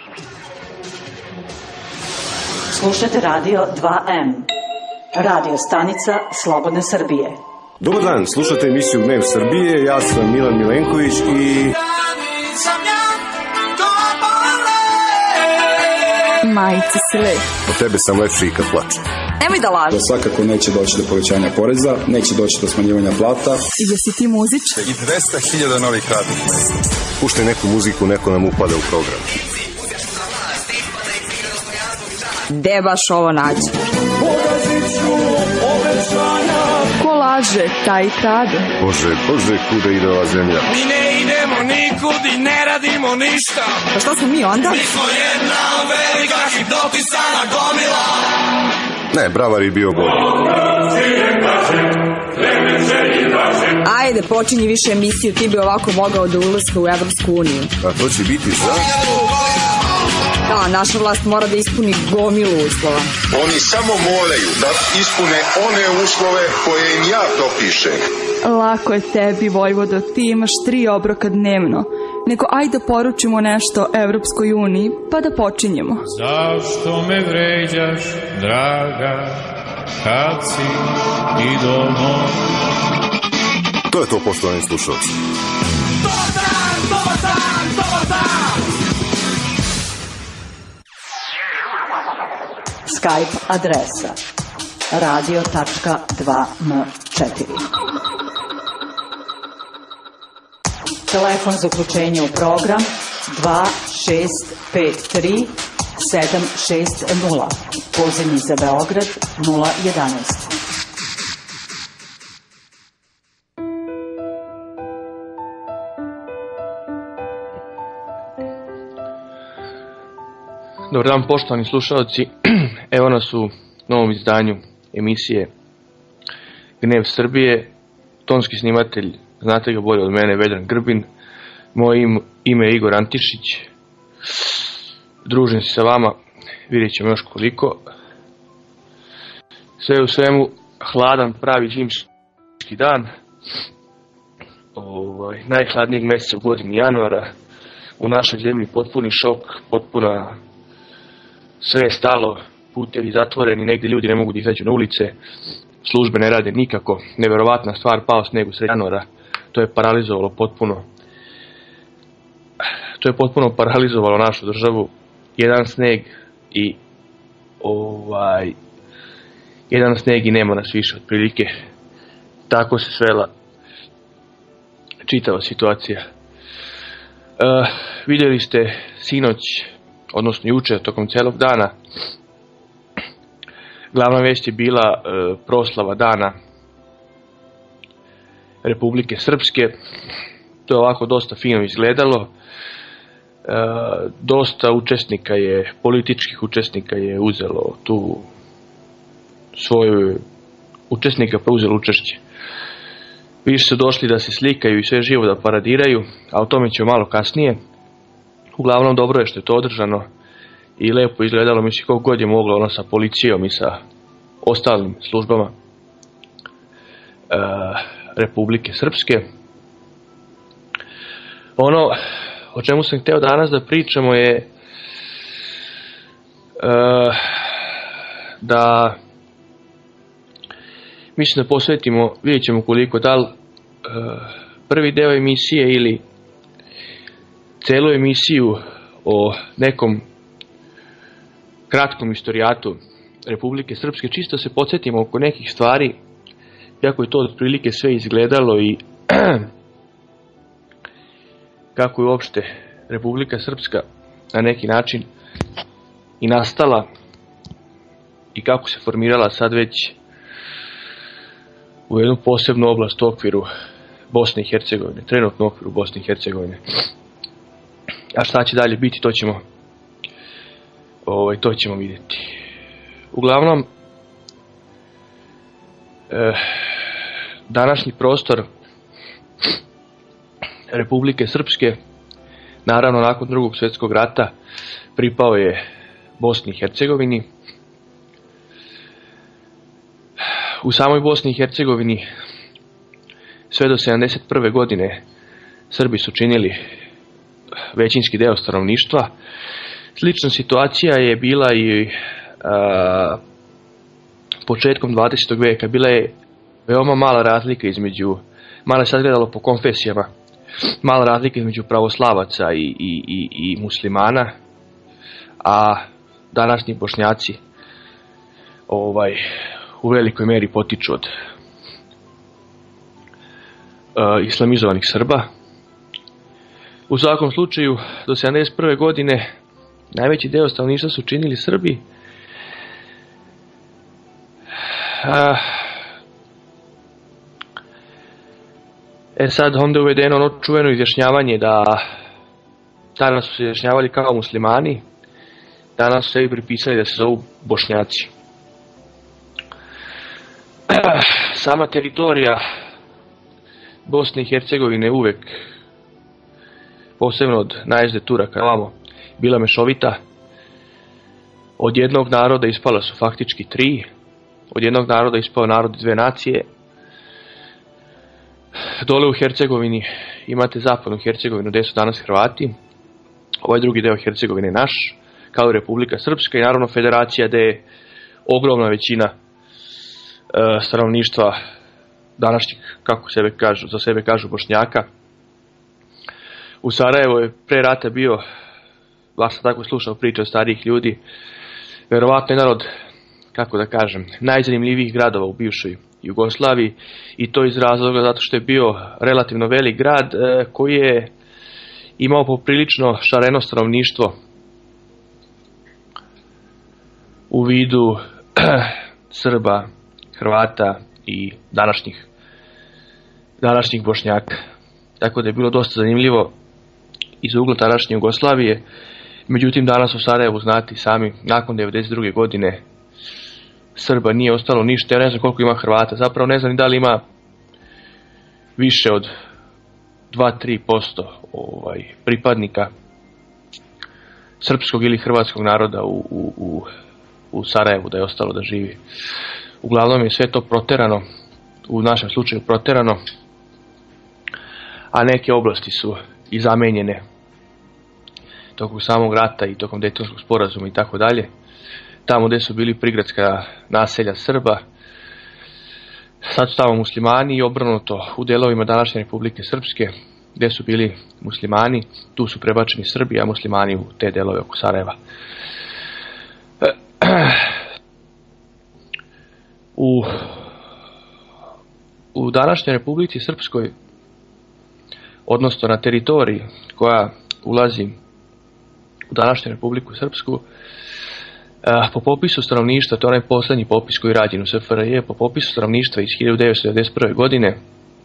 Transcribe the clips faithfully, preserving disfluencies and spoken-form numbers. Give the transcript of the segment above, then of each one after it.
Slušajte Radio dva em, radio stanica Slobodne Srbije. Dobar dan, slušate emisiju Dnev Srbije, ja sam Milan Milenković i... Majice si lep. Od tebe sam lepši i kad plačem. Nemoj da lažeš. Da svakako neće doći do povećanja poreza, neće doći do smanjivanja plata. I da si ti muzičar. I dvesta hiljada novih radnih mesta. Puštaj neku muziku, neko nam upada u program. Gde baš ovo nađe? Ko laže, taj krade. Bože, bože, kuda ide ova zemlja? Mi ne idemo nikud i ne radimo ništa. Pa šta smo mi onda? Mi smo jedna velika hipnotisana gomila. Ne, Bravar je bio bolji. Ajde, počinji više emisiju, ti bi ovako mogao da ulaska u Evropsku uniju. A to će biti za... Da, naša vlast mora da ispuni gomilu uslova. Oni samo moraju da ispune one uslove koje im ja propišem. Lako je tebi, Vojvodo, ti imaš tri obroka dnevno. Nego ajde poručimo nešto Evropskoj uniji, pa da počinjemo. Zašto me vređaš, draga, kad si idolno? To je to, poštovani slušalci. Dobar dan, dobar dan, dobar dan. Skype adresa radio tačka dva em četiri. Telefon za uključenje u program dva šest pet tri sedam šest nula. Pozivni za Beograd nula jedanaest. Dobar dan, poštovani slušalci. Evo nas u novom izdanju emisije Gnev Srbije. Tonski snimatelj, znate ga bolje od mene, Vedran Grbin. Moje ime je Igor Antišić. Družim se sa vama, vidjet ćemo još koliko. Sve u svemu, hladan, pravi zimski dan. Ovaj, najhladnijeg mjeseca u godini januara. U našoj zemlji potpuni šok, potpuna... Sve je stalo, putevi zatvoreni, negdje ljudi ne mogu da izađu na ulice, službe ne rade nikako, neverovatna stvar, pao sneg u sred januara, to je paralizovalo potpuno, to je potpuno paralizovalo našu državu, jedan sneg i ovaj, jedan sneg i nema nas više otprilike, tako se svela čitava situacija. Uh, vidjeli ste sinoć, odnosno juče, tokom celog dana, glavna vest je bila e, proslava dana Republike Srpske. To je ovako dosta fino izgledalo. E, dosta učesnika je, političkih učesnika je uzelo tu svoju, učesnika pa uzelo učešće. Više su došli da se slikaju i sve živo da paradiraju, a o tome ću malo kasnije. Uglavnom dobro je što je to održano i lepo izgledalo, mislim koliko god je moglo ono sa policijom i sa ostalim službama e, Republike Srpske. Ono o čemu sam htio danas da pričamo je e, da mislim da posvetimo, vidjet ćemo koliko da li e, prvi deo emisije ili celu emisiju o nekom kratkom istorijatu Republike Srpske, čisto se podsjetimo oko nekih stvari, kako je to otprilike sve izgledalo i kako je uopšte Republika Srpska na neki način i nastala i kako se formirala sad već u jednu posebnu oblast u okviru Bosne i Hercegovine, trenutno u okviru Bosne i Hercegovine. A šta će dalje biti, to ćemo, ovaj, to ćemo vidjeti. Uglavnom, eh, današnji prostor Republike Srpske, naravno nakon drugog svjetskog rata, pripao je Bosni i Hercegovini. U samoj Bosni i Hercegovini sve do sedamdeset prve godine Srbi su činili većinski deo stanovništva. Slična situacija je bila i a, početkom dvadesetog veka. Bila je veoma mala razlika između, malo se gledalo po konfesijama, mala razlika između pravoslavaca i, i, i, i muslimana, a današnji Bošnjaci ovaj, u velikoj meri potiču od uh, islamizovanih Srba. U svakom slučaju, do sedamdeset prve godine najveći deo stanovništva su činili Srbi. Uh, e sad onda je uvedeno ono čuveno izjašnjavanje da danas su se izjašnjavali kao muslimani, danas su sebi pripisali da se zovu Bošnjaci. Sama teritorija Bosne i Hercegovine uvek, posebno od najezde Turaka ovamo, bila mešovita. Od jednog naroda ispala su faktički tri, od jednog naroda ispao narod dve nacije. Dole u Hercegovini imate zapadnu Hercegovinu gdje su danas Hrvati, ovaj drugi deo Hercegovine je naš, kao i Republika Srpska, i naravno Federacija gdje je ogromna većina e, stanovništva današnjih, kako sebe kažu, za sebe kažu Bošnjaka. U Sarajevo je pre rata bio, baš sam tako slušao priče od starijih ljudi, verovatno jedan od, kako da kažem, najzanimljivijih gradova u bivšoj Jugoslaviji, i to iz razloga zato što je bio relativno velik grad e, koji je imao poprilično šareno stanovništvo u vidu Srba, Hrvata i današnjih, današnjih Bošnjaka. Tako da je bilo dosta zanimljivo iz ugla tadašnje Jugoslavije. Međutim, danas u Sarajevu, znati sami, nakon devedeset druge godine Srba nije ostalo ništa. Ja ne znam koliko ima Hrvata, zapravo ne znam ni da li ima više od dva do tri posto ovaj, pripadnika srpskog ili hrvatskog naroda u, u, u, u Sarajevu da je ostalo da živi. Uglavnom je sve to proterano, u našem slučaju proterano, a neke oblasti su i zamenjene tokom samog rata i tokom Dejtonskog sporazuma i tako dalje. Tamo gdje su bili prigradska naselja Srba, sad su tamo muslimani, i obrnuto u delovima današnje Republike Srpske gdje su bili muslimani, tu su prebačeni Srbi, a muslimani u te delove oko Sarajeva. U, u današnjoj Republici Srpskoj, odnosno na teritoriji koja ulazi u današnju Republiku Srpsku, po popisu stanovništva, to je onaj posljednji popis koji je rađen u S F R J, po popisu stanovništva iz hiljadu devetsto devedeset prve. godine,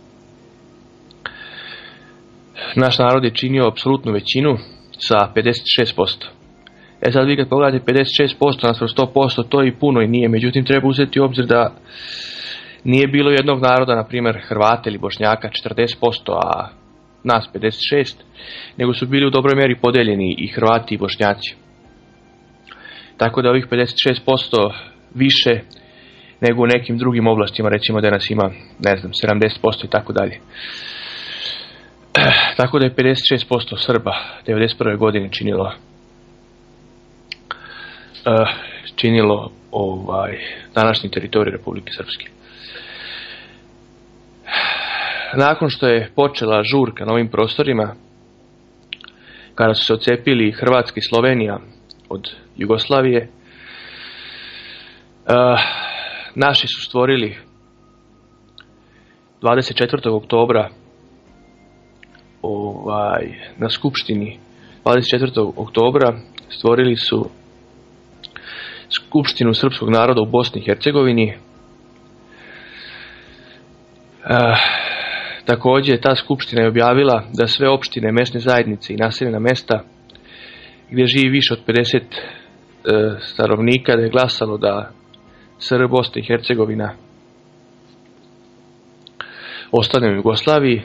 naš narod je činio apsolutnu većinu sa pedeset šest posto. E sad vi kad pogledate pedeset šest posto naspram sto posto, to i puno i nije. Međutim, treba uzeti u obzir da nije bilo jednog naroda, na primjer Hrvata ili Bošnjaka četrdeset posto, a nas pedeset šest posto, nego su bili u dobroj mjeri podeljeni i Hrvati i Bošnjaci. Tako da ovih pedeset šest posto više nego u nekim drugim oblastima, recimo da nas ima, ne znam, sedamdeset posto i tako dalje. Tako da je pedeset šest posto Srba devedeset prve. godine činilo uh, činilo ovaj, današnji teritorij Republike Srpske. Nakon što je počela žurka na ovim prostorima, kada su se odcepili Hrvatska i Slovenija od Jugoslavije, uh, naši su stvorili dvadeset četvrtog oktobra ovaj, na skupštini dvadeset četvrtog oktobra stvorili su Skupštinu srpskog naroda u Bosni i Hercegovini. Uh, također ta skupština je objavila da sve opštine, mesne zajednice i naseljena mesta gdje živi više od pedeset uh, stanovnika, da je glasalo da S R Bosna i Hercegovina ostane u Jugoslaviji,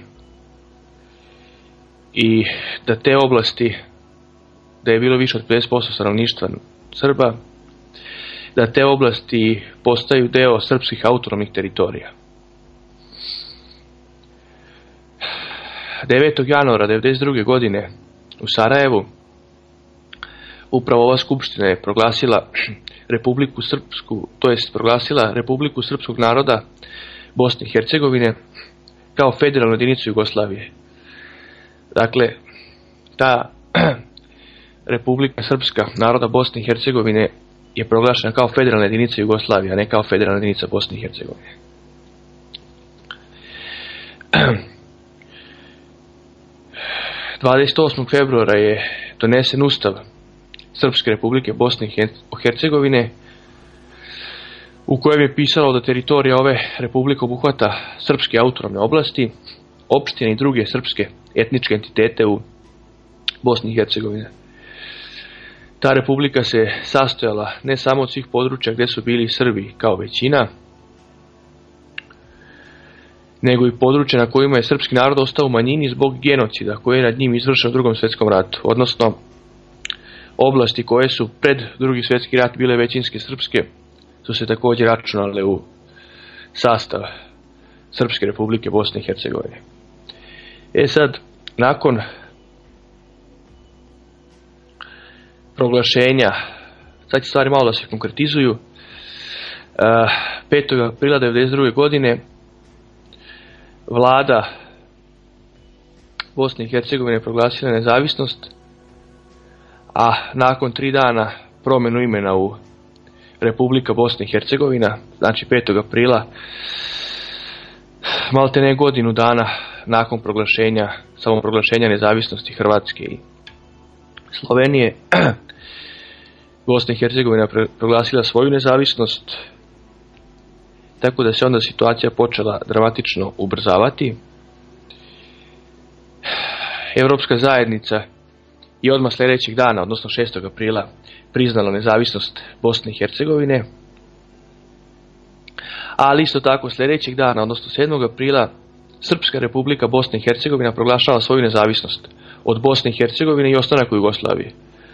i da te oblasti, da je bilo više od pedeset posto stanovništva Srba, da te oblasti postaju deo srpskih autonomnih teritorija. devetog januara devedeset druge. godine u Sarajevu upravo ova skupština je proglasila Republiku Srpsku, to jest proglasila Republiku Srpskog naroda Bosne i Hercegovine kao federalnu jedinicu Jugoslavije. Dakle, ta Republika Srpska naroda Bosne i Hercegovine je proglašena kao federalna jedinica Jugoslavije, a ne kao federalna jedinica Bosne i Hercegovine. dvadeset osmog februara je donesen Ustav Srpske Republike Bosne i Hercegovine, u kojem je pisalo da teritorija ove republike obuhvata srpske autonomne oblasti, opštine i druge srpske etničke entitete u Bosni i Hercegovini. Ta republika se sastojala ne samo od svih područja gdje su bili Srbi kao većina, nego i područja na kojima je srpski narod ostao u manjini zbog genocida koji je nad njim izvršen u Drugom svjetskom ratu, odnosno oblasti koje su pred Drugi svjetski rat bile većinske srpske su se također računale u sastav Srpske Republike Bosne i Hercegovine. E sad, nakon proglašenja, sad će stvari malo da se konkretizuju, petog aprila devedeset druge godine vlada Bosne i Hercegovine proglasila nezavisnost, a nakon tri dana promjenu imena u Republika Bosna i Hercegovina, znači petog aprila, malte ne godinu dana nakon proglašenja, samo proglašenja nezavisnosti Hrvatske i Slovenije, Bosna i Hercegovina proglasila svoju nezavisnost, tako da se onda situacija počela dramatično ubrzavati. Europska zajednica je odmah sljedećeg dana, odnosno šestog aprila, priznala nezavisnost Bosne i Hercegovine, ali isto tako sljedećeg dana, odnosno sedmog aprila, Srpska Republika Bosne i Hercegovina proglašava svoju nezavisnost od Bosne i Hercegovine i ostanak u Jugoslaviji.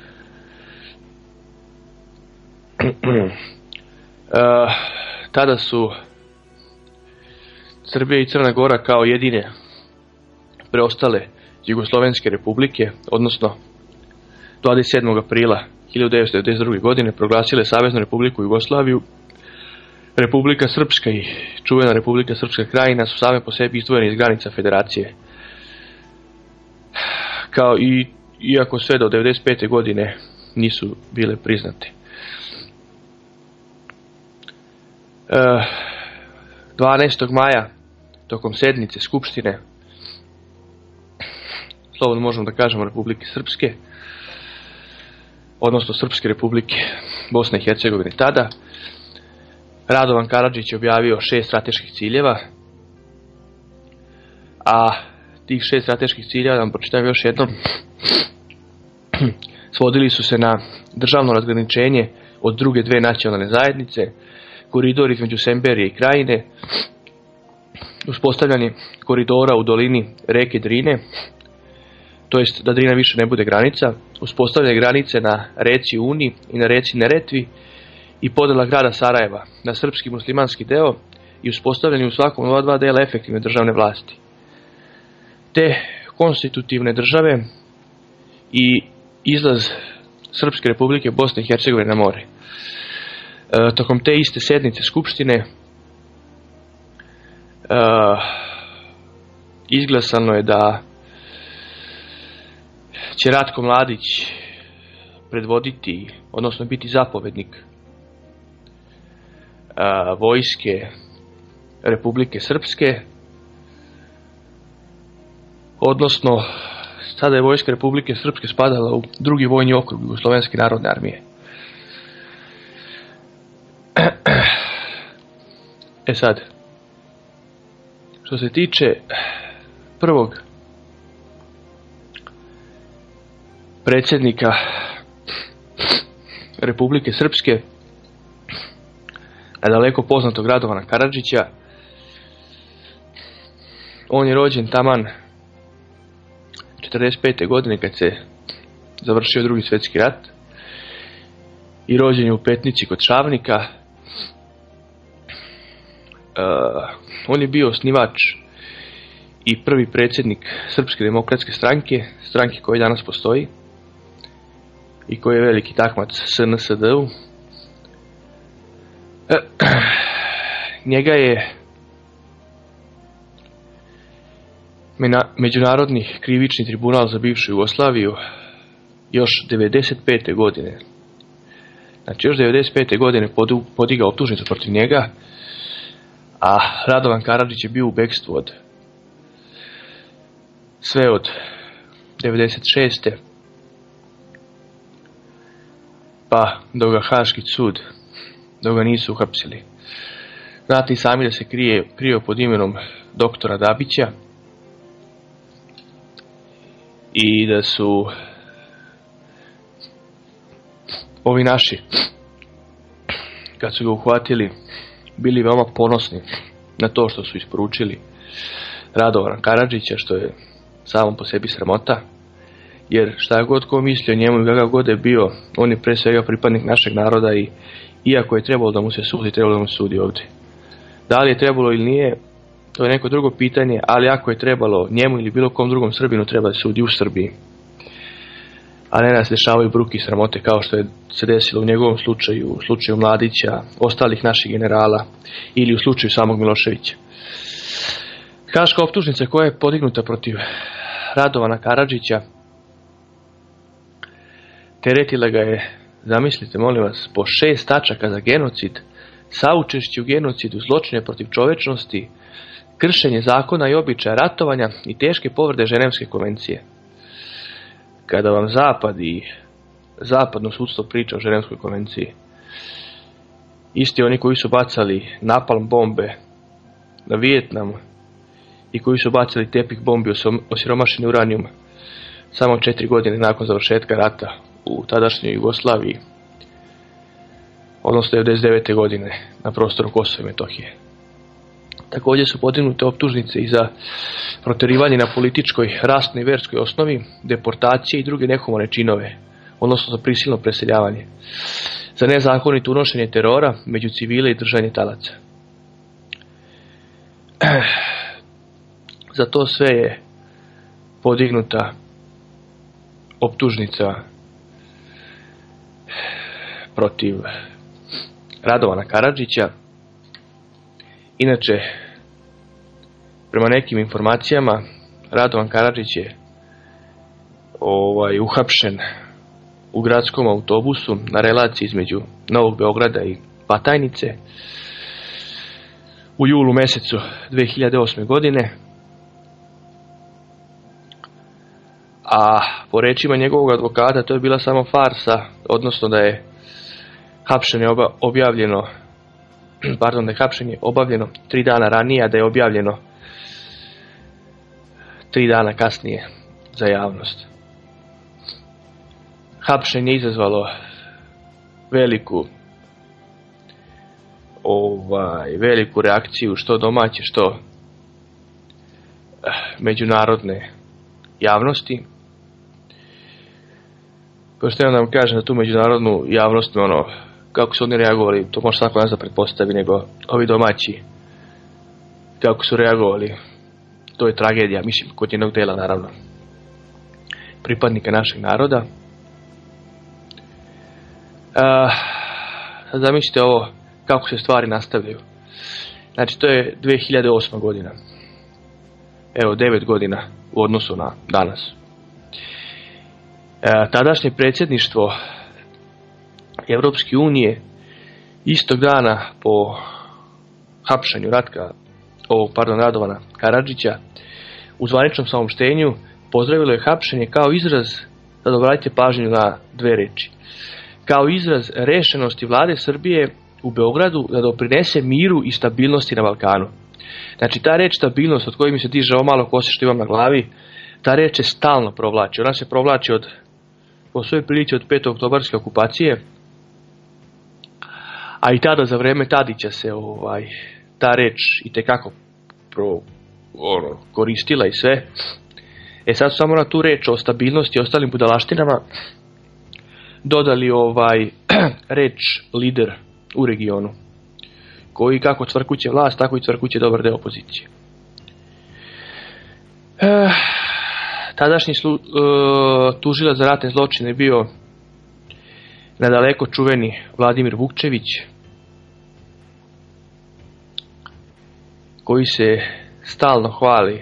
Uh, tada su Srbija i Crna Gora kao jedine preostale Jugoslovenske republike, odnosno dvadeset sedmog aprila hiljadu devetsto devedeset druge. godine proglasile Saveznu Republiku Jugoslaviju. Republika Srpska i čuvena Republika Srpska Krajina su same po sebi izdvojene iz granica federacije. Kao i iako sve do devedeset pete. godine nisu bile priznate. dvanaestog maja tokom sednice Skupštine, slobodno možemo da kažemo Republike Srpske, odnosno Srpske Republike Bosne i Hercegovine tada, Radovan Karadžić je objavio šest strateških ciljeva, a tih šest strateških ciljeva, da vam pročitam još jednom, svodili su se na državno razgraničenje od druge dve nacionalne zajednice, koridor između Semberije i Krajine, uspostavljanje koridora u dolini reke Drine, to jest da Drina više ne bude granica, uspostavljanje granice na reci Uni i na reci Neretvi i podjela grada Sarajeva na srpski muslimanski deo i uspostavljanje u svakom ova dva dela efektivne državne vlasti, te konstitutivne države i izlaz Srpske Republike Bosne i Hercegovine na more. E, tokom te iste sednice Skupštine e, izglasano je da će Ratko Mladić predvoditi, odnosno biti zapovednik e, vojske Republike Srpske, odnosno sada je vojska Republike Srpske spadala u drugi vojni okrug Jugoslovenske narodne armije. E sad, što se tiče prvog predsjednika Republike Srpske, daleko poznatog Radovana Karadžića, on je rođen taman četrdeset pete. godine kad se završio Drugi svjetski rat i rođen je u Petnici kod Šavnika. Uh, on je bio osnivač i prvi predsjednik Srpske demokratske stranke, stranke koja danas postoji. i koji je veliki takmac S N S D-u. E, njega je Međunarodni krivični tribunal za bivšu Jugoslaviju još devedeset pete godine, znači još devedeset pete godine podigao optužnicu protiv njega, a Radovan Karadžić je bio u bekstvu od sve od devedeset šeste pa dok ga Haški sud, dok ga nisu uhapsili. Znate i sami da se krije, krio pod imenom doktora Dabića i da su ovi naši, kad su ga uhvatili, bili veoma ponosni na to što su isporučili Radovana Karadžića, što je samo po sebi sramota, jer šta god ko misli o njemu i kakav god je bio, on je pre svega pripadnik našeg naroda i iako je trebalo da mu se sudi, trebalo da mu se sudi ovdje. Da li je trebalo ili nije, to je neko drugo pitanje, ali ako je trebalo njemu ili bilo kom drugom Srbinu, treba da se sudi u Srbiji. A ne da se dešavaju bruki i sramote kao što je se desilo u njegovom slučaju, u slučaju Mladića, ostalih naših generala ili u slučaju samog Miloševića. Haška optužnica koja je podignuta protiv Radovana Karadžića teretila ga je, zamislite molim vas, po šest tačaka za genocid, saučešće u genocidu, zločine protiv čovečnosti, kršenje zakona i običaja ratovanja i teške povrede Ženevske konvencije. Kada vam zapad i zapadno sudstvo priča o Ženevskoj konvenciji, isti oni koji su bacali napalm bombe na Vijetnam i koji su bacili tepih bombi osiromašeni uranijum samo četiri godine nakon završetka rata u tadašnjoj Jugoslaviji, odnosno devedeset devete godine na prostoru Kosova i Metohije. Također su podignute optužnice i za protjerivanje na političkoj, rasnoj i verskoj osnovi, deportacije i druge nehumane činove, odnosno za prisilno preseljavanje, za nezakonito unošenje terora među civile i držanje talaca. Za to sve je podignuta optužnica protiv Radovana Karadžića. Inače, prema nekim informacijama, Radovan Karadžić je ovaj, uhapšen u gradskom autobusu na relaciji između Novog Beograda i Batajnice u julu mesecu dve hiljade osme. godine. A po rečima njegovog advokata to je bila samo farsa, odnosno da je hapšenje objavljeno pardon, da je hapšenje obavljeno tri dana ranije, a da je objavljeno tri dana kasnije za javnost. Hapšenje je izazvalo veliku ovaj, veliku reakciju što domaće, što međunarodne javnosti. Pošto ja vam kažem da tu međunarodnu javnost, ono, kako su oni reagovali, to može svako nas da pretpostavi, nego ovi domaći, kako su reagovali, to je tragedija, mislim, kod jednog dela, naravno, pripadnika našeg naroda. A, zamislite ovo, kako se stvari nastavljaju. Znači, to je dve hiljade osma. godina. Evo, devet godina u odnosu na danas. E, tadašnje predsjedništvo Evropske unije istog dana po hapšanju Ratka, ovog, pardon, Radovana Karadžića u zvaničnom saopštenju pozdravilo je hapšenje kao izraz, da obratite pažnju na dve reči, kao izraz rešenosti vlade Srbije u Beogradu da doprinese miru i stabilnosti na Balkanu. Znači, ta reč stabilnost od koje mi se diže ovo malo kose što imam na glavi, ta reč se stalno provlači. Ona se provlači od, po svojoj prilici od pete oktobarske okupacije, a i tada za vreme Tadića se ovaj, ta reč itekako pro, ono, koristila i sve. E sad samo na tu reč o stabilnosti i ostalim budalaštinama dodali ovaj reč lider u regionu, koji kako cvrkuće vlast, tako i cvrkuće dobar deo opozicije. E, tadašnji slu, e, tužilac za ratne zločine je bio nadaleko čuveni Vladimir Vukčević, koji se stalno hvali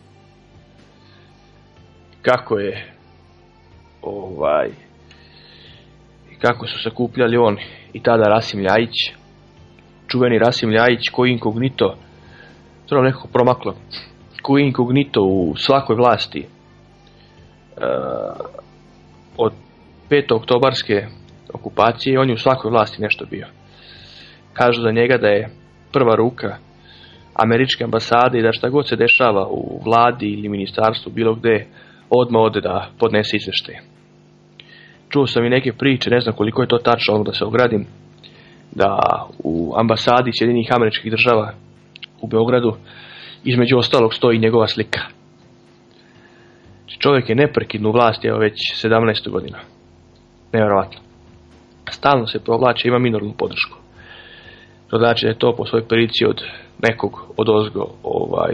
kako je ovaj kako su sakupljali on i tada Rasim Ljajić, čuveni Rasim Ljajić, koji inkognito, to nam nekako promaklo, koji inkognito u svakoj vlasti uh, od petooktobarske okupacije, on je u svakoj vlasti nešto bio. Kažu za njega da je prva ruka američke ambasade i da šta god se dešava u vladi ili ministarstvu, bilo gde, odmah ode da podnese izveštaje. Čuo sam i neke priče, ne znam koliko je to tačno, ono da se ogradim, da u ambasadi Sjedinjenih Američkih Država u Beogradu između ostalog stoji njegova slika. Čovjek je neprekidno u vlasti, evo već sedamnaestu godina. Nevjerovatno. Stalno se provlači, ima minornu podršku. To znači da je to po svojoj prilici od nekog odozgo ovaj,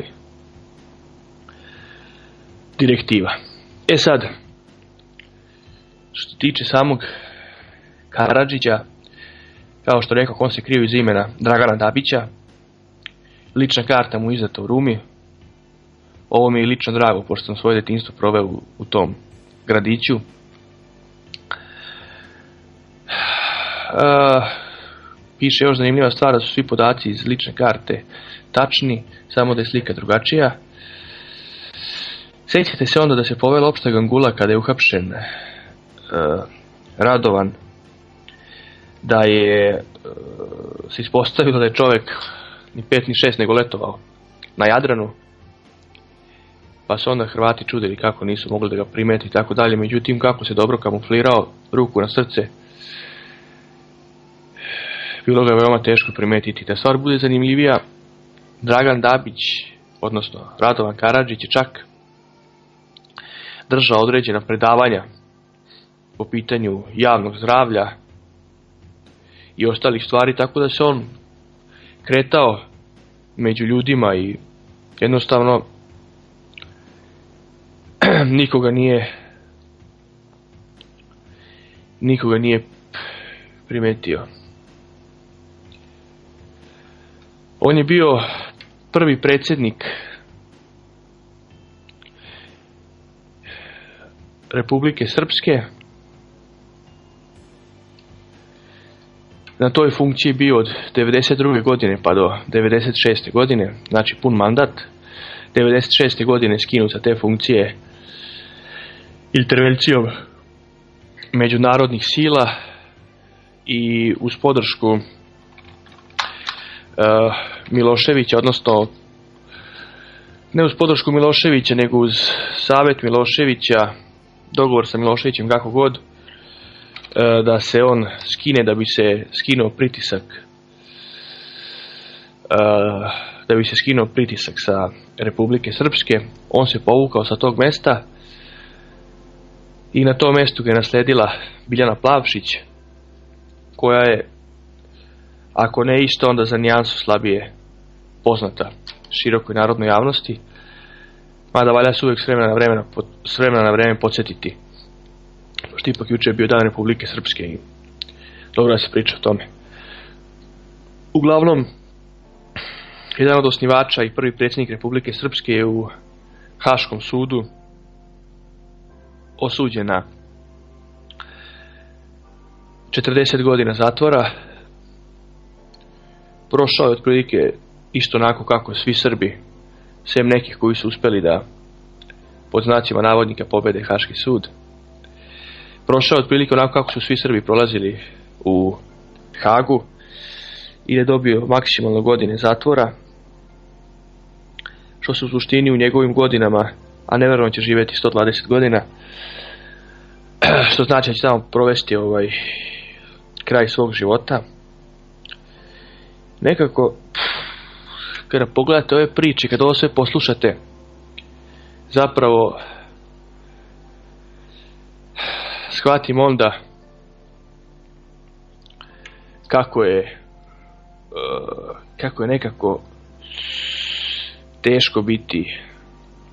direktiva. E sad, što se tiče samog Karadžića, kao što rekao, on se krio iz imena Dragana Dabića, lična karta mu izdata u Rumi. Ovo mi je lično drago, pošto sam svoje detinjstvo proveo u, u tom gradiću. Uh, piše još zanimljiva stvar da su svi podaci iz lične karte tačni, samo da je slika drugačija. Sjećate se onda da se povela opšta gangula kada je uhapšen uh, Radovan, da je uh, se ispostavilo da je čovjek ni pet ni šest nego letovao na Jadranu, pa su onda Hrvati čudili kako nisu mogli da ga primeti i tako dalje. Međutim, kako se dobro kamuflirao, ruku na srce, bilo ga je veoma teško primetiti. Da stvar bude zanimljivija, Dragan Dabić, odnosno Radovan Karadžić, je čak držao određena predavanja po pitanju javnog zdravlja i ostalih stvari, tako da se on kretao među ljudima i jednostavno nikoga nije nikoga nije primetio. On je bio prvi predsjednik Republike Srpske. Na toj funkciji bio od devedeset druge godine pa do devedeset šeste godine, znači pun mandat. devedeset šeste godine skinut sa te funkcije intervencijom međunarodnih sila i uz podršku uh, Miloševića, odnosno ne uz podršku Miloševića, nego uz savjet Miloševića, dogovor sa Miloševićem, kako god, uh, da se on skine, da bi se skinuo pritisak uh, da bi se skinuo pritisak sa Republike Srpske. On se povukao sa tog mesta i na tom mjestu ga je nasledila Biljana Plavšić, koja je, ako ne isto, onda za nijansu slabije poznata širokoj narodnoj javnosti, mada valja se uvijek s vremena na vremena, s vremena na vreme podsjetiti, pošto ipak juče je bio dan Republike Srpske i dobro da se priča o tome. Uglavnom, jedan od osnivača i prvi predsjednik Republike Srpske je u Haškom sudu osuđen na četrdeset godina zatvora. Prošao je otprilike isto onako kako svi Srbi, sem nekih koji su uspjeli da pod znacima navodnika pobede Haški sud. Prošao je otprilike onako kako su svi Srbi prolazili u Hagu i je dobio maksimalno godine zatvora, što se u suštini u njegovim godinama, a nevjerojatno će živjeti sto dvadeset godina, što znači da će tamo provesti ovaj kraj svog života. Nekako, kada pogledate ove priče, kada ovo sve poslušate, zapravo shvatim onda kako je kako je nekako teško biti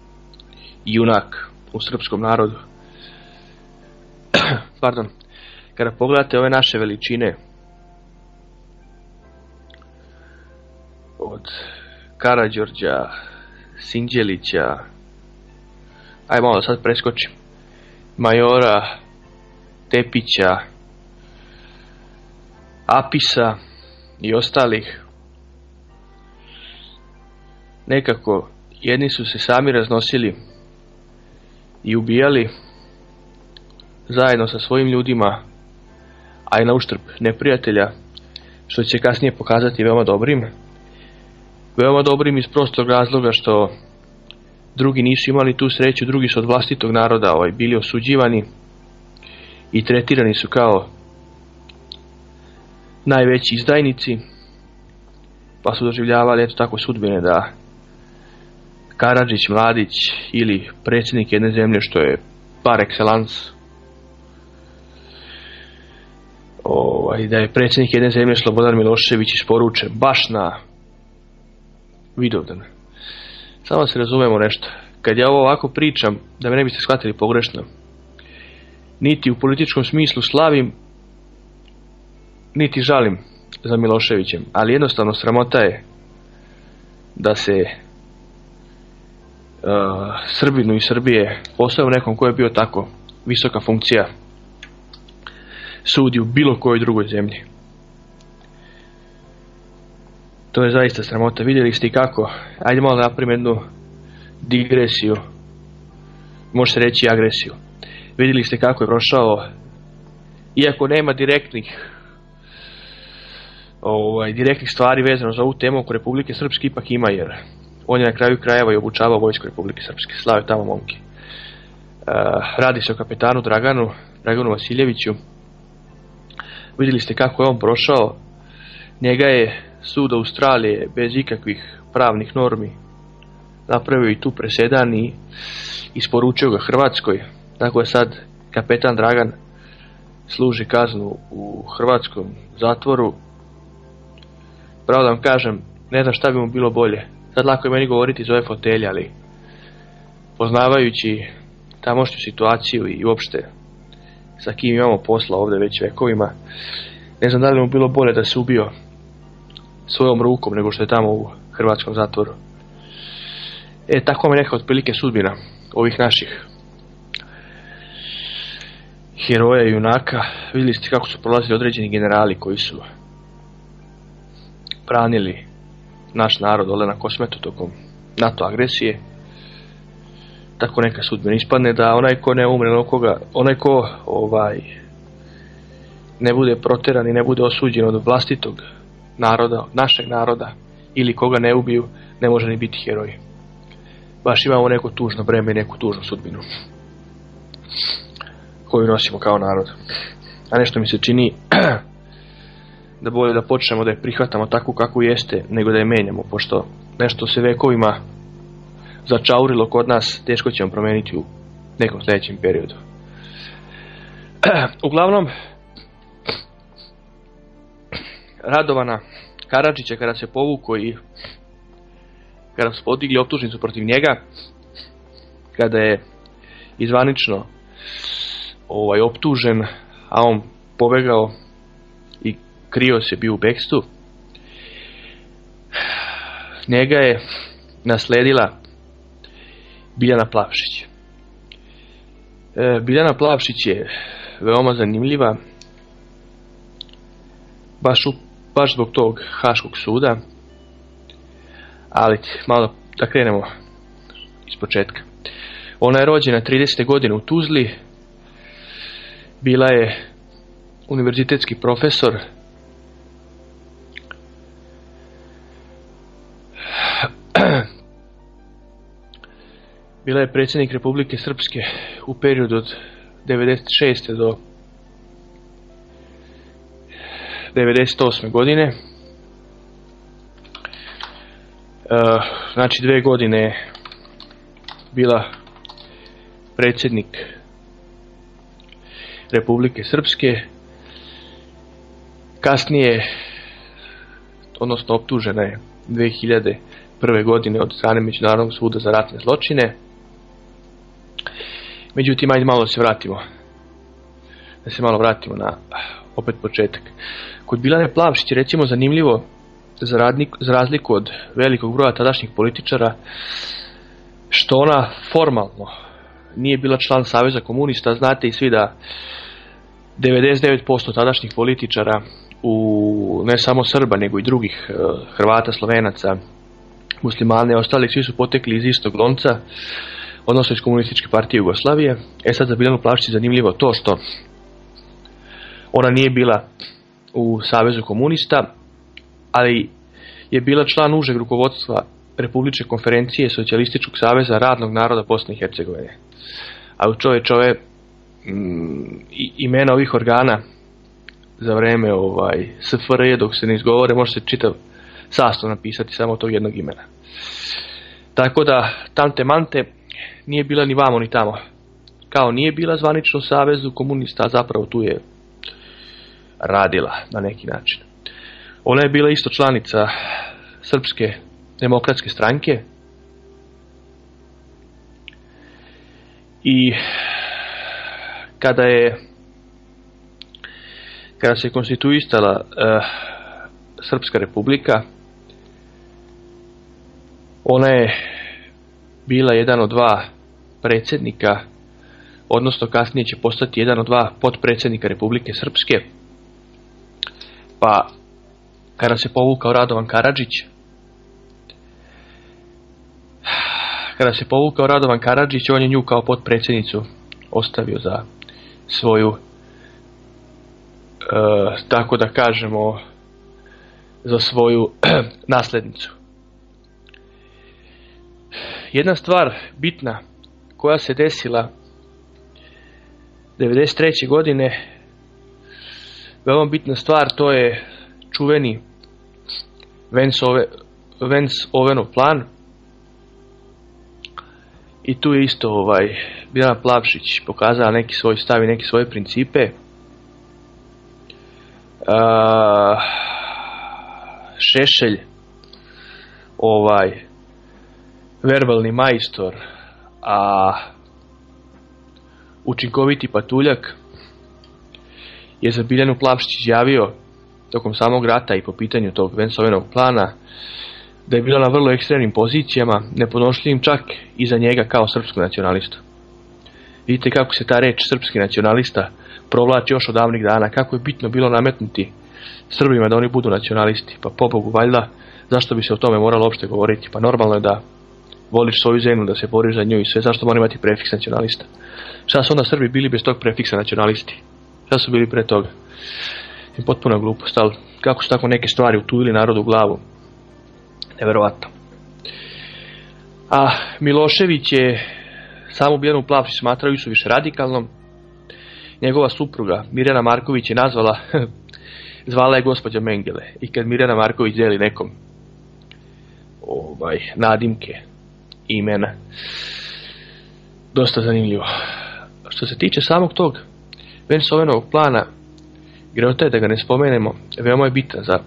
junak u srpskom narodu. Pardon. kada pogledate ove naše veličine, od Karađorđa, Sinđelića, aj malo sad preskočim, Majora, Tepića, Apisa i ostalih, nekako jedni su se sami raznosili i ubijali zajedno sa svojim ljudima, a i na uštrb neprijatelja, što će kasnije pokazati veoma dobrim. Veoma dobrim iz prostog razloga što drugi nisu imali tu sreću, drugi su od vlastitog naroda ovaj, bili osuđivani i tretirani su kao najveći izdajnici, pa su doživljavali eto tako sudbine da Karadžić, Mladić ili predsjednik jedne zemlje, što je par excellence, ovaj, da je predsjednik jedne zemlje Slobodan Milošević isporučen baš na Vidovdan. Samo se razumemo nešto. Kad ja ovo ovako pričam, da me ne biste shvatili pogrešno, niti u političkom smislu slavim, niti žalim za Miloševićem, ali jednostavno sramota je da se uh, Srbinu i Srbije, posebno nekom ko je bio tako visoka funkcija, sudi u bilo kojoj drugoj zemlji. To je zaista sramota. Vidjeli ste i kako, ajde malo napravim jednu digresiju, može se reći agresiju. Vidjeli ste kako je prošao, iako nema direktnih ovaj, direktnih stvari vezano za ovu temu oko Republike Srpske, ipak ima, jer on je na kraju krajeva i obučavao vojsku Republike Srpske. Slave tamo momke. Uh, radi se o kapetanu Draganu, Draganu Vasiljeviću. Vidjeli ste kako je on prošao. Njega je sud Australije bez ikakvih pravnih normi napravio i tu presedan i isporučio ga Hrvatskoj. Tako je sad kapetan Dragan služi kaznu u hrvatskom zatvoru. Pravo da vam kažem, ne znam šta bi mu bilo bolje. Sad lako je meni govoriti iz ove fotelje, ali poznavajući tamošnju situaciju i uopšte sa kim imamo posla ovdje već vekovima, ne znam da li mu bilo bolje da se ubio svojom rukom nego što je tamo u hrvatskom zatvoru. E, tako mi neka otprilike sudbina ovih naših heroja i junaka. Vidjeli ste kako su prolazili određeni generali koji su branili naš narod dole na Kosmetu tokom NATO agresije. Tako neka sudbina ispadne da onaj ko ne umre, koga, onaj ko ovaj, ne bude proteran i ne bude osuđen od vlastitog naroda, od našeg naroda, ili koga ne ubiju, ne može ni biti heroj. Baš imamo neko tužno breme i neku tužnu sudbinu koju nosimo kao narod. A nešto mi se čini da bolje da počnemo da je prihvatamo takvu kakvu jeste, nego da je menjamo, pošto nešto se vekovima začaurilo kod nas, teško ćemo promijeniti u nekom sljedećem periodu. Uglavnom, Radovana Karadžića kada se povuko i kada su podigli optužnicu protiv njega, kada je izvanično ovaj, optužen, a on pobegao i krio se bio u bekstvu, njega je nasledila Biljana Plavšić. E, Biljana Plavšić je veoma zanimljiva, baš, u, baš zbog tog Haškog suda, ali malo da krenemo iz početka. Ona je rođena tridesete godine u Tuzli, bila je univerzitetski profesor, bila je predsjednik Republike Srpske u periodu od devedeset šeste do devedeset osme godine. Uh, znači dve godine je bila predsjednik Republike Srpske. Kasnije, odnosno optužena je dve hiljade prve godine od strane Međunarodnog suda za ratne zločine. Međutim, ajde malo se vratimo da se malo vratimo na opet početak. Kod Bilane Plavšić je recimo zanimljivo za, radnik, za razliku od velikog broja tadašnjih političara što ona formalno nije bila član Saveza komunista. Znate i svi da devedeset devet posto tadašnjih političara, u ne samo Srba nego i drugih Hrvata, Slovenaca, Muslimana i ostalih, svi su potekli iz istog lonca, odnosno iz Komunističke partije Jugoslavije. E sad za Bilanu Plavšić je zanimljivo to što ona nije bila u Savezu komunista, ali je bila član užeg rukovodstva Republičke konferencije Socijalističkog saveza radnog naroda Bosne i Hercegovine. A u čovječove imena ovih organa za vreme ovaj, S F R J dok se ne izgovore može se čitav sastav napisati samo tog jednog imena. Tako da tante mante nije bila ni vamo ni tamo. Kao nije bila zvanično u Savezu komunista, a zapravo tu je radila na neki način. Ona je bila isto članica Srpske demokratske stranke i kada je kada se konstituisala uh, Srpska republika, ona je bila jedan od dva predsjednika, odnosno kasnije će postati jedan od dva potpredsjednika Republike Srpske. Pa kada se povukao Radovan Karadžić, kada se povukao Radovan Karadžić, on je nju kao potpredsjednicu ostavio za svoju, e, tako da kažemo, za svoju naslednicu. Jedna stvar bitna koja se desila devedeset treće godine, veoma bitna stvar, to je čuveni Vance-Ovenov plan. I tu je isto ovaj, Bilana Plavšić pokazala neki svoj stav i neki svoje principe. A, Šešelj, ovaj, verbalni majstor, a učinkoviti patuljak, je za Biljanu Plavšić izjavio tokom samog rata i po pitanju tog Vance-Ovenovog plana da je bila na vrlo ekstremnim pozicijama, nepodnošljivim čak i za njega kao srpskog nacionalista. Vidite kako se ta reč srpski nacionalista provlači još od davnih dana, kako je bitno bilo nametnuti Srbima da oni budu nacionalisti. Pa pobogu, valjda, zašto bi se o tome moralo uopšte govoriti? Pa normalno je da voliš svoju zemlju, da se boriš za nju i sve, zašto mora imati prefiks nacionalista? Šta su onda Srbi bili bez tog prefiksa nacionalisti? Šta su bili pre toga? I potpuno glupost, ali kako su tako neke stvari utujili narodu u glavu? Neverovatno. A Milošević je samu Biljanu Plavšić smatrao i su više radikalnom. Njegova supruga Mirjana Marković je nazvala, zvala je gospođa Mengele. I kad Mirjana Marković deli nekom ovaj, nadimke, imena, dosta zanimljivo. Što se tiče samog tog Vance-Ovenovog plana, grota je da ga ne spomenemo, veoma je bitan za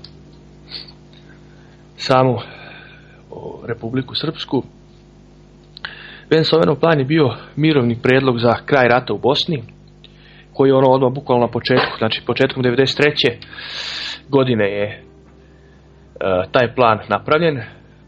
samu o, Republiku Srpsku. Vance-Ovenov plan je bio mirovni predlog za kraj rata u Bosni, koji je ono odmah bukvalno na početku, znači početkom devedeset treće godine je e, taj plan napravljen.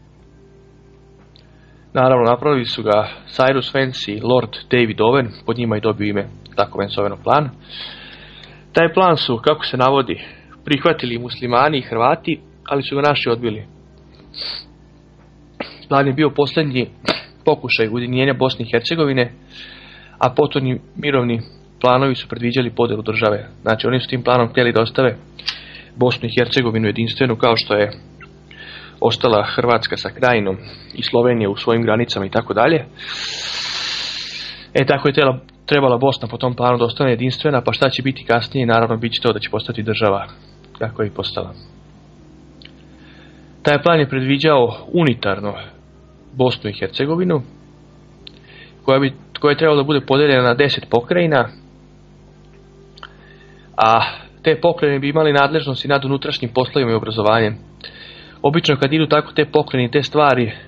Naravno, napravili su ga Cyrus Vance i Lord David Owen, pod njima je dobio ime tako Vance-Ovenov plan. Taj plan su, kako se navodi, prihvatili muslimani i Hrvati, ali su ga naši odbili. Plan je bio posljednji pokušaj ujedinjenja Bosne i Hercegovine, a potom mirovni planovi su predviđali podelu države. Znači, oni su tim planom htjeli da ostave Bosnu i Hercegovinu jedinstvenu, kao što je ostala Hrvatska sa Krajinom i Slovenija u svojim granicama i tako dalje. E, tako je tela, trebala Bosna po tom planu da ostane jedinstvena, pa šta će biti kasnije? Naravno, bit će to da će postati država kako je i postala. Taj plan je predviđao unitarno Bosnu i Hercegovinu, koja, bi, koja je trebala da bude podeljena na deset pokrajina, a te pokrajine bi imali nadležnosti nad unutrašnjim poslovima i obrazovanjem. Obično kad idu tako te pokrajine i te stvari, uh,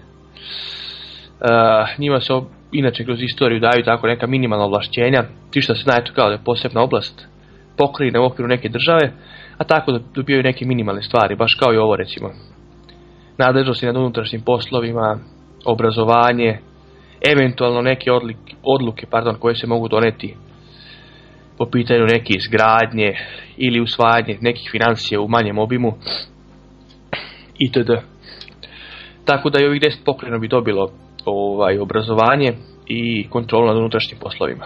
njima se ob, inače kroz istoriju daju tako neka minimalna ovlašćenja, ti što se znaju kao da je posebna oblast, pokrajine u okviru neke države, a tako da dobijaju neke minimalne stvari, baš kao i ovo recimo. Nadležnosti nad unutrašnjim poslovima, obrazovanje, eventualno neke odluke, odluke pardon, koje se mogu doneti po pitanju neke izgradnje ili usvajanje nekih financija u manjem obimu itd. Tako da i ovih deset pokrajina bi dobilo ovaj, obrazovanje i kontrolu nad unutrašnjim poslovima.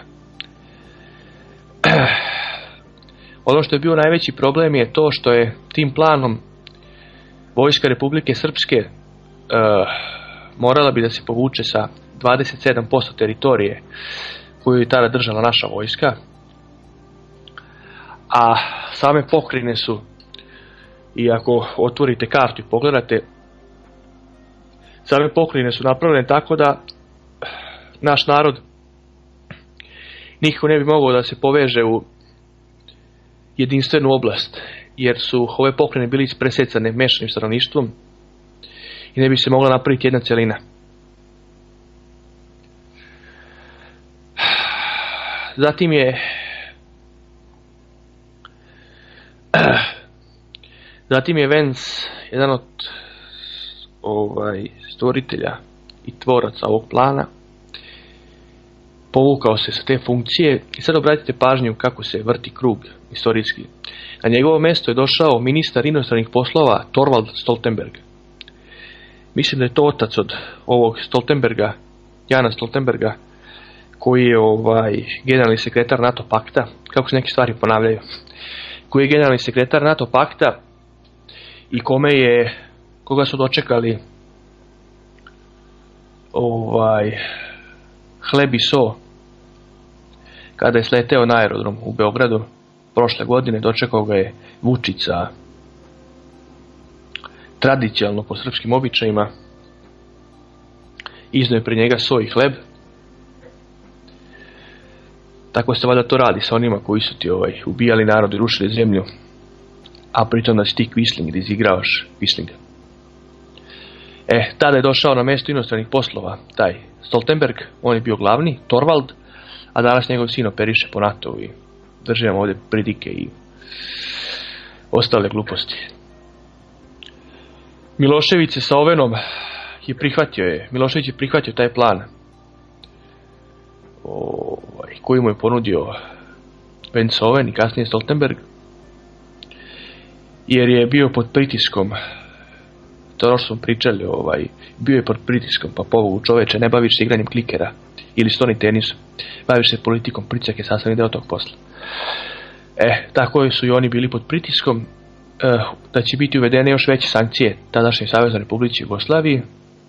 Ono što je bio najveći problem je to što je tim planom Vojska Republike Srpske uh, morala bi da se povuče sa dvadeset sedam posto teritorije koju je tada držala naša vojska, a same pokrajine su, i ako otvorite kartu i pogledate, same pokrajine su napravljene tako da naš narod nikako ne bi mogao da se poveže u jedinstvenu oblast, jer su ove pokrajine bili ispresecane mešanim stanovništvom i ne bi se mogla napraviti jedna celina. Zatim je zatim je Vance, jedan od ovaj, stvoritelja i tvoraca ovog plana, povukao se sa te funkcije i sad obratite pažnju kako se vrti krug istorijski. Na njegovo mjesto je došao ministar inostranih poslova Thorvald Stoltenberg. Mislim da je to otac od ovog Stoltenberga, Jana Stoltenberga, koji je ovaj, generalni sekretar NATO pakta, kako se neke stvari ponavljaju, koji je generalni sekretar NATO pakta i kome je, koga su dočekali ovaj, hleb i so kada je sleteo na aerodrom u Beogradu prošle godine. Dočekao ga je Vučica, tradicionalno po srpskim običajima, iznio je pred njega so i hleb. Tako se valjda to radi sa onima koji su ti ovaj, ubijali narod i rušili zemlju, a pritom da si ti Quisling, da izigravaš Quislinga. E, tada je došao na mjesto inostranih poslova taj Stoltenberg, on je bio glavni, Thorvald, a danas njegov sin operiše po NATO-u i drži nam ovdje pridike i ostale gluposti. Milošević se sa Ovenom je prihvatio je, Milošević je prihvatio taj plan ovaj, koji mu je ponudio Vance Oven i kasnije Stoltenberg, jer je bio pod pritiskom, to ono što smo pričali, ovaj, bio je pod pritiskom, pa povuku čoveče, ne baviš se igranjem klikera ili stoni tenisom, baviš se politikom, pritisak je sastavni deo tog posla. E, tako su i oni bili pod pritiskom, e, da će biti uvedene još veće sankcije tadašnje Saveznoj Republici Jugoslaviji.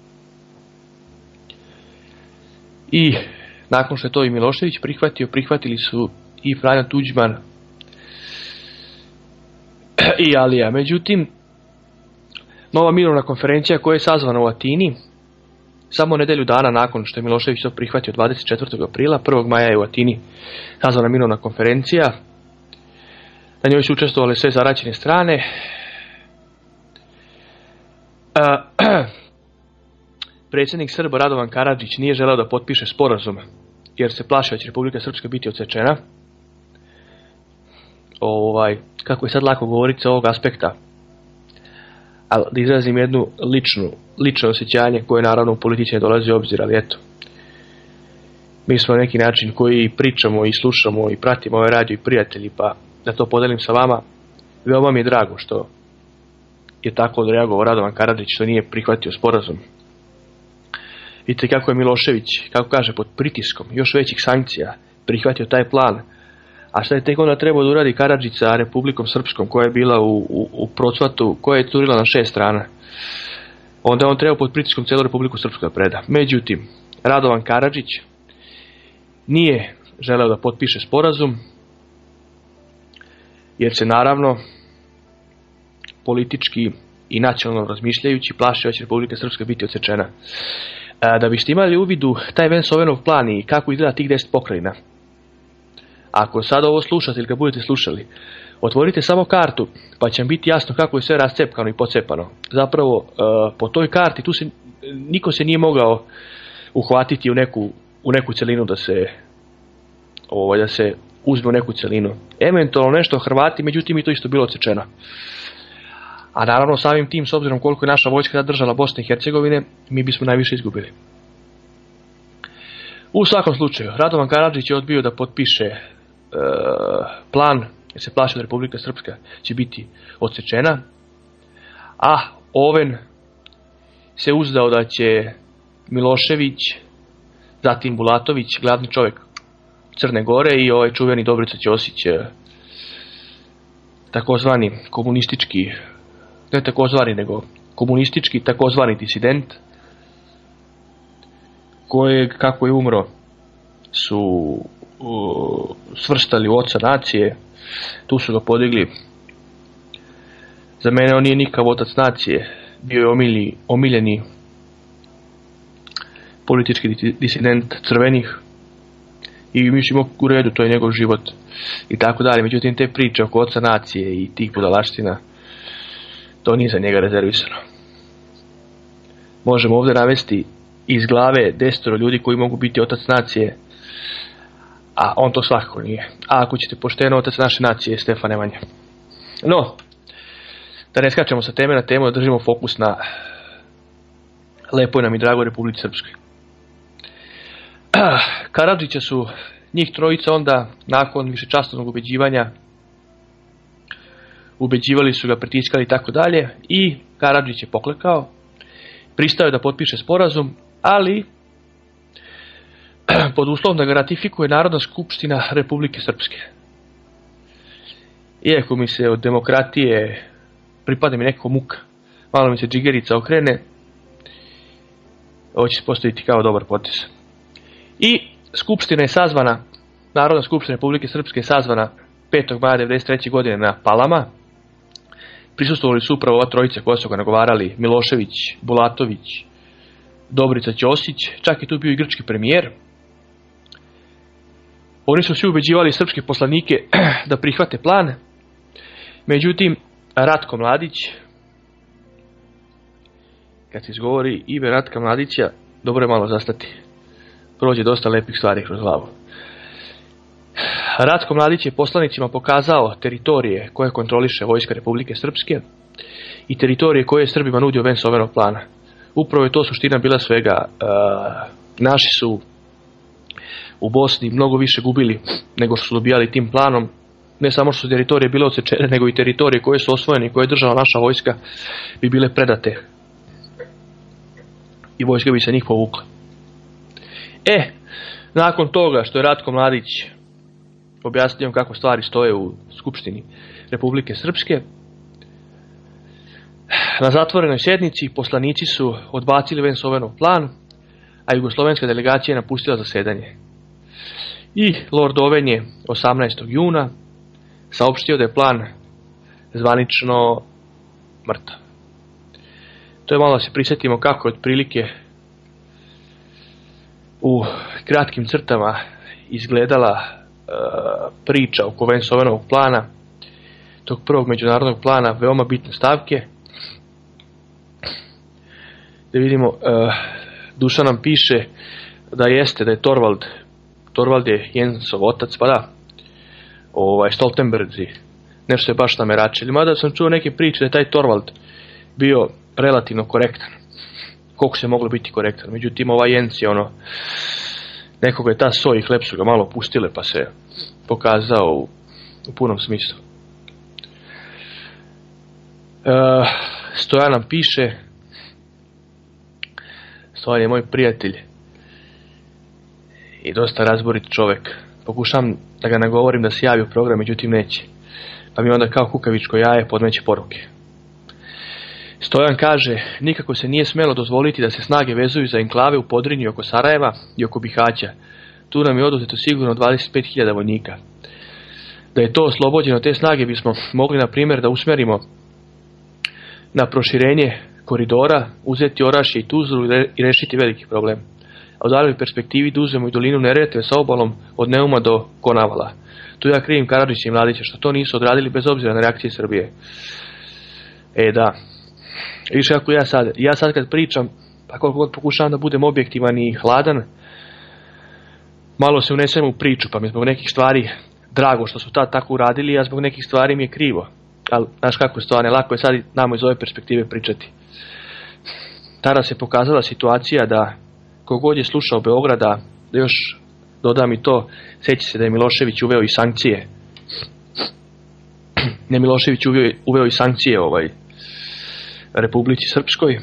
I nakon što je to i Milošević prihvatio, prihvatili su i Franjo Tuđman i Alija. Međutim, nova mirovna konferencija koja je sazvana u Atini, samo nedelju dana nakon što je Milošević to prihvatio, dvadeset četvrtog aprila, prvog maja je u Atini sazvana mirovna konferencija. Na njoj su učestvovale sve zaraćene strane. Predsjednik Srba Radovan Karadžić nije želeo da potpiše sporazum, jer se plašio da će Republika Srpska biti odsečena. Ovaj, kako je sad lako govoriti sa ovog aspekta, ali da izrazim jednu ličnu, lično osjećanje koje naravno u politici ne dolazi u obzir, ali eto. Mi smo na neki način koji pričamo i slušamo i pratimo ove radio i prijatelji, pa da to podelim sa vama, veoma mi je drago što je tako odreagovao Radovan Karadžić, što nije prihvatio sporazum. Vidite kako je Milošević, kako kaže, pod pritiskom još većih sankcija prihvatio taj plan. A šta je tek onda trebao da uradi Karadžić sa Republikom Srpskom, koja je bila u, u, u procvatu, koja je curila na šest strana. Onda on trebao pod pritiskom cijelu Republiku Srpsku da preda. Međutim, Radovan Karadžić nije želeo da potpiše sporazum, jer se naravno politički i nacionalno razmišljajući plašio da će Republika Srpska biti odsečena. Da biste imali uvidu taj Vance Ovenov plan i kako izgleda tih deset pokrajina, ako sad ovo slušate ili ga budete slušali, otvorite samo kartu pa će vam biti jasno kako je sve rascepkano i pocepano. Zapravo po toj karti tu se niko se nije mogao uhvatiti u neku, u neku celinu da se, ovaj, da se uzme u neku celinu. Eventualno nešto o Hrvati, međutim i to isto bilo odsečeno. A naravno samim tim, s obzirom koliko je naša vojska držala Bosne i Hercegovine, mi bismo najviše izgubili. U svakom slučaju, Radovan Karadžić je odbio da potpiše e, plan, jer se plaši da Republika Srpska će biti odsečena, a Oven se uzdao da će Milošević, zatim Bulatović, glavni čovjek Crne Gore, i ovaj čuveni Dobrica Ćosić, takozvani komunistički, ne takozvani, nego komunistički takozvani disident, kojeg, kako je umro, su uh, svrstali u oca nacije, tu su ga podigli. Za mene on nije nikav otac nacije, bio je omilji, omiljeni politički disident crvenih i mislimo u redu, to je njegov život i tako dalje. Međutim, te priče oko oca nacije i tih budalaština, to nije za njega rezervisano. Možemo ovdje navesti iz glave desetoro ljudi koji mogu biti otac nacije, a on to svakako nije. A ako ćete pošteno, otac naše nacije je Stefan Nemanja. No, da ne skačemo sa teme na temu, da držimo fokus na lepoj nam i dragoj Republici Srpskoj. Karadžića su njih trojica onda, nakon višečasnog ubeđivanja, ubeđivali su ga, pritiskali i tako dalje, i Karadžić je poklekao, pristao je da potpiše sporazum, ali pod uslovom da ga ratifikuje Narodna skupština Republike Srpske. Iako mi se od demokratije pripada mi neko muka, malo mi se džigerica okrene, ovo će se postaviti kao dobar potez. I skupština je sazvana, Narodna skupština Republike Srpske je sazvana petog maja devedeset treće godine na Palama. Prisustvovali su upravo ova trojica koja su ga nagovarali, Milošević, Bulatović, Dobrica Ćosić, čak je tu bio i grčki premijer. Oni su svi ubeđivali srpske poslanike da prihvate plan, međutim Ratko Mladić, kad se izgovori ime Ratka Mladića, dobro je malo zastati, prođe dosta lepih stvari kroz glavu. Ratko Mladić je poslanicima pokazao teritorije koje kontroliše vojska Republike Srpske i teritorije koje je Srbima nudio ven Sovenog plana. Upravo je to suština bila svega. E, naši su u Bosni mnogo više gubili nego što su dobijali tim planom. Ne samo što su teritorije bile odsečene, nego i teritorije koje su osvojene i koje je držala naša vojska bi bile predate. I vojska bi se njih povukla. E, nakon toga što je Ratko Mladić objasnio kako stvari stoje u Skupštini Republike Srpske, na zatvorenoj sjednici poslanici su odbacili ven Sovenov plan, a jugoslovenska delegacija je napustila zasedanje. I Lord Oven je osamnaestog juna saopštio da je plan zvanično mrtav. To je malo da se prisjetimo kako je otprilike u kratkim crtama izgledala e, priča oko ven Sovenovog plana, tog prvog međunarodnog plana, veoma bitne stavke. Da vidimo, e, Dušan nam piše da jeste, da je Torvald, Torvald je Jensov otac, pa da, ovaj, Stoltenbergzi, nešto se baš nameračili. Mada sam čuo neke priče da je taj Torvald bio relativno korektan. Koliko se moglo biti korektan. Međutim, ovaj Jens je ono, nekoga je ta soj i hleb su ga malo pustile, pa se pokazao u, u punom smislu. E, Stojan nam piše, Stojan je moj prijatelj i dosta razborit čovjek. Pokušam da ga nagovorim da se javi u program, međutim neće. Pa mi onda kao kukavičko jaje podmeće poruke. Stojan kaže, nikako se nije smjelo dozvoliti da se snage vezuju za enklave u Podrinju oko Sarajeva i oko Bihaća. Tu nam je oduzeto sigurno dvadeset pet hiljada vojnika. Da je to oslobođeno, te snage bismo mogli, na primjer, da usmjerimo na proširenje koridora, uzeti Orašje i Tuzlu i rešiti veliki problem. A u daljoj perspektivi da uzmemo i dolinu Neretve sa obalom od Neuma do Konavala. Tu ja krivim Karadžića i Mladića što to nisu odradili bez obzira na reakcije Srbije. E da, više ako ja sad, ja sad kad pričam, pa koliko god pokušavam da budem objektivan i hladan, malo se unesem u priču, pa mi zbog nekih stvari drago što su tad tako uradili, a zbog nekih stvari mi je krivo. Ali, znaš kako je stvarno, lako je sad nama iz ove perspektive pričati. Tada se pokazala situacija da kogod je slušao Beograda, da još dodam i to, sjeća se da je Milošević uveo i sankcije. Ne Milošević uveo, uveo i sankcije ovaj, Republici Srpskoj.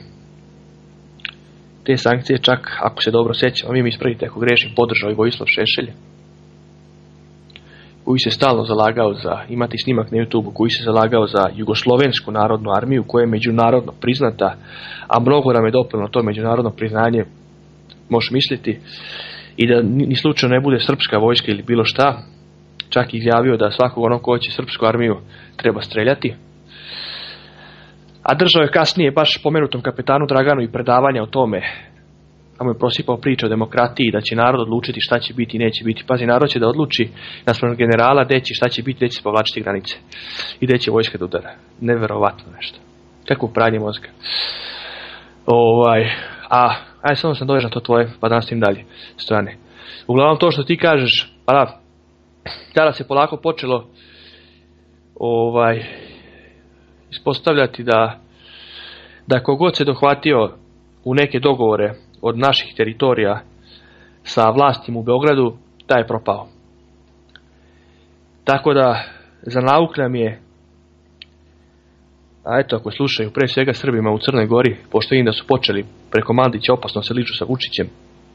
Te sankcije čak, ako se dobro sjećam, vi mi ispravite ako grešim, podržao i Vojislav Šešelj, koji se stalno zalagao za, imati snimak na YouTubeu, koji se zalagao za Jugoslovensku narodnu armiju, koja je međunarodno priznata, a mnogo nam je dopuno to međunarodno priznanje, možeš misliti, i da ni slučajno ne bude srpska vojska ili bilo šta, čak i izjavio da svakog onog ko će srpsku armiju treba streljati. A držao je kasnije baš pomenutom kapetanu Draganu i predavanja o tome, a mu je prosipao priču o demokratiji, da će narod odlučiti šta će biti i neće biti. Pazi, narod će da odluči naspram generala gde će šta će biti, gde će se povlačiti granice i gde će vojska da udara. Neverovatno nešto. Kako pranje mozga. Ovaj, a, aj samo sam dovežan to tvoje, pa da nastavim dalje strane. Uglavnom to što ti kažeš, pa da, tada se polako počelo ovaj, ispostavljati da, da kogod se dohvatio u neke dogovore od naših teritorija sa vlastima u Beogradu, taj je propao. Tako da, za nauk nam je, a eto ako slušaju pre svega Srbima u Crnoj Gori, pošto im da su počeli preko Mandića opasno se liču sa Vučićem,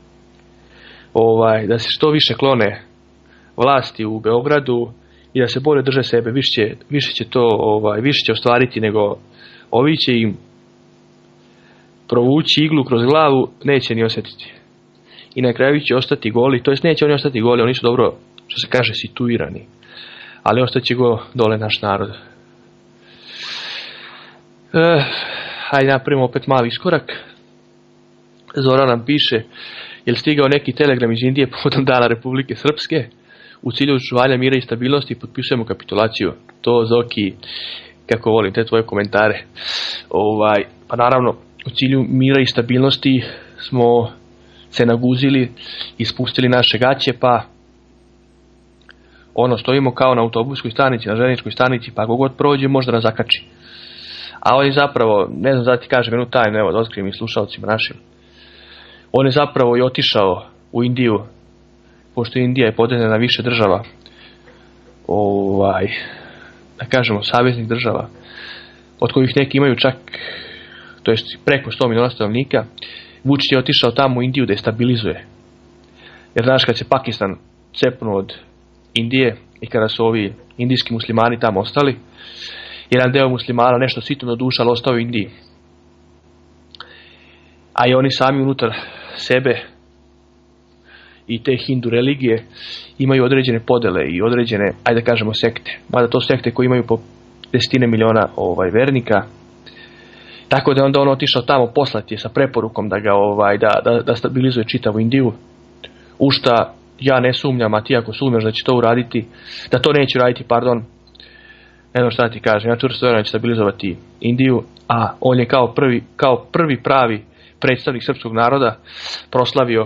ovaj, da se što više klone vlasti u Beogradu i da se bolje drže sebe, više će, više će to, ovaj, više će ostvariti nego ovi će im provući iglu kroz glavu, neće ni osjetiti. I na kraju će ostati goli, to jest neće oni ostati goli, oni su dobro, što se kaže, situirani. Ali ostaće go dole naš narod. E, hajde napravimo opet mali iskorak. Zora nam piše, je li stigao neki telegram iz Indije povodom dana Republike Srpske? U cilju očuvanja mira i stabilnosti potpisujemo kapitulaciju. To, Zoki, kako volim te tvoje komentare. Ovaj, pa naravno, u cilju mira i stabilnosti smo se naguzili i spustili naše gaće, pa ono, stojimo kao na autobuskoj stanici, na željezničkoj stanici, pa kogod prođe možda nas zakači. A on je zapravo, ne znam da ti kažem jednu tajnu, evo da otkrijem i slušalcima našim, on je zapravo i otišao u Indiju, pošto Indija je podeljena na više država, ovaj, da kažemo saveznih država, od kojih neki imaju čak, to jest preko sto miliona stanovnika. Vučić je otišao tamo u Indiju da je stabilizuje. Jer znaš, kad se Pakistan cepnuo od Indije i kada su ovi indijski muslimani tamo ostali, jedan deo muslimana nešto sitno duša, ali ostao u Indiji. A i oni sami unutar sebe i te hindu religije imaju određene podele i određene, ajde da kažemo, sekte. Mada to sekte koji imaju po desetine miliona ovaj, vernika. Tako da je onda on otišao tamo, poslati je sa preporukom da ga ovaj, da, da, da stabilizuje čitavu Indiju. U šta ja ne sumnjam, a ti ako sumnjaš da će to uraditi, da to neće uraditi, pardon, ne znam šta ti kažem, ja čvrsto vjerujem da će stabilizovati Indiju, a on je kao prvi, kao prvi pravi predstavnik srpskog naroda proslavio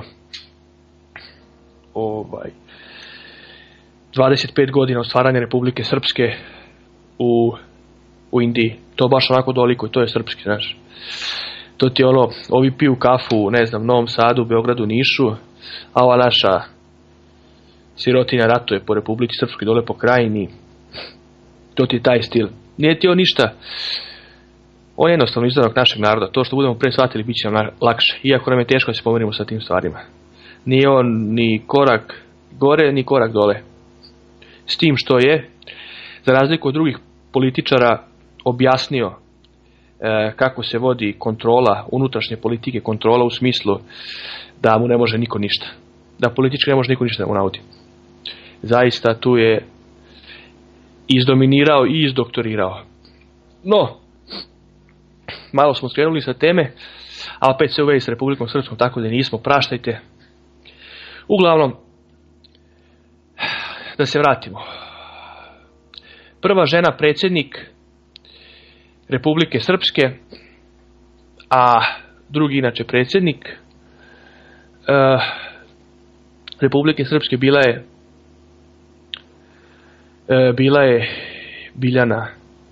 ovaj, dvadeset pet godina od stvaranja Republike Srpske u, u Indiji. To baš onako doliko i to je srpski, znaš. To ti ono, ovi piju kafu, ne znam, Novom Sadu, Beogradu, Nišu, a ova naša sirotinja ratuje po Republici Srpskoj dole po Krajini. To ti je taj stil. Nije ti on ništa. On je jednostavno izdanak našeg naroda. To što budemo pre shvatili bit će nam lakše. Iako nam je teško da se pomerimo sa tim stvarima. Nije on ni korak gore, ni korak dole. S tim što je, za razliku od drugih političara, objasnio e, kako se vodi kontrola, unutrašnje politike, kontrola u smislu da mu ne može niko ništa. Da politički ne može niko ništa da mu naudi. Zaista tu je izdominirao i izdoktorirao. No, malo smo skrenuli sa teme, a opet se u vezi s Republikom Srpskom, tako da nismo, praštajte. Uglavnom, da se vratimo. Prva žena predsjednik Republike Srpske, a drugi inače predsjednik uh, Republike Srpske bila je e, bila je Biljana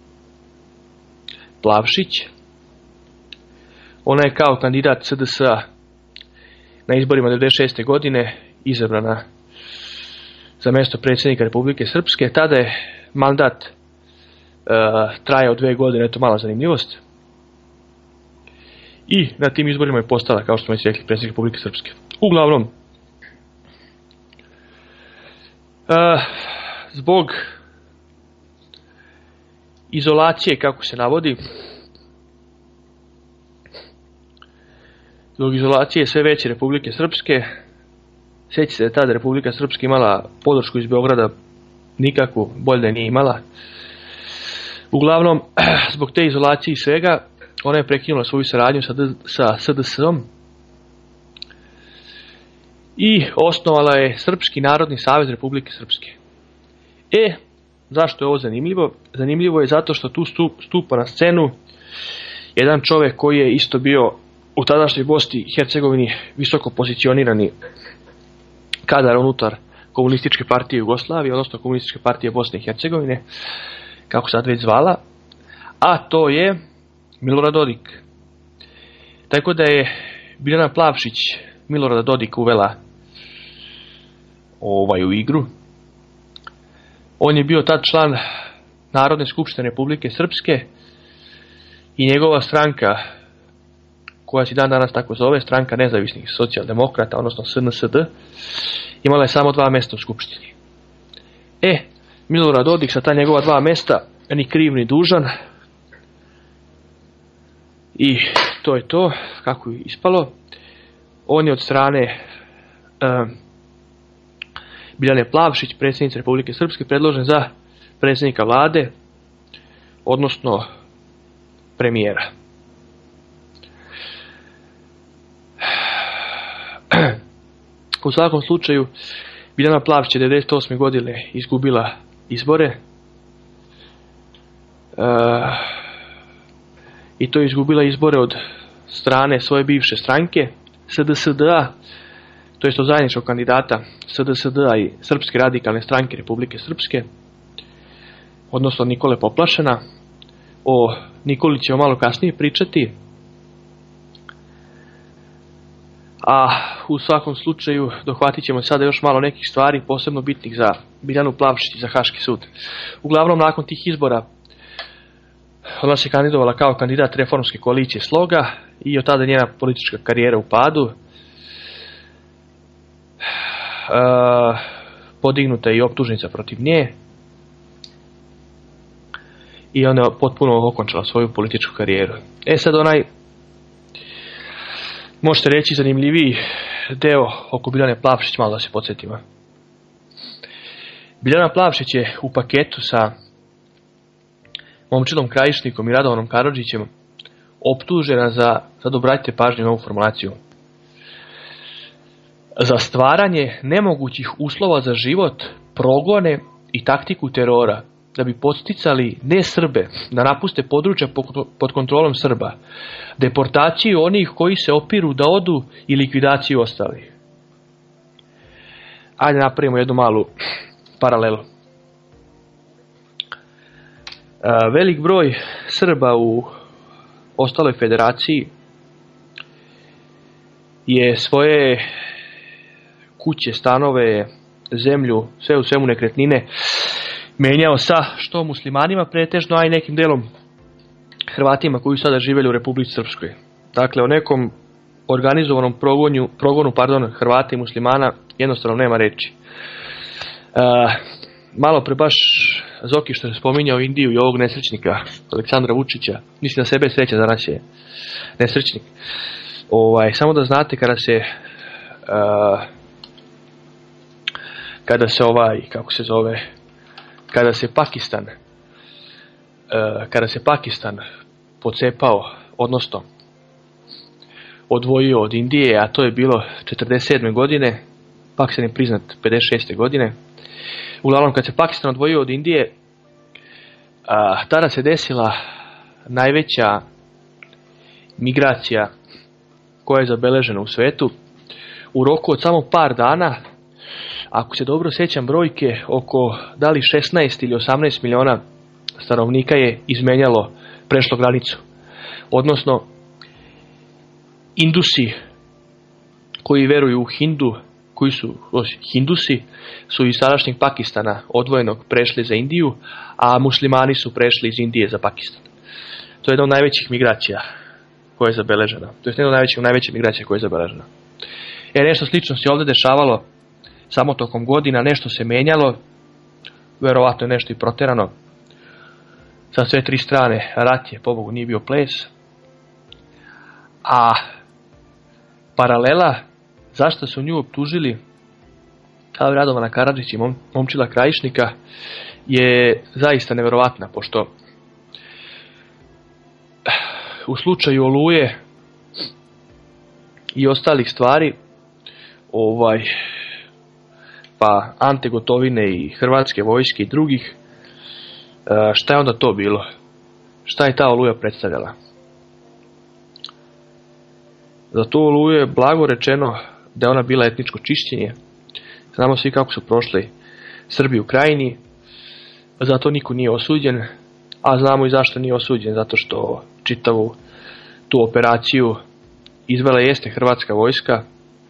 Plavšić. Ona je kao kandidat S D S-a na izborima devedeset šeste. godine izabrana za mjesto predsjednika Republike Srpske. Tada je mandat uh, trajao dve godine, eto mala zanimljivost. I na tim izborima je postala, kao što smo već rekli, predsjednik Republike Srpske. Uglavnom, uh, zbog izolacije, kako se navodi, zbog izolacije sve veće Republike Srpske, sjeća se da je tada Republika Srpska imala podršku iz Beograda nikakvu, bolje da nije imala. Uglavnom, zbog te izolacije i svega, ona je prekinula svoju saradnju sa, sa S D S-om i osnovala je Srpski narodni savez Republike Srpske. E, zašto je ovo zanimljivo? Zanimljivo je zato što tu stupa na scenu jedan čovjek koji je isto bio u tadašnjoj Bosni i Hercegovini visoko pozicionirani kadar unutar komunističke partije Jugoslavije, odnosno komunističke partije Bosne i Hercegovine, kako sad već zvala, a to je Milorad Dodik. Tako da je Biljana Plavšić Milorada Dodika uvela ovaj u igru. On je bio tad član Narodne skupštine Republike Srpske i njegova stranka, koja se dan danas tako zove, Stranka nezavisnih socijaldemokrata, odnosno S N S D, imala je samo dva mjesta u skupštini. E, Milorad Dodik sa ta njegova dva mjesta, ni kriv ni dužan, i to je to, kako je ispalo. On je od strane um, Biljane Plavšić, predsjednice Republike Srpske, predložen za predsjednika vlade, odnosno premijera. U svakom slučaju, Biljana Plavšić je devedeset osme. godine izgubila izbore. E, I to je izgubila izbore od strane svoje bivše stranke, S D S D-a, to jest od zajedničkog kandidata S D S D-a i Srpske radikalne stranke Republike Srpske, odnosno Nikole Poplašena. O Nikoli ćemo malo kasnije pričati. A u svakom slučaju dohvatit ćemo sada još malo nekih stvari posebno bitnih za Biljanu Plavšić i za Haški sud. Uglavnom, nakon tih izbora ona se kandidovala kao kandidat reformske koalicije Sloga i od tada njena politička karijera u padu. E, podignuta je i optužnica protiv nje i ona je potpuno okončala svoju političku karijeru. E sad onaj, možete reći, zanimljiviji deo oko Biljane Plavšić, malo da se podsjetimo. Biljana Plavšić je u paketu sa Momčilom Krajišnikom i Radovanom Karadžićem optužena za, sad obratite pažnju na ovu formulaciju, za stvaranje nemogućih uslova za život, progone i taktiku terora, da bi podsticali ne Srbe da napuste područja pod kontrolom Srba, deportaciju onih koji se opiru da odu i likvidaciju ostalih. Ajde napravimo jednu malu paralelu. Velik broj Srba u ostaloj federaciji je svoje kuće, stanove, zemlju, sve u svemu nekretnine menjao sa što muslimanima pretežno, a i nekim delom Hrvatima koji su sada živjeli u Republici Srpskoj. Dakle, o nekom organizovanom progonu, progonu pardon, Hrvata i muslimana jednostavno nema reči. Uh, malo pre baš Zoki što je spominjao Indiju i ovog nesrećnika Aleksandra Vučića, mislim da sebe sreća za nas je nesrećnik. Ovaj, samo da znate, kada se uh, kada se ovaj, kako se zove, kada se Pakistan uh, kada se Pakistan pocepao, odnosno odvojio od Indije, a to je bilo četrdeset sedme. godine, Pakistan je priznat pedeset šeste. godine. Uglavnom, kad se Pakistan odvojio od Indije, a, tada se desila najveća migracija koja je zabeležena u svetu. U roku od samo par dana Ako se dobro sjećam brojke, oko da li šesnaest ili osamnaest miliona stanovnika je izmenjalo, prešlo granicu. Odnosno, Indusi koji veruju u Hindu, koji su Hindusi, su iz sadašnjeg Pakistana odvojenog prešli za Indiju, a muslimani su prešli iz Indije za Pakistan. To je jedna od najvećih migracija koja je zabeležena. To je jedna od najvećih, najvećih migracija koja je zabeležena. E, nešto slično se ovdje dešavalo samo tokom godina, nešto se menjalo, verovatno je nešto i proterano. Sa sve tri strane rat je, pobogu, nije bio ples. A paralela, zašto su nju optužili kao Radovana Karadžić i Mom, Momčila Krajišnika, je zaista neverovatna, pošto u slučaju Oluje i ostalih stvari, ovaj, pa Ante Gotovine i Hrvatske vojske i drugih, šta je onda to bilo? Šta je ta Oluja predstavljala? Za to Oluju je blago rečeno da je ona bila etničko čišćenje. Znamo svi kako su prošli Srbi u Krajini, zato niko nije osuđen, a znamo i zašto nije osuđen, zato što čitavu tu operaciju izvela jeste Hrvatska vojska,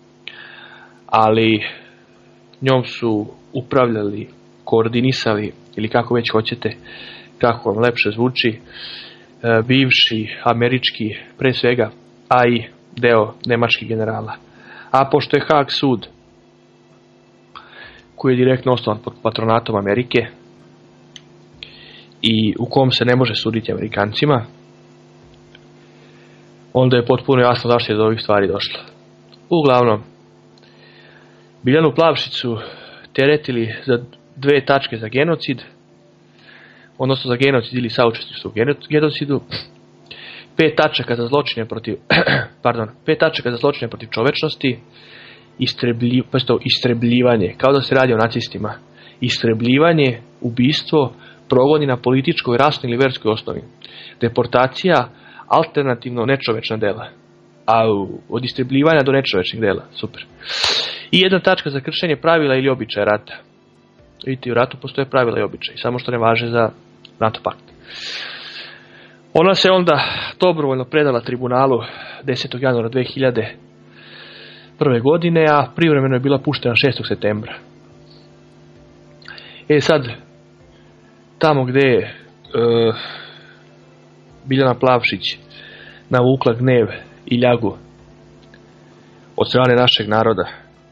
ali njom su upravljali, koordinisali, ili kako već hoćete, kako vam lepše zvuči, bivši američki, pre svega, a i deo nemačkih generala. A pošto je Haag sud, koji je direktno osnovan pod patronatom Amerike i u kom se ne može suditi Amerikancima, onda je potpuno jasno zašto je do ovih stvari došlo. Uglavnom, Biljanu Plavšicu teretili za dve tačke za genocid, odnosno za genocid ili saučesništvo u genocidu, pet tačaka za zločine protiv, pardon, pet tačaka za zločine protiv čovečnosti, istreblji, istrebljivanje, kao da se radi o nacistima, istrebljivanje, ubistvo, progoni na političkoj, rasnoj ili verskoj osnovi, deportacija, alternativno nečovečna dela, a od istrebljivanja do nečovečnih dela, super. I jedna tačka za kršenje pravila ili običaja rata. Vidite, u ratu postoje pravila i običaji, samo što ne važe za NATO pakt. Ona se onda dobrovoljno predala tribunalu desetog januara dve hiljade prve. godine, a privremeno je bila puštena šestog septembra. E sad, tamo gdje je e, Biljana Plavšić navukla gnev i ljagu od strane našeg naroda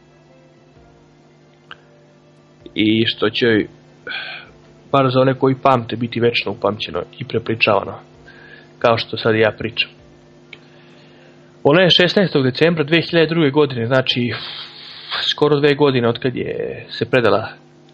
i što će joj, bar za one koji pamte, biti večno upamćeno i prepričavano, kao što sad ja pričam. Ona je šesnaestog decembra dve hiljade druge. godine, znači skoro dve godine od kad je se predala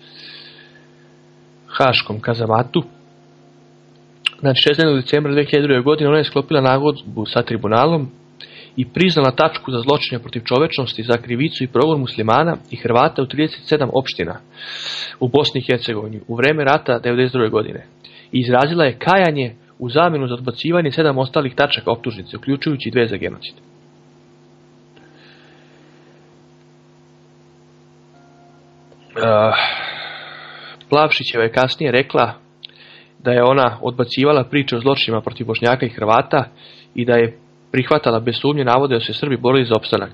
haškom kazamatu, znači šesnaestog decembra dve hiljade druge. godine ona je sklopila nagodbu sa tribunalom i priznala tačku za zločine protiv čovečnosti, za krivicu i progon muslimana i Hrvata u trideset sedam opština u Bosni i Hercegovini u vreme rata devedeset druge. godine. I izrazila je kajanje u zamjenu za odbacivanje sedam ostalih tačaka optužnice, uključujući dve za genocid. Uh, Plavšićeva je kasnije rekla da je ona odbacivala priče o zločinima protiv Bošnjaka i Hrvata i da je prihvatala bez sumnje navode da su se Srbi borili za opstanak.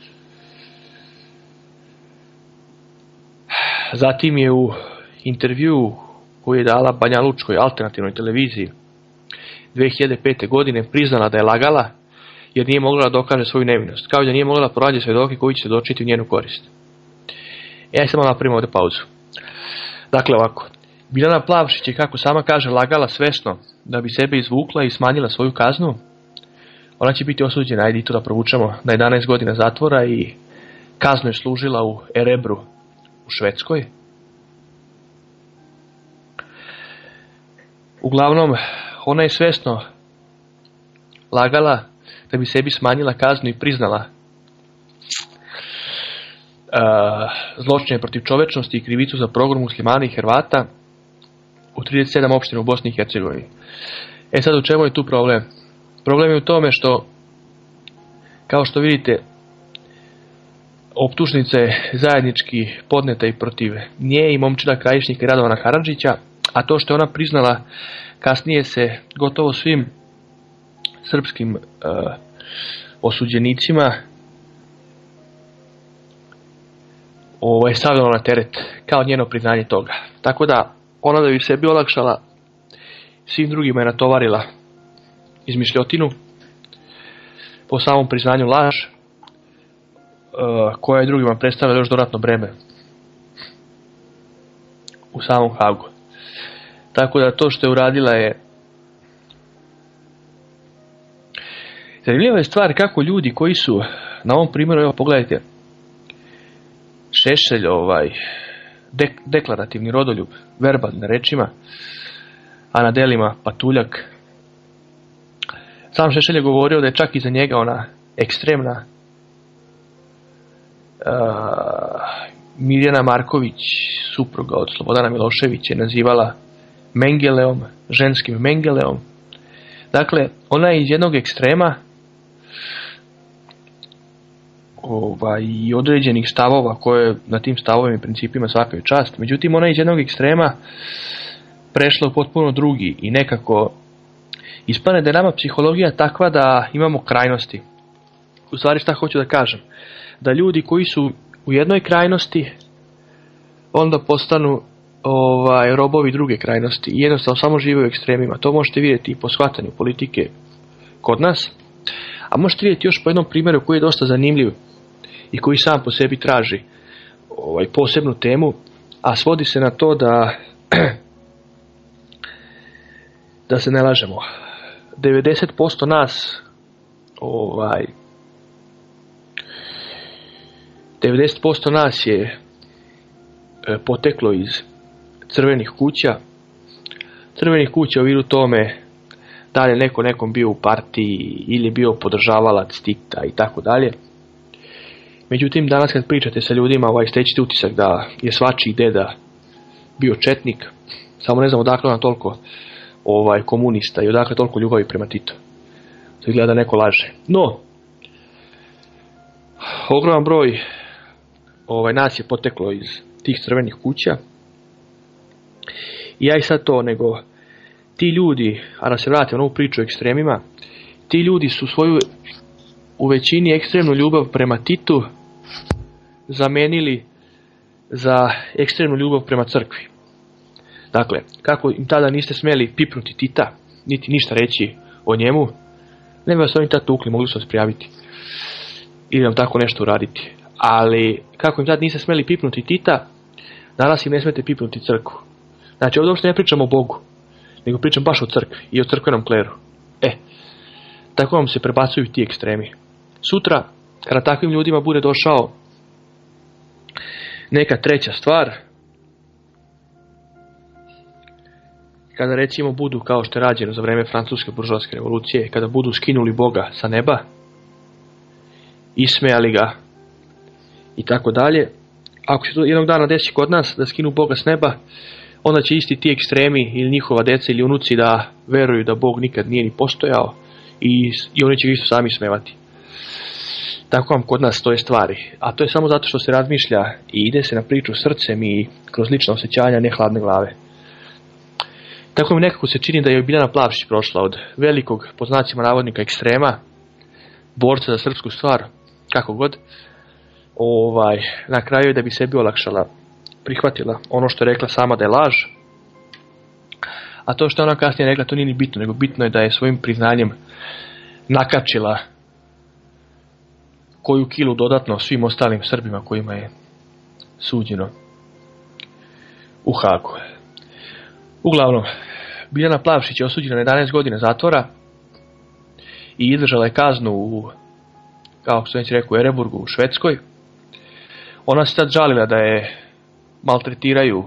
Zatim je u intervjuu koji je dala Banja Lučkoj alternativnoj televiziji dve hiljade pete. godine priznala da je lagala jer nije mogla da dokaže svoju nevinost, kao i da nije mogla da pronađe svedoke koji će se dočiti u njenu korist. Ja samo napravimo ovdje pauzu. Dakle ovako, Biljana Plavšić je, kako sama kaže, lagala svesno da bi sebe izvukla i smanjila svoju kaznu. Ona će biti osuđena, ajde i to da provučemo, na jedanaest godina zatvora i kaznu je služila u Erebru u Švedskoj. Uglavnom, ona je svesno lagala da bi sebi smanjila kaznu i priznala uh, zločine protiv čovečnosti i krivicu za progon muslimana i Hrvata u trideset sedam opština u Bosni i Hercegovini. E sad, u čemu je tu problem? Problem je u tome što, kao što vidite, optužnice zajednički podneta i protiv nje i Momčila Krajišnika i Radovana Karadžića, a to što je ona priznala kasnije se gotovo svim srpskim uh, osuđenicima ovo je stavljeno na teret kao njeno priznanje toga. Tako da ona da bi sebi olakšala, svim drugima je natovarila izmišljotinu po samom priznanju laž, uh, koja je drugima predstavlja još dodatno breme u samom Hagu. Tako da to što je uradila je zanimljiva je stvar kako ljudi koji su na ovom primjeru, evo pogledajte, Šešelj, ovaj, dek, deklarativni rodoljub, verbalni na rečima, a na delima patuljak. Sam Šešelj je govorio da je čak i za njega ona ekstremna uh, Mirjana Marković, supruga od Slobodana Miloševića, je nazivala Mengeleom, ženskim Mengeleom. Dakle, ona je iz jednog ekstrema ovaj, i određenih stavova koje na tim stavovima i principima svaka je čast. Međutim, ona je iz jednog ekstrema prešla u potpuno drugi i nekako ispane da je nama psihologija takva da imamo krajnosti. U stvari šta hoću da kažem? Da ljudi koji su u jednoj krajnosti onda postanu ovaj, robovi druge krajnosti i jednostavno samo žive u ekstremima. To možete vidjeti i po shvatanju politike kod nas, a možete vidjeti još po jednom primjeru koji je dosta zanimljiv i koji sam po sebi traži ovaj, posebnu temu, a svodi se na to da da se ne lažemo. devedeset posto nas ovaj devedeset posto nas je e, poteklo iz crvenih kuća. Crvenih kuća u vidu tome da li je neko nekom bio u partiji ili bio podržavalac Tita i tako dalje. Međutim, danas kad pričate sa ljudima, ovaj, stećete utisak da je svačiji deda bio četnik, samo ne znam odakle nam toliko ovaj, komunista i odakle toliko ljubavi prema Titu. To izgleda da neko laže. No, ogroman broj ovaj, nas je poteklo iz tih crvenih kuća. I ja i sad to, nego ti ljudi, a da se vratimo na ovu priču o ekstremima, ti ljudi su svoju u većini ekstremnu ljubav prema Titu zamenili za ekstremnu ljubav prema crkvi. Dakle, kako im tada niste smjeli pipnuti Tita, niti ništa reći o njemu, ne bi vas oni tada tukli, mogli su vas prijaviti ili vam tako nešto uraditi. Ali kako im tada niste smjeli pipnuti Tita, danas im ne smijete pipnuti crkvu. Znači, ovdje uopšte ne pričamo o Bogu, nego pričam baš o crkvi i o crkvenom kleru. E, tako vam se prebacuju ti ekstremi. Sutra, kada takvim ljudima bude došao neka treća stvar, kada recimo budu, kao što je rađeno za vreme francuske buržoaske revolucije, kada budu skinuli Boga sa neba, ismejali ga i tako dalje, ako se to jednog dana desi kod nas da skinu Boga s neba, onda će isti ti ekstremi ili njihova deca ili unuci da veruju da Bog nikad nije ni postojao i, i oni će ga isto sami smevati. Tako vam kod nas stoje stvari. A to je samo zato što se razmišlja i ide se na priču srcem i kroz lična osjećanja, ne hladne glave. Tako mi nekako se čini da je Biljana Plavšić prošla od velikog, po znacima navodnika, ekstrema, borca za srpsku stvar, kako god, ovaj, na kraju je da bi sebi olakšala, prihvatila ono što je rekla sama da je laž, a to što ona kasnije rekla to nije ni bitno, nego bitno je da je svojim priznanjem nakačila koju kilu dodatno svim ostalim Srbima kojima je suđeno u Hagu. Uglavnom, Biljana Plavšić je osuđena na jedanaest godina zatvora i izdržala je kaznu u, kao što već rekao, u Ereburgu u Švedskoj. Ona se sad žalila da je maltretiraju uh,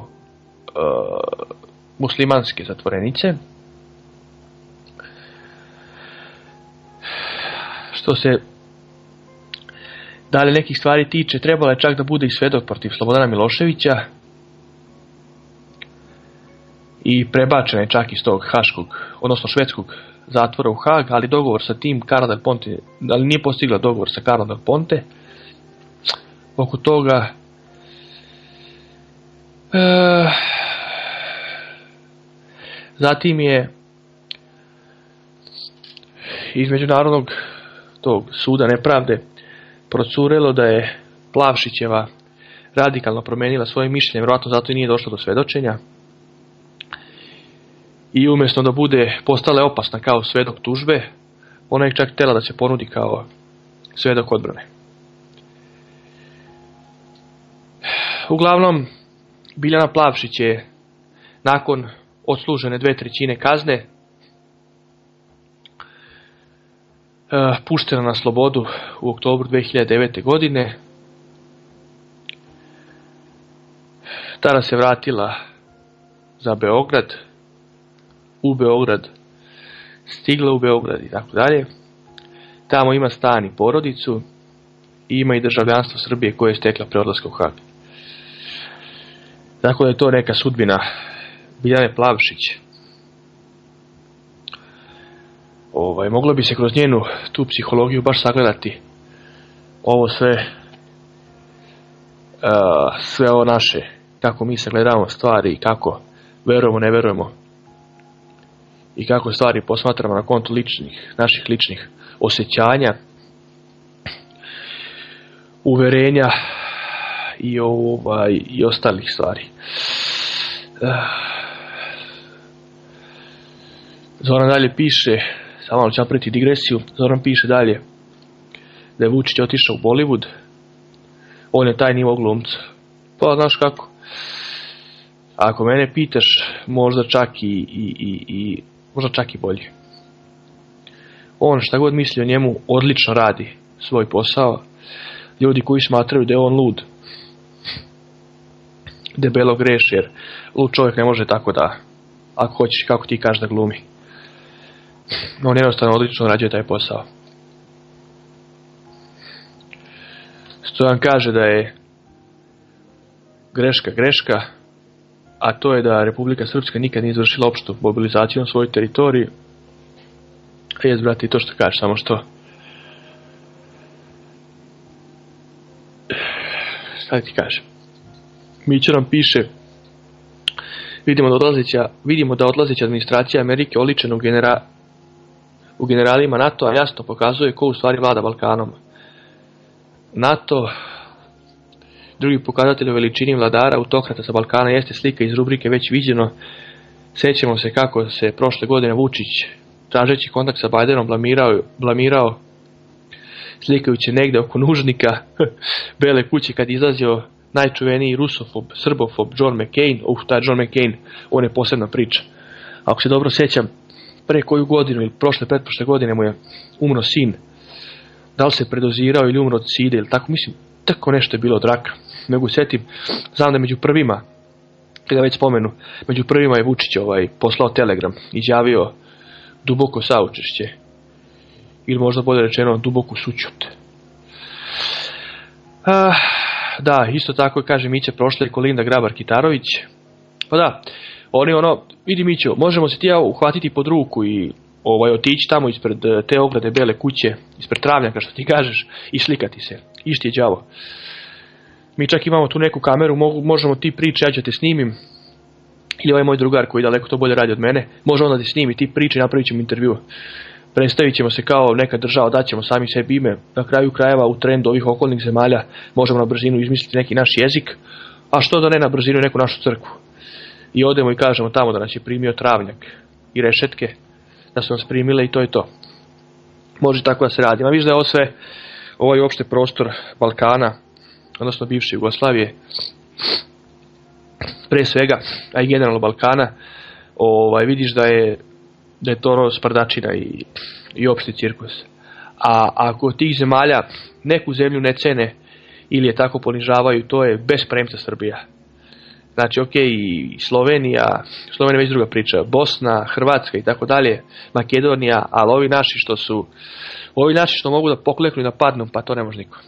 muslimanske zatvorenice. Što se dalje nekih stvari tiče, trebala je čak da bude i svedok protiv Slobodana Miloševića i prebačena je čak iz tog haškog, odnosno švedskog zatvora u Hag, ali dogovor sa tim Carlo del Ponte, ali nije postigla dogovor sa Carlo del Ponte, oko toga. E, zatim je iz Međunarodnog tog suda nepravde procurelo da je Plavšićeva radikalno promijenila svoje mišljenje, vjerojatno zato i nije došlo do svedočenja. I umjesto da bude postala opasna kao svedok tužbe, ona je čak htjela da se ponudi kao svedok odbrane. Uglavnom, Biljana Plavšić je nakon odslužene dve trećine kazne puštena na slobodu u oktobru dve hiljade devete. godine. Tada se vratila za Beograd, u Beograd, stigla u Beograd i tako dalje. Tamo ima stan i porodicu i ima i državljanstvo Srbije koje je stekla pre odlaska u Hag. Tako da je to neka sudbina Biljane Plavšić. Ovaj, moglo bi se kroz njenu tu psihologiju baš sagledati ovo sve, uh, sve ovo naše, kako mi sagledavamo stvari i kako verujemo, ne verujemo i kako stvari posmatramo na kontu ličnih, naših ličnih osjećanja, uverenja i, ovaj, i ostalih stvari. Uh, Zoran dalje piše, samo malo ću napraviti digresiju, Zoran piše dalje da je Vučić otišao u Bollywood, on je taj nivo glumca. Pa znaš kako, ako mene pitaš, možda čak i, i, i, i možda čak i bolje. On šta god misli o njemu, odlično radi svoj posao. Ljudi koji smatraju da je on lud, debelo greše, jer lud čovjek ne može tako da, ako hoćeš kako ti kažeš da glumi. On jednostavno odlično rađuje taj posao. Stojan kaže da je greška greška, a to je da Republika Srpska nikad nije izvršila opštu mobilizaciju na svojoj teritoriji. Jes, brate, i to što kaže, samo što šta ti kažem. Mićo nam piše, vidimo da odlazeća, vidimo da odlazeća administracija Amerike oličena u, genera, u generalima NATO-a jasno pokazuje ko u stvari vlada Balkanom. NATO, drugi pokazatelj o veličini vladara autokrata sa Balkana jeste slika iz rubrike Već viđeno. Sjećamo se kako se prošle godine Vučić, tražeći kontakt sa Bajdenom, blamirao, blamirao slikajući negde oko nužnika Bele kuće kad izlazio najčuveniji rusofob, srbofob John McCain. Uf, taj John McCain, on je posebna priča. Ako se dobro sjećam, pre koju godinu ili prošle, pretprošle godine mu je umro sin. Da li se predozirao ili umro od side ili tako, mislim, tako nešto je bilo od raka. Nego sjetim, znam da među prvima, kada već spomenu, među prvima je Vučić ovaj, poslao telegram, izjavio duboko saučešće. Ili možda bolje rečeno duboku sućut. Ah, da, isto tako kaže Mića prošle Kolinda Grabar-Kitarović. Pa da, oni ono, vidi Mićo, možemo se ti ja uhvatiti pod ruku i ovaj, otići tamo ispred te ograde Bele kuće, ispred travnjaka što ti kažeš, i slikati se. Išti je đavo. Mi čak imamo tu neku kameru, mogu, možemo ti priče, ja ću te snimim. Ili ovaj moj drugar koji daleko to bolje radi od mene, može onda ti snimi, ti priče, napravit ćemo intervju. Predstavit ćemo se kao neka država, daćemo sami sebi ime. Na kraju krajeva u trendu ovih okolnih zemalja možemo na brzinu izmisliti neki naš jezik, a što da ne na brzinu neku našu crkvu. I odemo i kažemo tamo da nas je primio travnjak i rešetke, da su nas primile i to je to. Može tako da se radi. Ma viš da je ovo sve, ovaj uopšte prostor Balkana, odnosno bivše Jugoslavije, pre svega, a i generalno Balkana, ovaj, vidiš da je da je to sprdačina i, i opšti cirkus. A ako tih zemalja neku zemlju ne cene ili je tako ponižavaju, to je bez premca Srbija. Znači, ok, i Slovenija, Slovenija je već druga priča, Bosna, Hrvatska i tako dalje, Makedonija, ali ovi naši što su, ovi naši što mogu da pokleknu i da padnu, pa to ne može niko.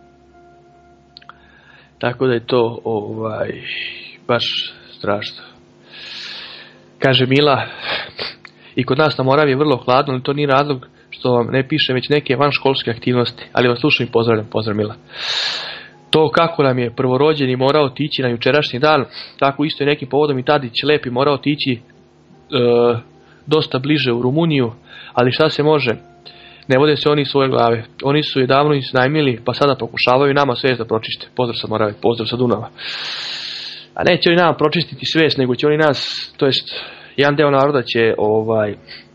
Tako da je to ovaj, baš strašno. Kaže Mila, i kod nas na Moravi je vrlo hladno, ali to nije razlog što vam ne piše već neke vanškolske aktivnosti, ali vas slušam i pozdravljam, pozdrav Mila. To kako nam je prvorođeni morao otići na jučerašnji dan, tako isto je nekim povodom i Tadić Lepi morao otići e, dosta bliže u Rumuniju, ali šta se može? Ne vode se oni svoje glave. Oni su je davno iznajmili, pa sada pokušavaju nama svest da pročiste. Pozdrav sa Morave, pozdrav sa Dunava. A neće oni nama pročistiti svest, nego će oni nas, to jest jedan deo naroda će ovaj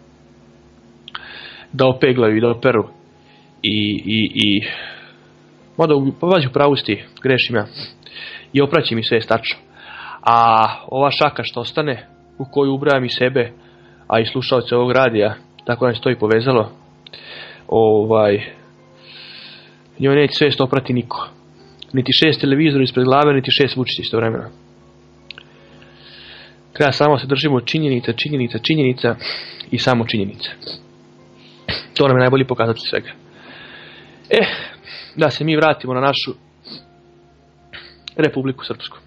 da opeglaju i da operu. I, i, i mada povađu pravosti, grešim ja. I opraći mi svest tačno. A ova šaka što ostane, u koju ubrajam i sebe, a i slušalce ovog radija, tako nam se to i povezalo, ovaj, njoj neće svest oprati niko. Niti šest televizora ispred glave, niti šest Vučića istovremeno. Treba samo se držimo činjenica, činjenica, činjenica i samo činjenica. To nam je najbolji pokazatelj svega. E, da se mi vratimo na našu Republiku Srpsku.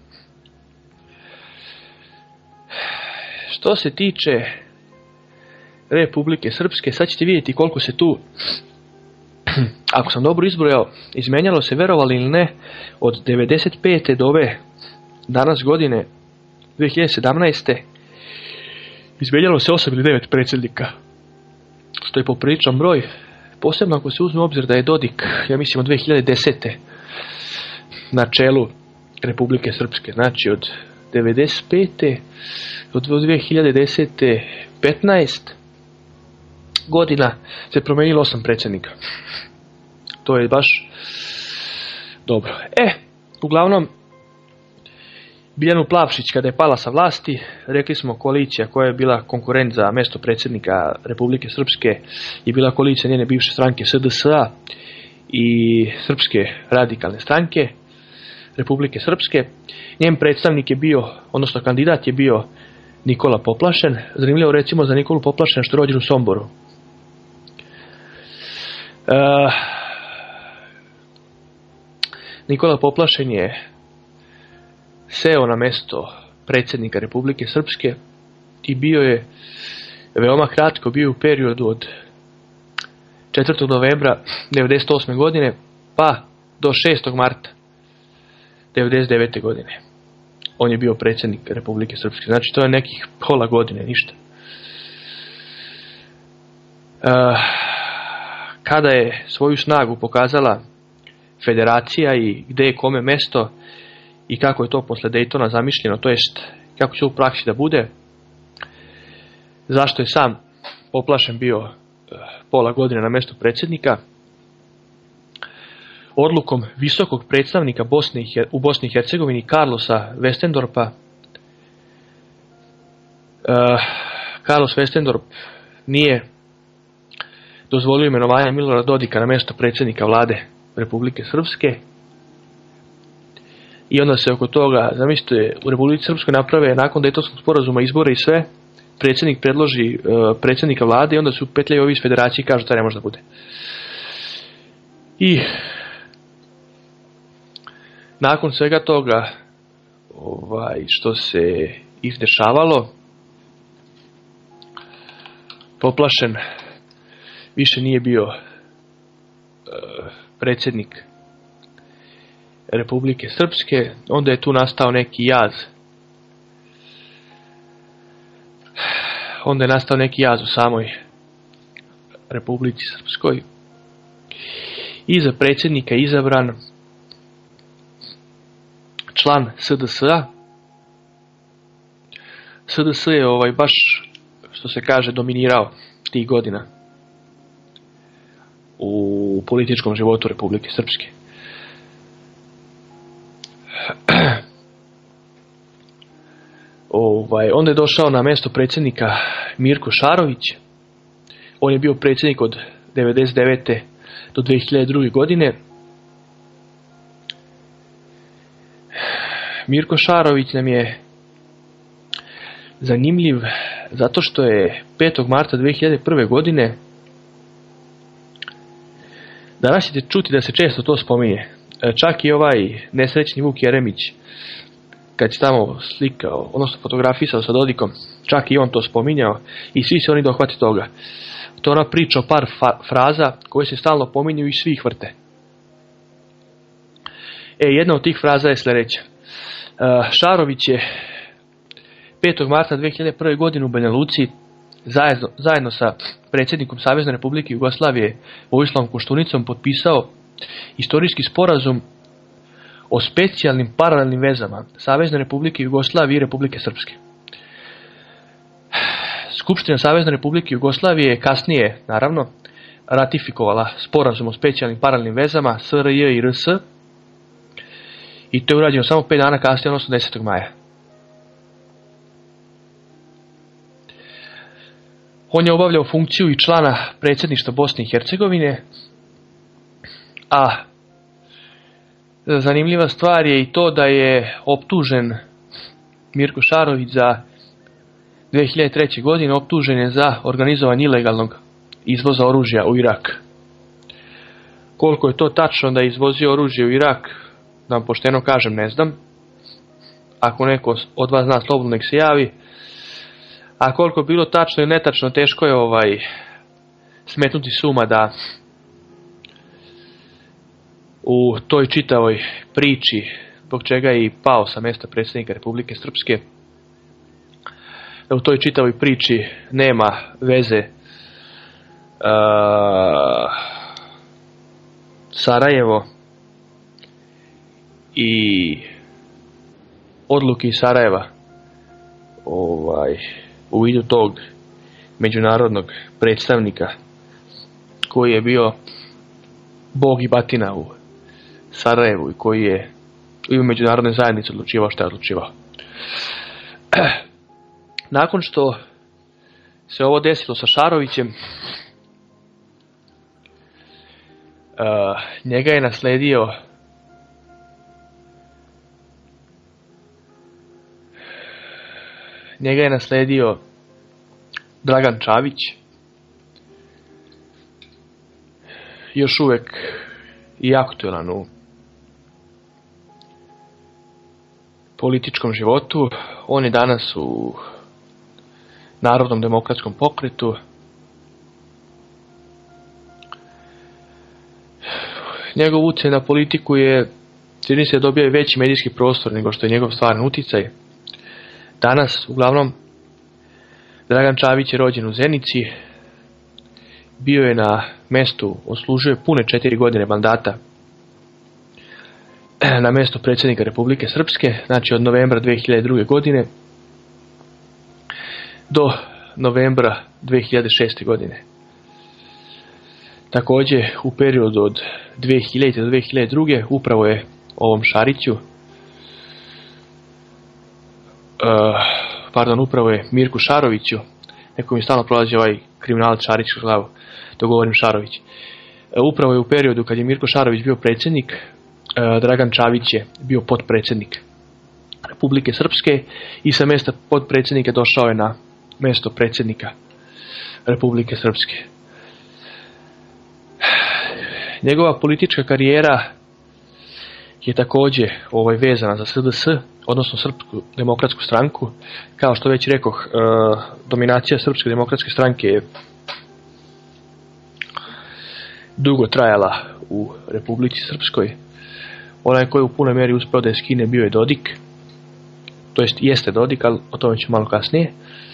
Što se tiče Republike Srpske, sad ćete vidjeti koliko se tu, ako sam dobro izbrojao, izmenjalo se, verovali ili ne, od devedeset pete do ove danas godine dve hiljade sedamnaeste izmenjalo se osam ili devet predsjednika, što je popriličan broj, posebno ako se uzme u obzir da je Dodik, ja mislim od dve hiljade desete na čelu Republike Srpske, znači od devedeset pete do dve hiljade desete petnaest godina se promenilo osam predsjednika. To je baš dobro. E, uglavnom, Biljanu Plavšić kada je pala sa vlasti, rekli smo koalicija koja je bila konkurent za mjesto predsjednika Republike Srpske je bila koalicija njene bivše stranke S D S A i Srpske radikalne stranke Republike Srpske. Njen predstavnik je bio, odnosno kandidat je bio Nikola Poplašen. Zanimljivo recimo za Nikolu Poplašena što je rođen u Somboru. Uh, Nikola Poplašen je seo na mjesto predsjednika Republike Srpske i bio je veoma kratko, bio u periodu od četvrtog novembra devedeset osme godine pa do šestog marta devedeset devete godine. On je bio predsjednik Republike Srpske. Znači to je nekih pola godine, ništa. Uh, kada je svoju snagu pokazala federacija i gdje je kome mjesto i kako je to posle Daytona zamišljeno, to jest kako će u praksi da bude, zašto je sam Poplašen bio uh, pola godine na mjestu predsjednika, odlukom visokog predstavnika Bosne u Bosni i Hercegovini Carlosa Westendorpa. Uh, Carlos Westendorp nije dozvolio imenovanje Milorada Dodika na mjesto predsjednika vlade Republike Srpske. I onda se oko toga, zamislite, u Republici Srpskoj naprave nakon Daytonskog sporazuma izbore i sve, predsjednik predloži uh, predsjednika vlade i onda su petljaju ovi iz federacije i kažu da ne može da bude. I nakon svega toga ovaj, što se izdešavalo, Poplašen više nije bio uh, predsjednik Republike Srpske, onda je tu nastao neki jaz. Onda je nastao neki jaz u samoj Republici Srpskoj. I za predsjednika izabran član S D S A. S D S je ovaj baš, što se kaže, dominirao tih godina u političkom životu Republike Srpske. Ovaj, onda je došao na mjesto predsjednika Mirko Šarović. On je bio predsjednik od devedeset devete do dve hiljade druge. godine. Mirko Šarović nam je zanimljiv zato što je petog marta dve hiljade prve. godine, danas ćete čuti da se često to spominje. Čak i ovaj nesrećni Vuk Jeremić, kad se tamo slikao, odnosno fotografisao sa Dodikom, čak i on to spominjao i svi se oni dohvati toga. To ona priča o par fa- fraza koje se stalno pominju i svi ih vrte. E, jedna od tih fraza je sljedeća. Šarović je petog marta dve hiljade prve. godine u Banja Luci zajedno, zajedno sa predsjednikom Savezne Republike Jugoslavije Vojislavom Koštunicom potpisao istorijski sporazum o specijalnim paralelnim vezama Savezne Republike Jugoslavije i Republike Srpske. Skupština Savezne Republike Jugoslavije je kasnije, naravno, ratifikovala sporazum o specijalnim paralelnim vezama S R J i R S i to je urađeno samo pet dana kasnije, odnosno desetog maja. On je obavljao funkciju i člana predsjedništva Bosne i Hercegovine, a zanimljiva stvar je i to da je optužen Mirko Šarović za dve hiljade treće. godine optužen je za organizovanje ilegalnog izvoza oružja u Irak. Koliko je to tačno da je izvozio oružje u Irak, da vam pošteno kažem, ne znam. Ako neko od vas zna, slobodno nek se javi. A koliko je bilo tačno i netačno, teško je ovaj smetnuti suma da u toj čitavoj priči, zbog čega je i pao sa mjesta predsjednika Republike Srpske, da u toj čitavoj priči nema veze uh, Sarajevo i odluke iz Sarajeva ovaj, u vidu tog međunarodnog predstavnika koji je bio bog i batina u Sarajevu i koji je u međunarodnoj zajednici odlučivao šta je odlučivao. Nakon što se ovo desilo sa Šarovićem, uh, njega je nasledio njega je nasledio Dragan Čavić, još uvijek i aktuelan u političkom životu. On je danas u Narodnom demokratskom pokretu. Njegov utjecaj na politiku je, čini se, dobio je veći medijski prostor nego što je njegov stvaran utjecaj. Danas, uglavnom, Dragan Čavić je rođen u Zenici, bio je na mjestu, odslužio je pune četiri godine mandata na mjestu predsjednika Republike Srpske, znači od novembra dve hiljade druge. godine do novembra dve hiljade šeste. godine. Također u periodu od dve hiljade do dve hiljade druge. upravo je ovom Šariću, uh, pardon, upravo je Mirku Šaroviću, neko mi stalno prolazi ovaj kriminalac Šarić kroz glavu, to govorim Šarović. Uh, upravo je u periodu kad je Mirko Šarović bio predsjednik, uh, Dragan Čavić je bio potpredsjednik Republike Srpske i sa mjesta potpredsjednika došao je na mjesto predsjednika Republike Srpske. Njegova politička karijera je također ovaj, vezana za S D S, odnosno Srpsku demokratsku stranku. Kao što već rekoh, e, dominacija Srpske demokratske stranke je dugo trajala u Republici Srpskoj. Onaj koji je u punoj mjeri uspio da je skine bio je Dodik. To jest jeste Dodik, ali o tome ću malo kasnije.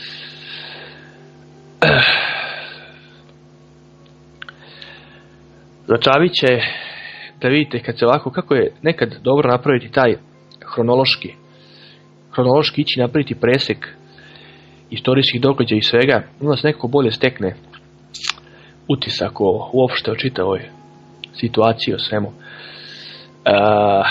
Za Čavića je, da vidite kad se ovako, kako je nekad dobro napraviti taj hronološki, hronološki ići napraviti presek istorijskih događaja i svega, onda se nekako bolje stekne utisak o, uopšte o čitavoj situaciji, o svemu. Uh,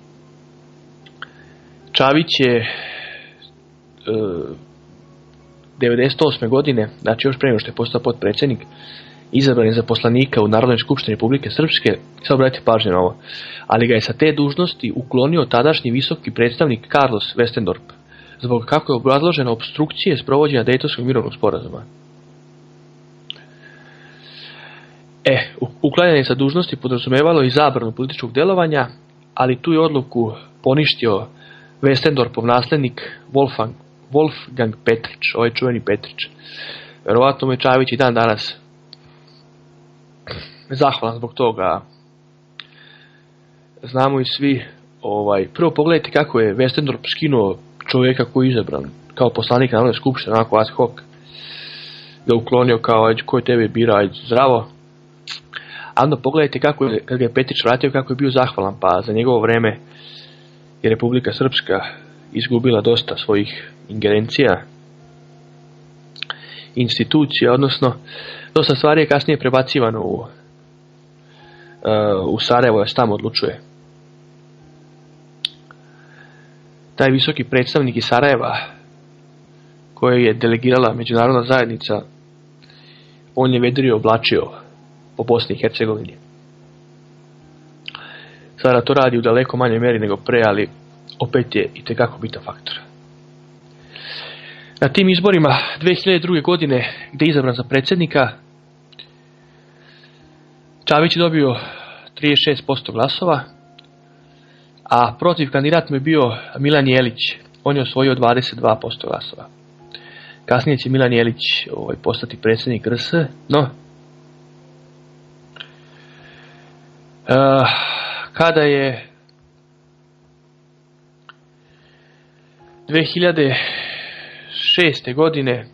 Čavić je uh, devedeset osme. godine, znači još prije nego što je postao potpredsjednik, izabran je za poslanika u Narodnoj skupštini Republike Srpske, sad obratite pažnju na ovo, ali ga je sa te dužnosti uklonio tadašnji visoki predstavnik Carlos Westendorp, zbog kako je obrazložena opstrukcije sprovođenja Dejtonskog mirovnog sporazuma. E, uklanjanje sa dužnosti podrazumevalo i zabranu političkog djelovanja, ali tu je odluku poništio Westendorpov nasljednik Wolfgang, Wolfgang Petrić, ovaj čuveni Petrić. Verovatno mu je Čavić i dan danas zahvalan zbog toga. Znamo i svi ovaj, prvo pogledajte kako je Westendorp skinuo čovjeka koji je izabran kao poslanik Narodne skupštine, onako ad hoc, ga uklonio kao, ajde, ko je tebe bira, ajde, zdravo. A onda pogledajte kako je, kad ga je Petić vratio, kako je bio zahvalan, pa za njegovo vreme je Republika Srpska izgubila dosta svojih ingerencija, institucija, odnosno dosta stvari je kasnije prebacivano u, uh, u Sarajevo, da se tamo odlučuje. Taj visoki predstavnik iz Sarajeva, koje je delegirala međunarodna zajednica, on je vedrio oblačio po Bosni i Hercegovini. Sada to radi u daleko manjoj meri nego pre, ali opet je itekako bitan faktor. Na tim izborima dve hiljade druge. godine, gdje je izabran za predsjednika, Čavić je dobio trideset šest posto glasova, a protiv kandidat mu je bio Milan Jelić. On je osvojio dvadeset dva posto glasova. Kasnije će Milan Jelić ovaj, postati predsjednik R S, no uh, kada je dve hiljade šeste. godine,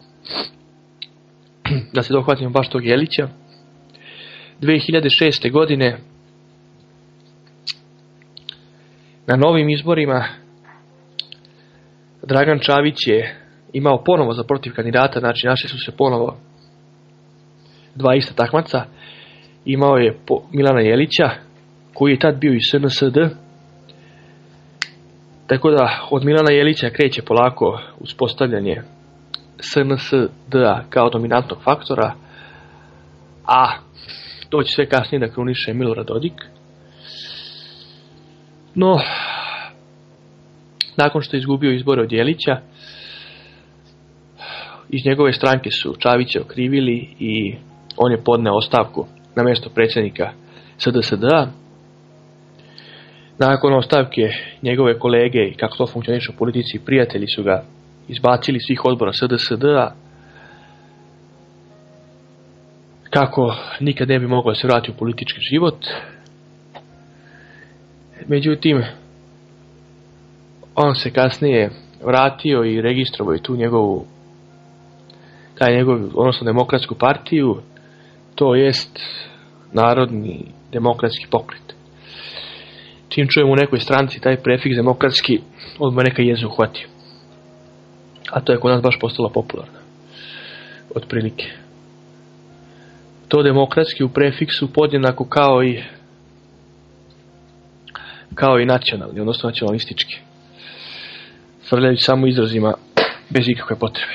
da se dohvatimo baš tog Jelića, dve hiljade šeste. godine na novim izborima Dragan Čavić je imao ponovo za protiv kandidata, znači našli su se ponovo dva ista takmaca. Imao je Milana Jelića, koji je tad bio iz S N S D, tako da od Milana Jelića kreće polako uspostavljanje S N S D-a kao dominantnog faktora, a to će sve kasnije da kruniše Milorad Dodik. No, nakon što je izgubio izbore od Jelića, iz njegove stranke su Čavića okrivili i on je podneo ostavku na mjesto predsjednika S D S D-a. Nakon ostavke njegove kolege i kako to funkcioniše u politici, prijatelji su ga izbacili svih odbora S D S D-a, kako nikad ne bi mogao da se vrati u politički život. Međutim, on se kasnije vratio i registrovao tu njegovu, taj njegov, odnosno demokratsku partiju, to jest Narodni demokratski pokret. Čim čujemo u nekoj stranci taj prefiks demokratski, odmah neka jezu uhvati. A to je kod nas baš postalo popularno. Otprilike. To demokratski u prefiksu podjednako kao i kao i nacionalni, odnosno nacionalistički. Frljajući samo izrazima bez ikakve potrebe.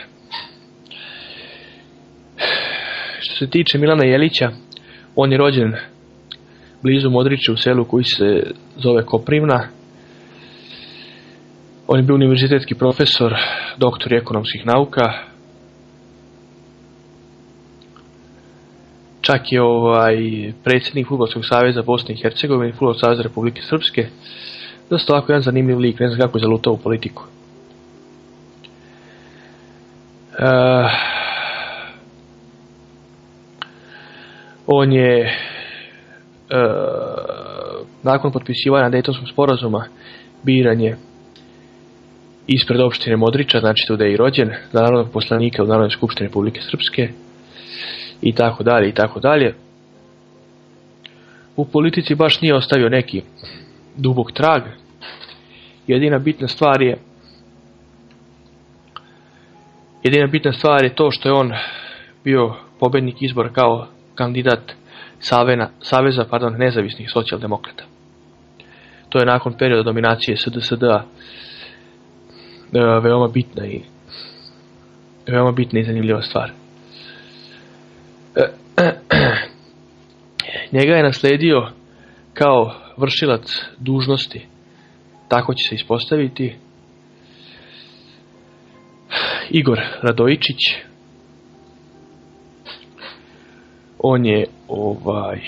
Što se tiče Milana Jelića, on je rođen blizu Modrića u selu koji se zove Koprivna. On je bio univerzitetski profesor, doktor ekonomskih nauka. Čak je ovaj predsjednik Fudbalskog saveza Bosne i Hercegovine i Fudbalskog saveza Republike Srpske. Dosta ovako jedan zanimljiv lik, ne znam kako je zalutao u politiku. Uh, on je uh, nakon potpisivanja Dejtonskog sporazuma biran je ispred opštine Modrića, znači tu da je i rođen, za narodnog poslanika u Narodnoj skupštini Republike Srpske i tako dalje i tako dalje. U politici baš nije ostavio neki dubok trag. Jedina bitna stvar je jedina bitna stvar je to što je on bio pobednik izbora kao kandidat Savena, Saveza pardon, nezavisnih socijaldemokrata. To je nakon perioda dominacije S D S D-a veoma bitna i veoma bitna i zanimljiva stvar. Njega je nasledio kao vršilac dužnosti, tako će se ispostaviti, Igor Radojičić. On je ovaj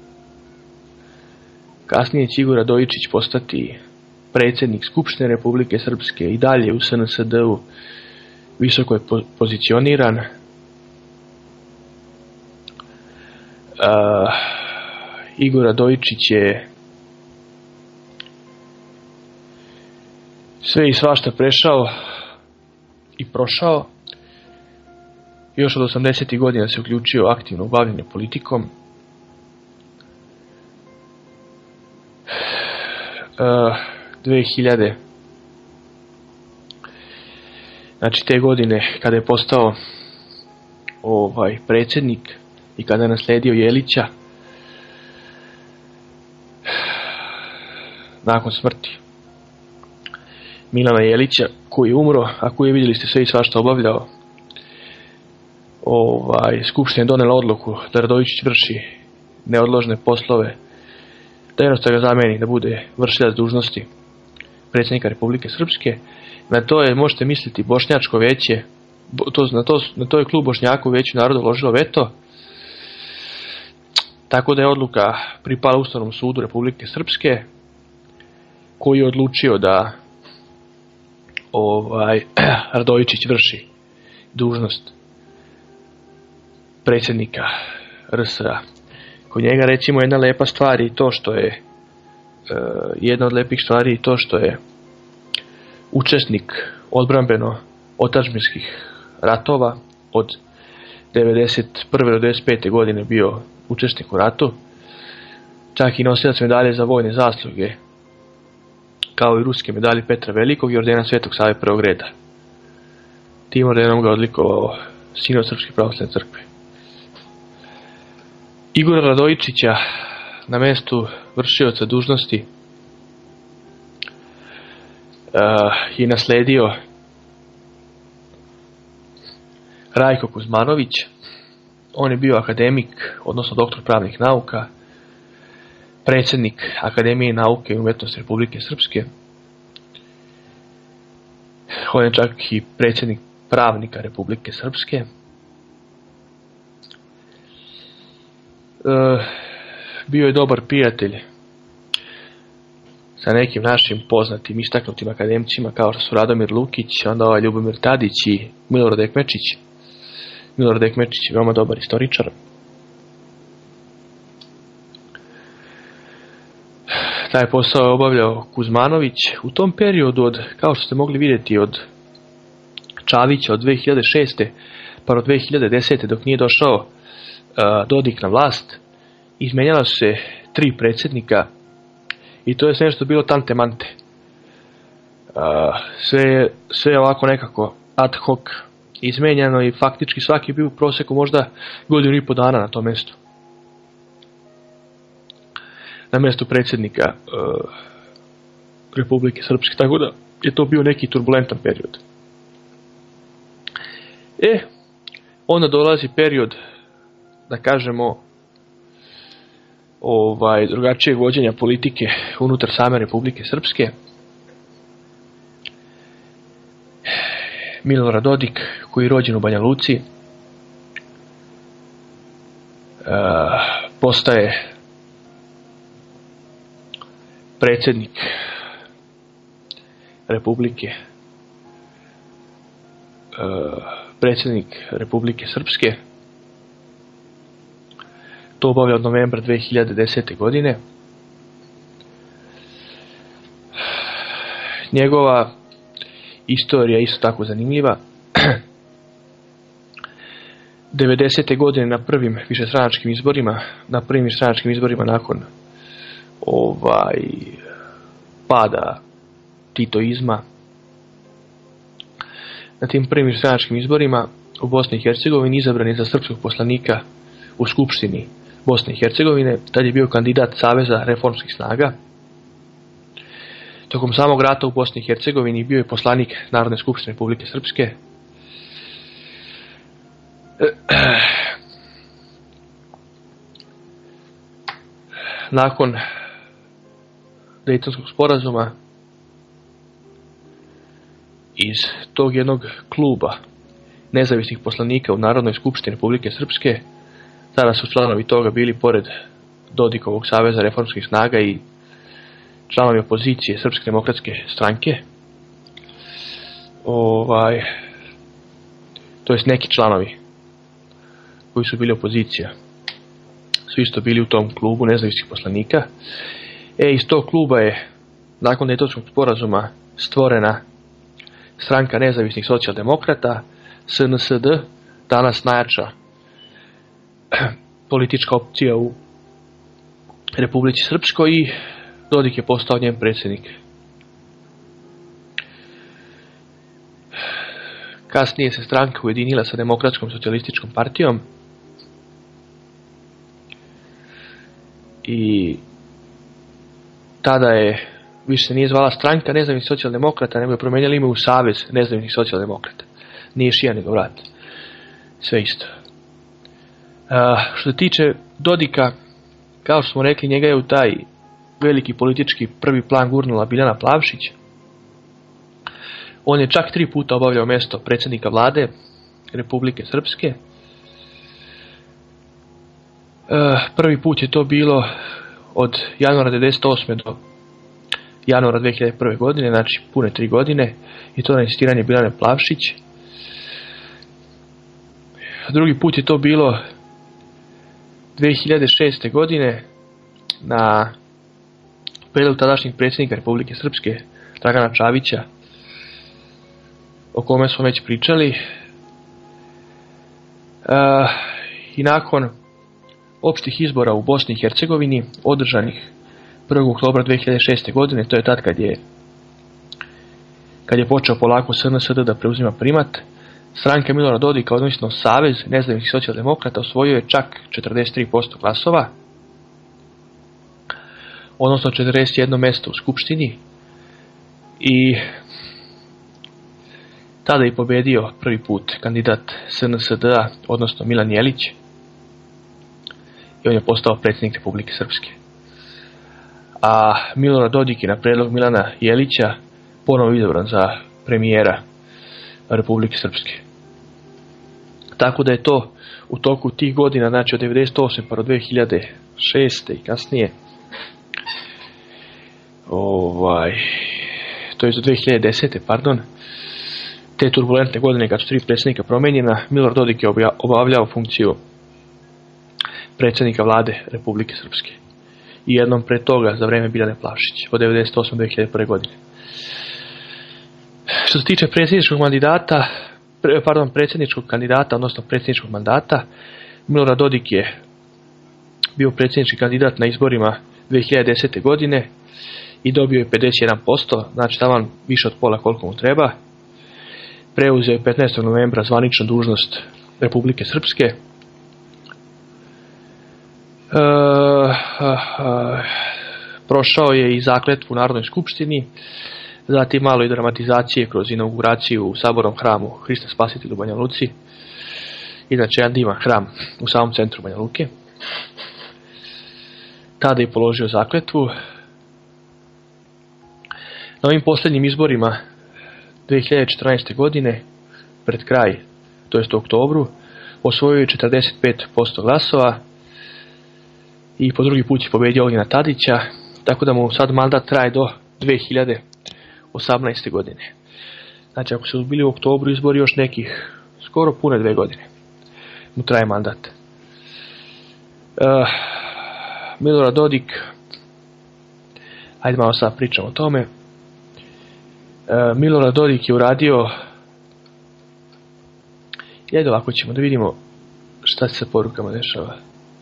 kasnije će Igor Radojičić postati predsjednik Skupštine Republike Srpske i dalje u S N S D-u visoko je pozicioniran. Uh, Igor Radojičić je sve i svašta prešao i prošao. Još od osamdesetih godina se uključio aktivno u bavljenje politikom. Uh, dve hiljade znači te godine kada je postao ovaj predsjednik i kada je nasledio Jelića nakon smrti Milana Jelića, koji je umro, a koji je, vidjeli ste, sve i svašta obavljao, ovaj, Skupština je donela odluku da Radojičić vrši neodložne poslove, da jednostavno ga zameni da bude vršilac dužnosti predsjednika Republike Srpske. Na to je, možete misliti, Bošnjačko veće, to, na, to, na to je klub Bošnjaka u Veću naroda uložilo veto, tako da je odluka pripala Ustavnom sudu Republike Srpske, koji je odlučio da ovaj, Radojičić vrši dužnost predsjednika R S A. Kod njega, recimo, jedna lepa stvar je to što je uh, jedna od lepih stvari je to što je učesnik odbrambeno otadžbinskih ratova od devedeset prve do devedeset pete godine bio učesnik u ratu, čak i nosilac medalje za vojne zasluge, kao i ruske medalje Petra Velikog i ordena Svetog Save prvog reda. Tim ordenom ga odlikovao Sinod Srpske pravoslavne crkve. Igora Radojičića na mestu vršioca dužnosti uh, je nasledio Rajko Kuzmanović. On je bio akademik, odnosno doktor pravnih nauka, predsjednik Akademije nauke i umjetnosti Republike Srpske. On je čak i predsjednik pravnika Republike Srpske. E, bio je dobar prijatelj sa nekim našim poznatim istaknutim akademicima kao što su Radomir Lukić, onda ovaj Ljubomir Tadić i Milorad Ekmečić. Milorad Ekmečić je veoma dobar istoričar. Taj posao je obavljao Kuzmanović u tom periodu od, kao što ste mogli vidjeti, od Čavića od dve hiljade šeste pa do dve hiljade desete dok nije došao uh, Dodik na vlast. Izmenjala su se tri predsjednika i to je sve nešto bilo tante mante. Uh, sve, sve je ovako nekako ad hoc izmenjano i faktički svaki je bio u prosjeku možda godinu i po dana na tom mjestu. Na mjestu predsjednika uh, Republike Srpske, tako da je to bio neki turbulentan period. E, onda dolazi period, da kažemo, ovaj, drugačijeg vođenja politike unutar same Republike Srpske. Milorad Dodik, koji je rođen u Banja Luci, uh, postaje predsjednik Republike uh, predsjednik Republike Srpske. To obavlja od novembra dve hiljade desete godine. Njegova istorija je isto tako zanimljiva. devedesete godine na prvim višestranačkim izborima, na prvim višestranačkim izborima nakon ovaj pada titoizma, na tim prvim višestranačkim izborima u Bosni i Hercegovini izabran je za srpskog poslanika u Skupštini Bosne i Hercegovine. Tad je bio kandidat Saveza reformskih snaga. Tokom samog rata u Bosni i Hercegovini bio je poslanik Narodne skupštine Republike Srpske. Nakon Dejtonskog sporazuma iz tog jednog kluba nezavisnih poslanika u Narodnoj skupštini Republike Srpske, tada su članovi toga bili, pored Dodikovog Saveza reformskih snaga, i članovi opozicije Srpske demokratske stranke. Ovaj, to jest neki članovi koji su bili opozicija su isto bili u tom klubu nezavisnih poslanika. E, iz tog kluba je nakon Dejtonskog sporazuma stvorena Stranka nezavisnih socijaldemokrata, S N S D, danas najjača politička opcija u Republici Srpskoj, i Dodik je postao njen predsjednik. Kasnije se stranka ujedinila sa Demokratskom socijalističkom partijom i tada je više se nije zvala Stranka nezavisnih socijaldemokrata, nego je promijenila ime u Savez nezavisnih socijaldemokrata. Nije šija nego vrat. Sve isto. Uh, što se tiče Dodika, kao što smo rekli, njega je u taj veliki politički prvi plan gurnula Biljana Plavšić. On je čak tri puta obavljao mjesto predsjednika vlade Republike Srpske. Uh, prvi put je to bilo od januara devedeset osme do januara dve hiljade prve. godine, znači pune tri godine, i to na insistiranje Biljane Plavšić. Drugi put je to bilo dve hiljade šeste. godine na prijedlog tadašnjeg predsjednika Republike Srpske Dragana Čavića, o kome smo već pričali. E, I nakon opštih izbora u Bosni i Hercegovini, održanih prvog oktobra dve hiljade šeste. godine, to je tad kad je, kad je počeo polako S N S D da preuzima primat, stranka Milorada Dodika, odnosno Savez nezavisnih socijaldemokrata, osvojio je čak četrdeset tri posto glasova, odnosno četrdeset jedno mjesto u Skupštini, i tada je pobedio prvi put kandidat S N S D-a, odnosno Milan Jelić, i on je postao predsjednik Republike Srpske. A Milorad Dodik je na prijedlog Milana Jelića ponovo izabran za premijera Republike Srpske. Tako da je to u toku tih godina, znači od devedeset osme pa do dve hiljade šeste. i kasnije, ovaj, to je do dve hiljade desete. pardon, te turbulentne godine kad su tri predsjednika promijenjena, Milorad Dodik je obavljao funkciju predsjednika vlade Republike Srpske. I jednom pre toga za vrijeme Biljane Plavšić, od devedeset osme do dve hiljade prve. godine. Što se tiče predsjedničkog mandata, pardon, predsjedničkog kandidata, odnosno predsjedničkog mandata, Milorad Dodik je bio predsjednički kandidat na izborima dve hiljade desete. godine i dobio je pedeset jedan posto, znači taman više od pola koliko mu treba. Preuzeo je petnaestog novembra zvaničnu dužnost Republike Srpske. Uh, uh, uh, prošao je i zakletvu u Narodnoj skupštini, zatim malo i dramatizacije kroz inauguraciju u sabornom hramu Hrista Spasitelja u Banja Luci, inače jedan divan hram u samom centru Banja Luke. Tada je položio zakletvu. Na ovim posljednjim izborima dve hiljade četrnaeste. godine, pred kraj, to jest u oktobru, osvojio je četrdeset pet posto glasova i po drugi put je pobedio Ognjena Tadića, tako da mu sad mandat traje do dve hiljade osamnaeste. godine. Znači, ako su bili u oktobru izbori, još nekih skoro pune dve godine mu traje mandat. Uh, Milorad Dodik, ajde malo sad pričamo o tome. Uh, Milorad Dodik je uradio, ajde ovako ćemo da vidimo šta se sa porukama dešava.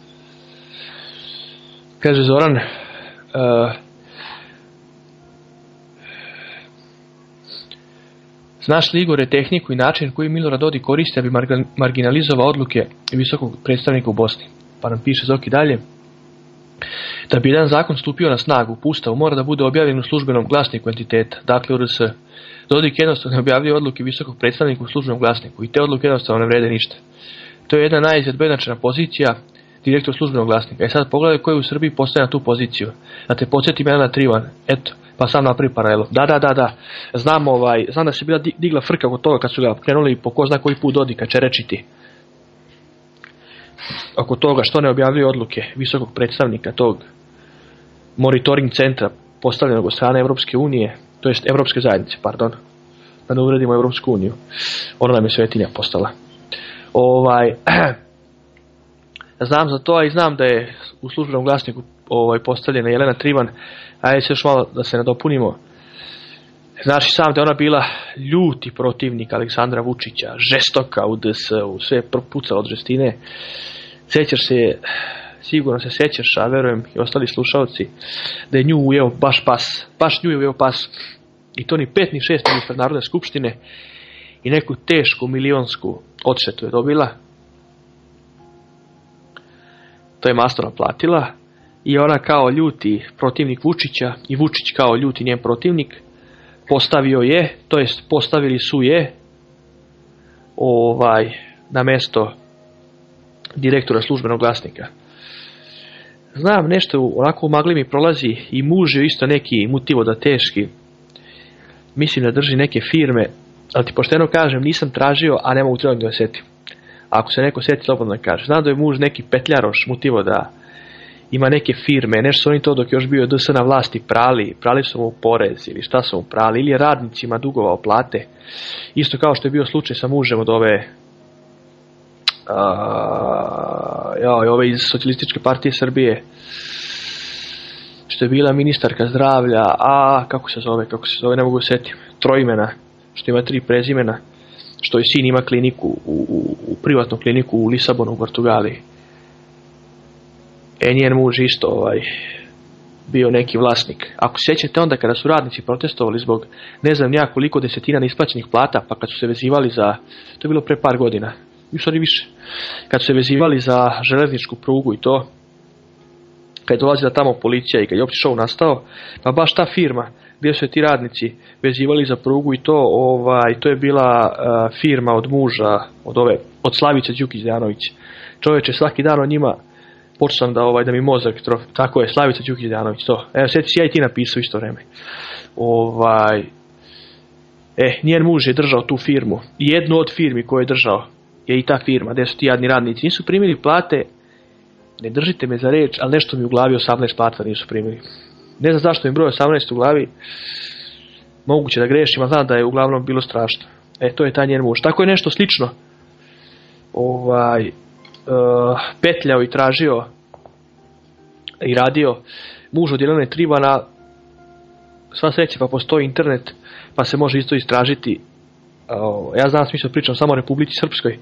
Kaže Zoran, uh, znaš li, Igore, tehniku i način koji Milorad Dodik koristi da bi marginalizovao odluke visokog predstavnika u Bosni? Pa nam piše Zoki dalje. Da bi jedan zakon stupio na snagu, u Ustavu mora da bude objavljen u službenom glasniku entiteta, dakle u R S. Dodik jednostavno ne objavljuje odluke visokog predstavnika u službenom glasniku i te odluke jednostavno ne vrede ništa. To je jedna najizgled beznačajna pozicija, direktor službenog glasnika. E sad pogledaj ko je u Srbiji postoje na tu poziciju. Da te podsjetim Jelena Trivan, eto, pa sam napravi paralelu. Da, da, da, da. Znam, ovaj, znam da se bila digla frka oko toga kad su ga krenuli po ko zna koji put Dodika čerečiti. Oko toga što ne objavljuje odluke visokog predstavnika tog monitoring centra postavljenog od strane Evropske unije, to jest Evropske zajednice, pardon, da ne uvredimo Evropsku uniju. Ona nam je svetinja postala. Ovaj, znam za to, a i znam da je u službenom glasniku ovaj, postavljena Jelena Trivan, a je se još malo da se nadopunimo. Znaš sam da je ona bila ljuti protivnik Aleksandra Vučića, žestoka u D S-u, sve je propucala od žestine. Sjećaš se, sigurno se sjećaš, a verujem i ostali slušalci, da je nju ujeo baš pas, baš nju je ujeo pas. I to ni pet ni šest ispred Narodne skupštine i neku tešku milionsku odštetu je dobila. To je masno naplatila i ona kao ljuti protivnik Vučića i Vučić kao ljuti njen protivnik postavio je, to jest postavili su je ovaj, na mesto direktora Službenog glasnika. Znam, nešto onako u magli mi prolazi i muž je isto neki mutivoda teški. Mislim da drži neke firme, ali ti pošteno kažem, nisam tražio, a ne mogu trebati da ga setim. Ako se neko sjeti, slobodno da kaže. Znam da je muž neki petljaroš, mutivoda, ima neke firme, nešto su oni to dok još bio D S na vlasti prali, prali su mu porez ili šta su mu prali, ili je radnicima dugovao plate. Isto kao što je bio slučaj sa mužem od ove a, ja, ove iz Socijalističke partije Srbije, što je bila ministarka zdravlja, a kako se zove, kako se zove, ne mogu setim, trojimena, što ima tri prezimena, što je sin ima kliniku, u, u, u privatnu kliniku u Lisabonu, u Portugaliji. E, njen muž isto ovaj, bio neki vlasnik. Ako se sjećate onda kada su radnici protestovali zbog ne znam nija koliko desetina neisplaćenih plata, pa kad su se vezivali za, to je bilo pre par godina, u stvari više, kad su se vezivali za železničku prugu i to, kad je dolazila tamo policija i kad je opći šou nastao, pa baš ta firma gdje su se ti radnici vezivali za prugu i to, ovaj, to je bila uh, firma od muža, od ove, od Slavice Đukić-Dejanović. Čovječe, svaki dan o njima počeo sam da, ovaj, da mi mozak trofi. Tako je, Slavica Đukić-Dejanović, to. Evo, sjeti si ja i ti napisao isto vreme. Ovaj, e, njen muž je držao tu firmu. I jednu od firmi koju je držao je i ta firma, gdje su ti jadni radnici. Nisu primili plate, ne držite me za reč, ali nešto mi u glavi osamnaest plata nisu primili. Ne znam zašto mi broj osamnaest u glavi, moguće da grešim, a znam da je uglavnom bilo strašno. E, to je taj njen muž. Tako je nešto slično. Ovaj, uh, petljao i tražio i radio muž od Jelene Trivana. Sva sreća, pa postoji internet, pa se može isto istražiti. Uh, ja znam smisao pričam samo o Republici Srpskoj.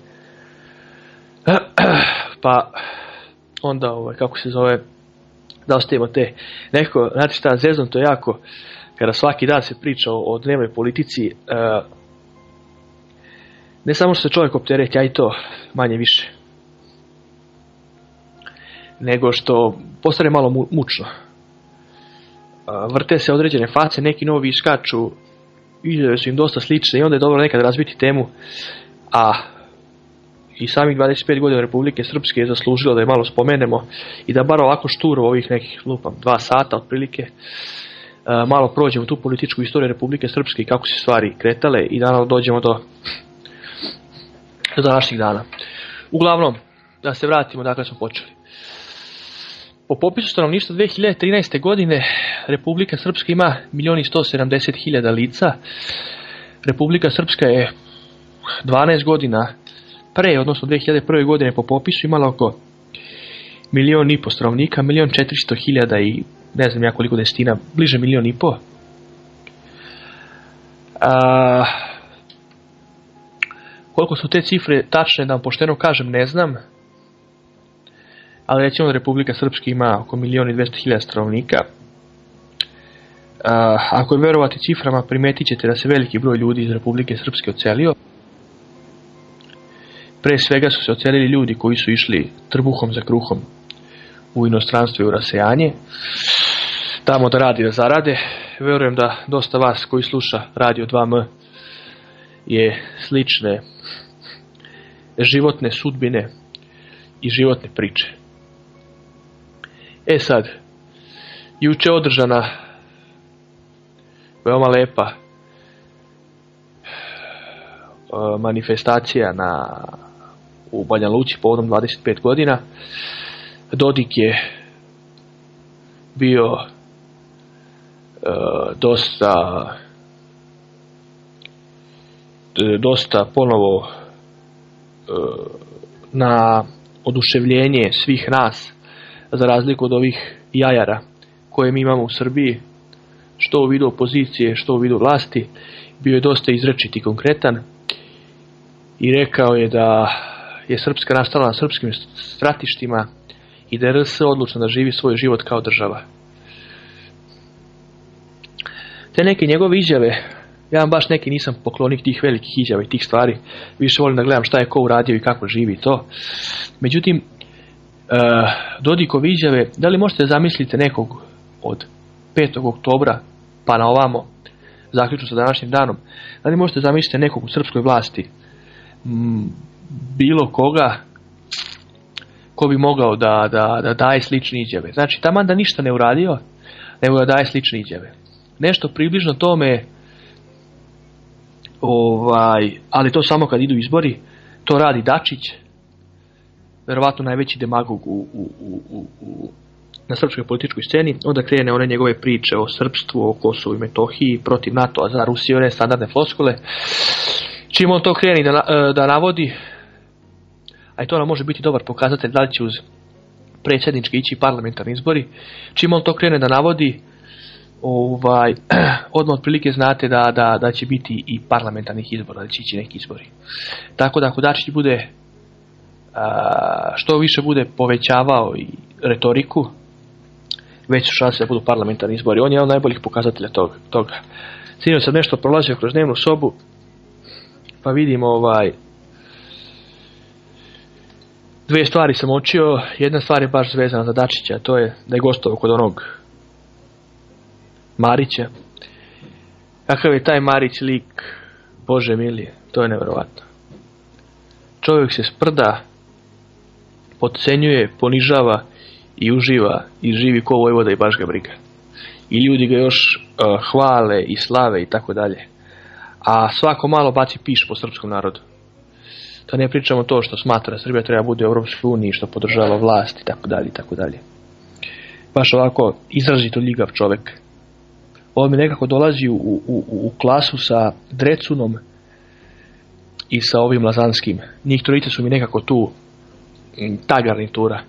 Pa onda, ovaj, kako se zove, da ostavimo te neko, znate šta, zezom to jako, kada svaki dan se priča o, o dnevnoj politici, uh, ne samo što se čovjek optereti, a i to manje više, nego što postane malo mu, mučno. Uh, vrte se određene face, neki novi iskaču, izjave su im dosta slične i onda je dobro nekad razbiti temu, a i samih dvadeset pet godina Republike Srpske je zaslužilo da je malo spomenemo i da bar ovako šturo ovih nekih, lupam, dva sata otprilike, malo prođemo tu političku istoriju Republike Srpske i kako se stvari kretale i naravno dođemo do, do današnjih dana. Uglavnom, da se vratimo dakle smo počeli. Po popisu stanovništva dve hiljade trinaeste. godine Republika Srpska ima milion i sto sedamdeset hiljada lica. Republika Srpska je dvanaest godina pre, odnosno dve hiljade prve. godine po popisu imala oko milion i po stanovnika, milion četiristo hiljada i ne znam ja koliko desetina, bliže milion i po. A, koliko su te cifre tačne, da vam pošteno kažem, ne znam. Ali recimo da Republika Srpska ima oko milion i dvesta hiljada stanovnika. A, ako je verovati ciframa, primetit ćete da se veliki broj ljudi iz Republike Srpske odselio. Pre svega su se odselili ljudi koji su išli trbuhom za kruhom u inostranstvo i u rasejanje, tamo da radi da zarade. Verujem da dosta vas koji sluša Radio dva M je slične životne sudbine i životne priče. E sad, juče održana veoma lepa manifestacija na, u Banja Luci povodom dvadeset pet godina. Dodik je bio uh, dosta dosta ponovo uh, na oduševljenje svih nas, za razliku od ovih jajara koje mi imamo u Srbiji, što u vidu opozicije, što u vidu vlasti. Bio je dosta izrečit i konkretan i rekao je da je Srpska nastala na srpskim stratištima i da je R S odlučna da živi svoj život kao država. Te neke njegove izjave, ja vam baš neki nisam poklonik tih velikih izjava i tih stvari, više volim da gledam šta je ko uradio i kako živi to. Međutim, uh, Dodikove izjave, da li možete zamisliti nekog od petog oktobra pa na ovamo, zaključno sa današnjim danom, da li možete zamisliti nekog u srpskoj vlasti, m, bilo koga ko bi mogao da, da, da daje slične izjave. Znači, taman da ništa ne uradio, nego da daje slične izjave. Nešto približno tome, ovaj, ali to samo kad idu izbori, to radi Dačić, verovatno najveći demagog u, u, u, u, na srpskoj političkoj sceni. Onda krene one njegove priče o srpstvu, o Kosovu i Metohiji, protiv NATO-a, za Rusiju, one standardne floskule. Čim on to kreni da, da navodi, a i to nam može biti dobar pokazatelj da li će uz predsjednički ići parlamentarni izbori, čim on to krene da navodi, ovaj, odmah otprilike znate da, da, da će biti i parlamentarnih izbora, da će ići neki izbori. Tako da ako Dačić bude a, što više bude povećavao i retoriku, već su šanse da budu parlamentarni izbori. On je jedan od najboljih pokazatelja toga. toga. Sinoć sam nešto prolazio kroz dnevnu sobu, pa vidim ovaj, dve stvari sam očio. Jedna stvar je baš vezana za Dačića, a to je da je gostovao kod onog Marića. Kakav je taj Marić lik, Bože milije, to je nevjerovatno. Čovjek se sprda, potcenjuje, ponižava i uživa i živi ko vojvoda i baš ga briga. I ljudi ga još uh, hvale i slave i tako dalje. A svako malo baci piš po srpskom narodu. To ne pričamo to što smatra da Srbija treba bude u Europskoj uniji, što podržava vlast i tako dalje i tako dalje. Baš ovako izrazito ljigav čovjek. Ovo mi nekako dolazi u, u, u, u klasu sa Drecunom i sa ovim Lazanskim. Njih trojice su mi nekako tu, ta garnitura.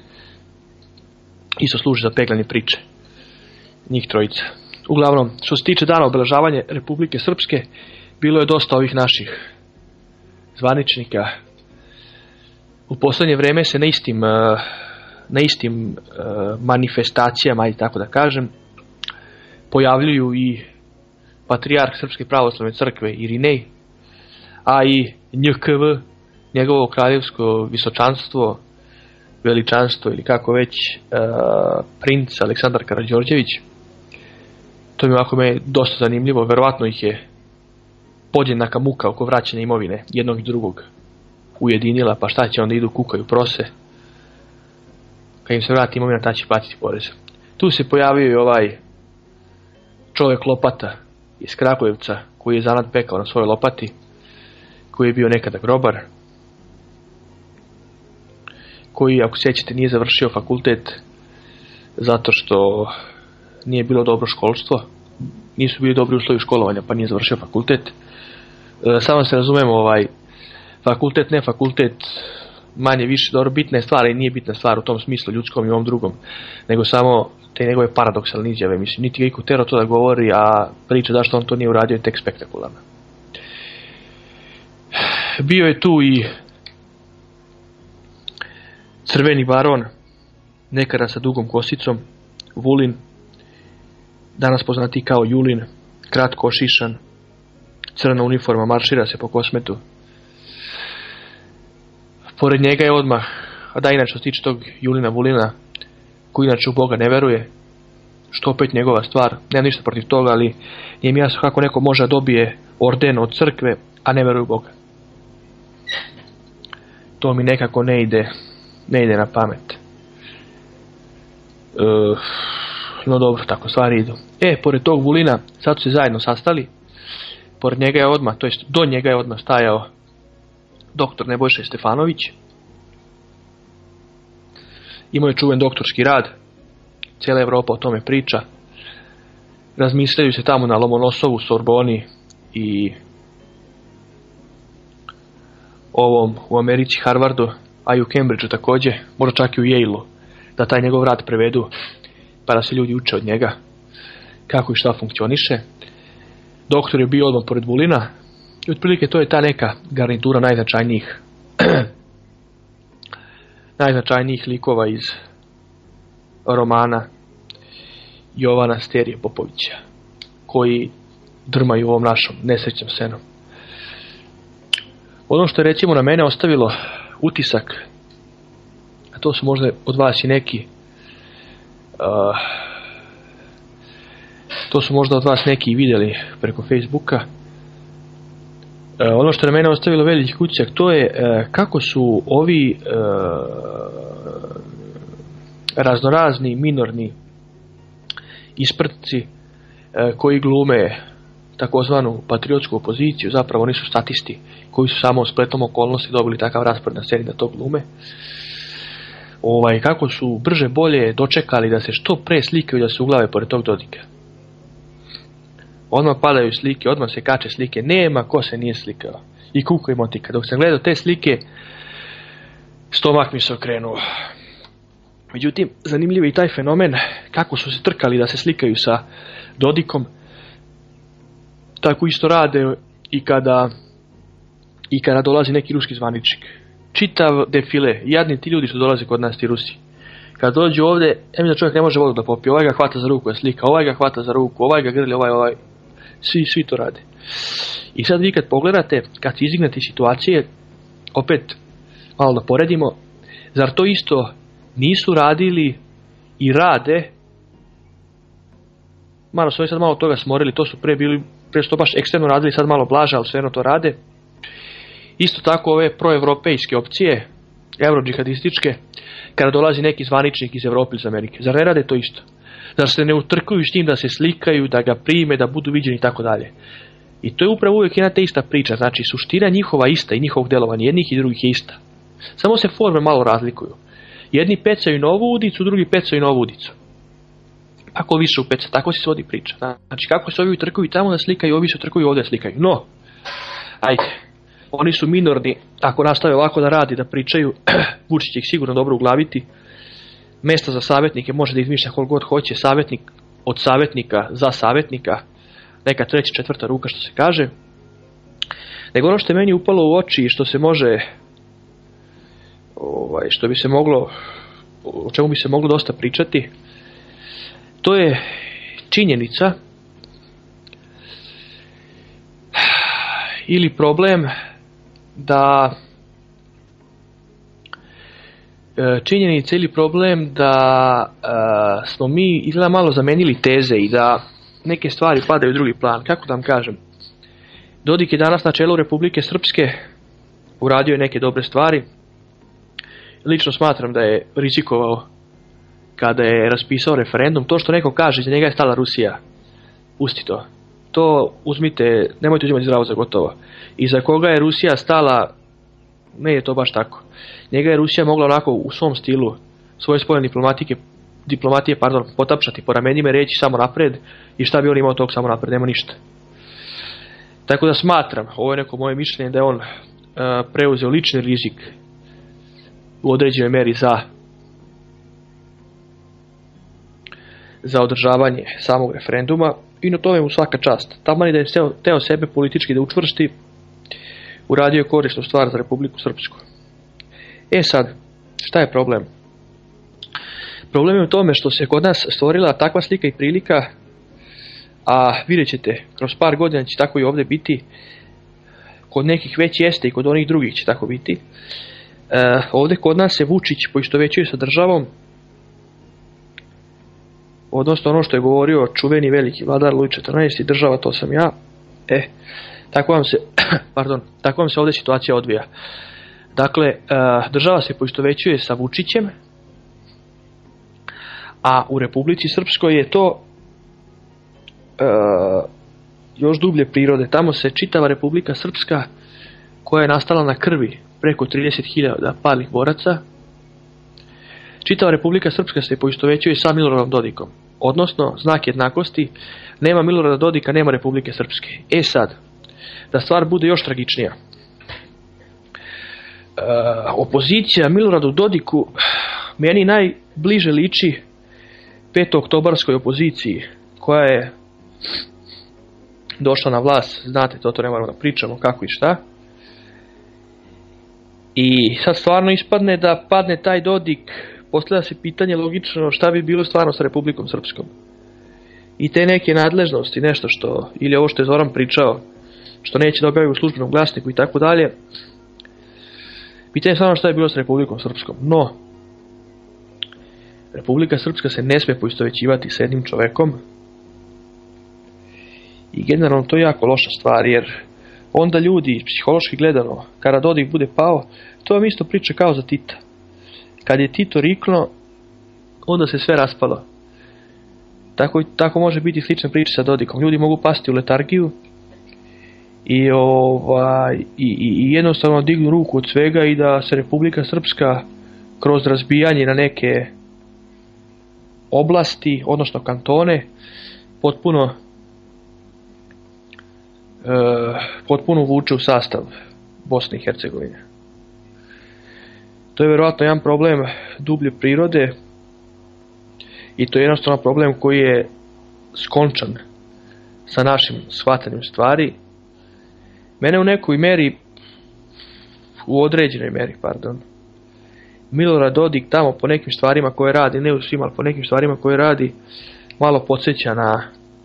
Isto služi za peglanje priče. Njih trojica. Uglavnom, što se tiče dana obeležavanja Republike Srpske, bilo je dosta ovih naših zvaničnika. U posljednje vrijeme se na istim, na istim manifestacijama, i tako da kažem, pojavljuju i patrijarh Srpske pravoslavne crkve Irinej, a i N K V, njegovo kraljevsko visočanstvo, veličanstvo ili kako već, uh, princ Aleksandar Karađorđević. To mi ovako me dosta zanimljivo, verovatno ih je podjednaka muka oko vraćanja imovine jednog i drugog ujedinila, pa šta će onda idu kukaju prose. Kad im se vrati imovina, ta će platiti porez. Tu se pojavio i ovaj čovjek lopata iz Kragujevca, koji je zanat pekao na svojoj lopati, koji je bio nekada grobar, koji, ako sjećate, nije završio fakultet zato što nije bilo dobro školstvo, nisu bili dobri uslovi školovanja, pa nije završio fakultet. E, samo se razumemo, ovaj, fakultet, ne fakultet, manje više dobro, bitna je stvar i nije bitna stvar u tom smislu ljudskom i ovom drugom, nego samo te njegove paradoksalne izjave. Mislim, niti ga iko tero to da govori, a priča zašto on to nije uradio je tek spektakularna. Bio je tu i crveni baron, nekada sa dugom kosicom, Vulin, danas poznati kao Julin, kratko ošišan, crna uniforma, maršira se po Kosmetu. Pored njega je odmah, a da inače što se tiče tog Julina Vulina, koji inače u Boga ne veruje, što opet njegova stvar, nema ništa protiv toga, ali nije mi jasno kako neko može dobije orden od crkve, a ne veruje u Boga. To mi nekako ne ide, ne ide na pamet. E, no dobro, tako stvari idu. E, pored tog Vulina, sad su se zajedno sastali, pored njega je odmah, to jest do njega je odmah stajao doktor Nebojša Stefanović. Imao je čuven doktorski rad, cijela Evropa o tome priča. Razmišljaju se tamo na Lomonosovu, Sorboni i ovom u Americi Harvardu, a i u Cambridgeu također, možda čak i u Yale-u, da taj njegov rad prevedu, pa da se ljudi uče od njega. kako i šta funkcioniše. Doktor je bio odmah pored Vulina i otprilike to je ta neka garnitura najznačajnijih najznačajnijih likova iz romana Jovana Sterije Popovića, koji drmaju ovom našom nesrećnom scenom. Ono što je recimo na mene ostavilo utisak, a to su možda od vas i neki, uh, to su možda od vas neki vidjeli preko Facebooka, uh, ono što je na mene ostavilo veliki utisak, to je uh, kako su ovi uh, raznorazni, minorni isprtci uh, koji glume takozvanu patriotsku opoziciju, zapravo oni su statisti koji su samo spletom okolnosti dobili takav raspored na sceni da to glume. Ovaj, kako su brže bolje dočekali da se što pre slikaju da se uglave pored tog Dodika. Odmah padaju slike, odmah se kače slike, nema ko se nije slikao. I kuko i motika. Dok sam gledao te slike, stomak mi se okrenuo. Međutim, zanimljiv je i taj fenomen kako su se trkali da se slikaju sa Dodikom. Tako isto rade i kada i kada dolazi neki ruski zvaničnik. Čitav defile, jadni ti ljudi što dolaze kod nas, ti Rusi. Kad dođu ovdje, em da čovjek ne može vodu da popije, ovaj ga hvata za ruku, je slika, ovaj ga hvata za ruku, ovaj ga grli, ovaj, ovaj. Svi, svi to rade. I sad vi kad pogledate, kad se izdignete iz situacije, opet malo da poredimo, zar to isto nisu radili i rade? Malo su oni sad malo toga smorili, to su pre bili, pre su to baš ekstremno radili, sad malo blaže, ali svejedno to rade. Isto tako ove proevropejske opcije, eurodžihadističke, kada dolazi neki zvaničnik iz Evrope ili iz Amerike. Zar ne rade to isto? Zar se ne utrkuju s njim da se slikaju, da ga prime, da budu viđeni i tako dalje? I to je upravo uvijek jedna te ista priča. Znači, suština njihova ista i njihovog delovanja jednih i drugih je ista. Samo se forme malo razlikuju. Jedni pecaju novu udicu, drugi pecaju novu udicu. Ako više upeca, tako se svodi priča. Znači, kako se ovi utrkuju tamo da slikaju, ovi se utrkuju ovdje da slikaju. No, ajde. Oni su minorni, ako nastave ovako da radi, da pričaju, Vučić će ih sigurno dobro uglaviti. Mesta za savjetnike može da izmišlja koliko god hoće, savjetnik od savjetnika za savjetnika, neka treća, četvrta ruka što se kaže. Nego ono što je meni upalo u oči i što se može, ovaj, što bi se moglo, o čemu bi se moglo dosta pričati, to je činjenica ili problem da činjenica ili problem da uh, smo mi izgleda malo zamenili teze i da neke stvari padaju u drugi plan. Kako da vam kažem? Dodik je danas na čelu Republike Srpske, uradio je neke dobre stvari. Lično smatram da je rizikovao kada je raspisao referendum. To što neko kaže, za njega je stala Rusija. Pusti to. To uzmite, nemojte uzimati zdravo za gotovo. I za koga je Rusija stala, ne je to baš tako. Njega je Rusija mogla onako u svom stilu svoje spoljne diplomatike, diplomatije pardon, potapšati po ramenima i reći samo napred i šta bi on imao tog samo napred, nema ništa. Tako da smatram, ovo je neko moje mišljenje, da je on uh, preuzeo lični rizik u određenoj meri za za održavanje samog referenduma i na tome mu svaka čast. Tamo je da je teo, teo sebe politički da učvrsti, uradio je korisnu stvar za Republiku Srpsku. E sad, šta je problem? Problem je u tome što se kod nas stvorila takva slika i prilika, a vidjet ćete, kroz par godina će tako i ovdje biti, kod nekih već jeste i kod onih drugih će tako biti. E, ovdje kod nas se Vučić poistovećuje sa državom, odnosno ono što je govorio čuveni veliki vladar Luj četrnaesti, država to sam ja. E, tako vam se, pardon, tako vam se ovdje situacija odvija. Dakle, država se poistovećuje sa Vučićem, a u Republici Srpskoj je to e, još dublje prirode. Tamo se čitava Republika Srpska, koja je nastala na krvi preko trideset hiljada palih boraca, čitava Republika Srpska se poistovećuje sa Miloradom Dodikom. Odnosno, znak jednakosti, nema Milorada Dodika, nema Republike Srpske. E sad, da stvar bude još tragičnija. Uh, opozicija Miloradu Dodiku meni najbliže liči petooktobarskoj opoziciji, koja je došla na vlast, znate, to to ne moramo da pričamo kako i šta. I sad stvarno ispadne da padne taj Dodik, postavlja se pitanje logično šta bi bilo stvarno sa Republikom Srpskom. I te neke nadležnosti, nešto što, ili ovo što je Zoran pričao, što neće da objaviti u službenom glasniku i tako dalje. Pitanje je stvarno šta je bilo sa Republikom Srpskom. No, Republika Srpska se ne sme poistovećivati s jednim čovekom. I generalno to je jako loša stvar, jer onda ljudi, psihološki gledano, kada Dodik bude pao, to vam isto priča kao za Tita. Kad je Tito rikno, onda se sve raspalo. Tako, tako može biti slična priča sa Dodikom. Ljudi mogu pasti u letargiju i, ovaj, i, i, i jednostavno dignu ruku od svega i da se Republika Srpska kroz razbijanje na neke oblasti, odnosno kantone, potpuno e, potpuno vuče u sastav Bosne i Hercegovine. To je vjerojatno jedan problem dublje prirode i to je jednostavno problem koji je skončan sa našim shvatanjem stvari. Mene u nekoj meri, u određenoj meri, pardon, Milorad Dodik tamo po nekim stvarima koje radi, ne u svima, ali po nekim stvarima koje radi, malo podsjeća na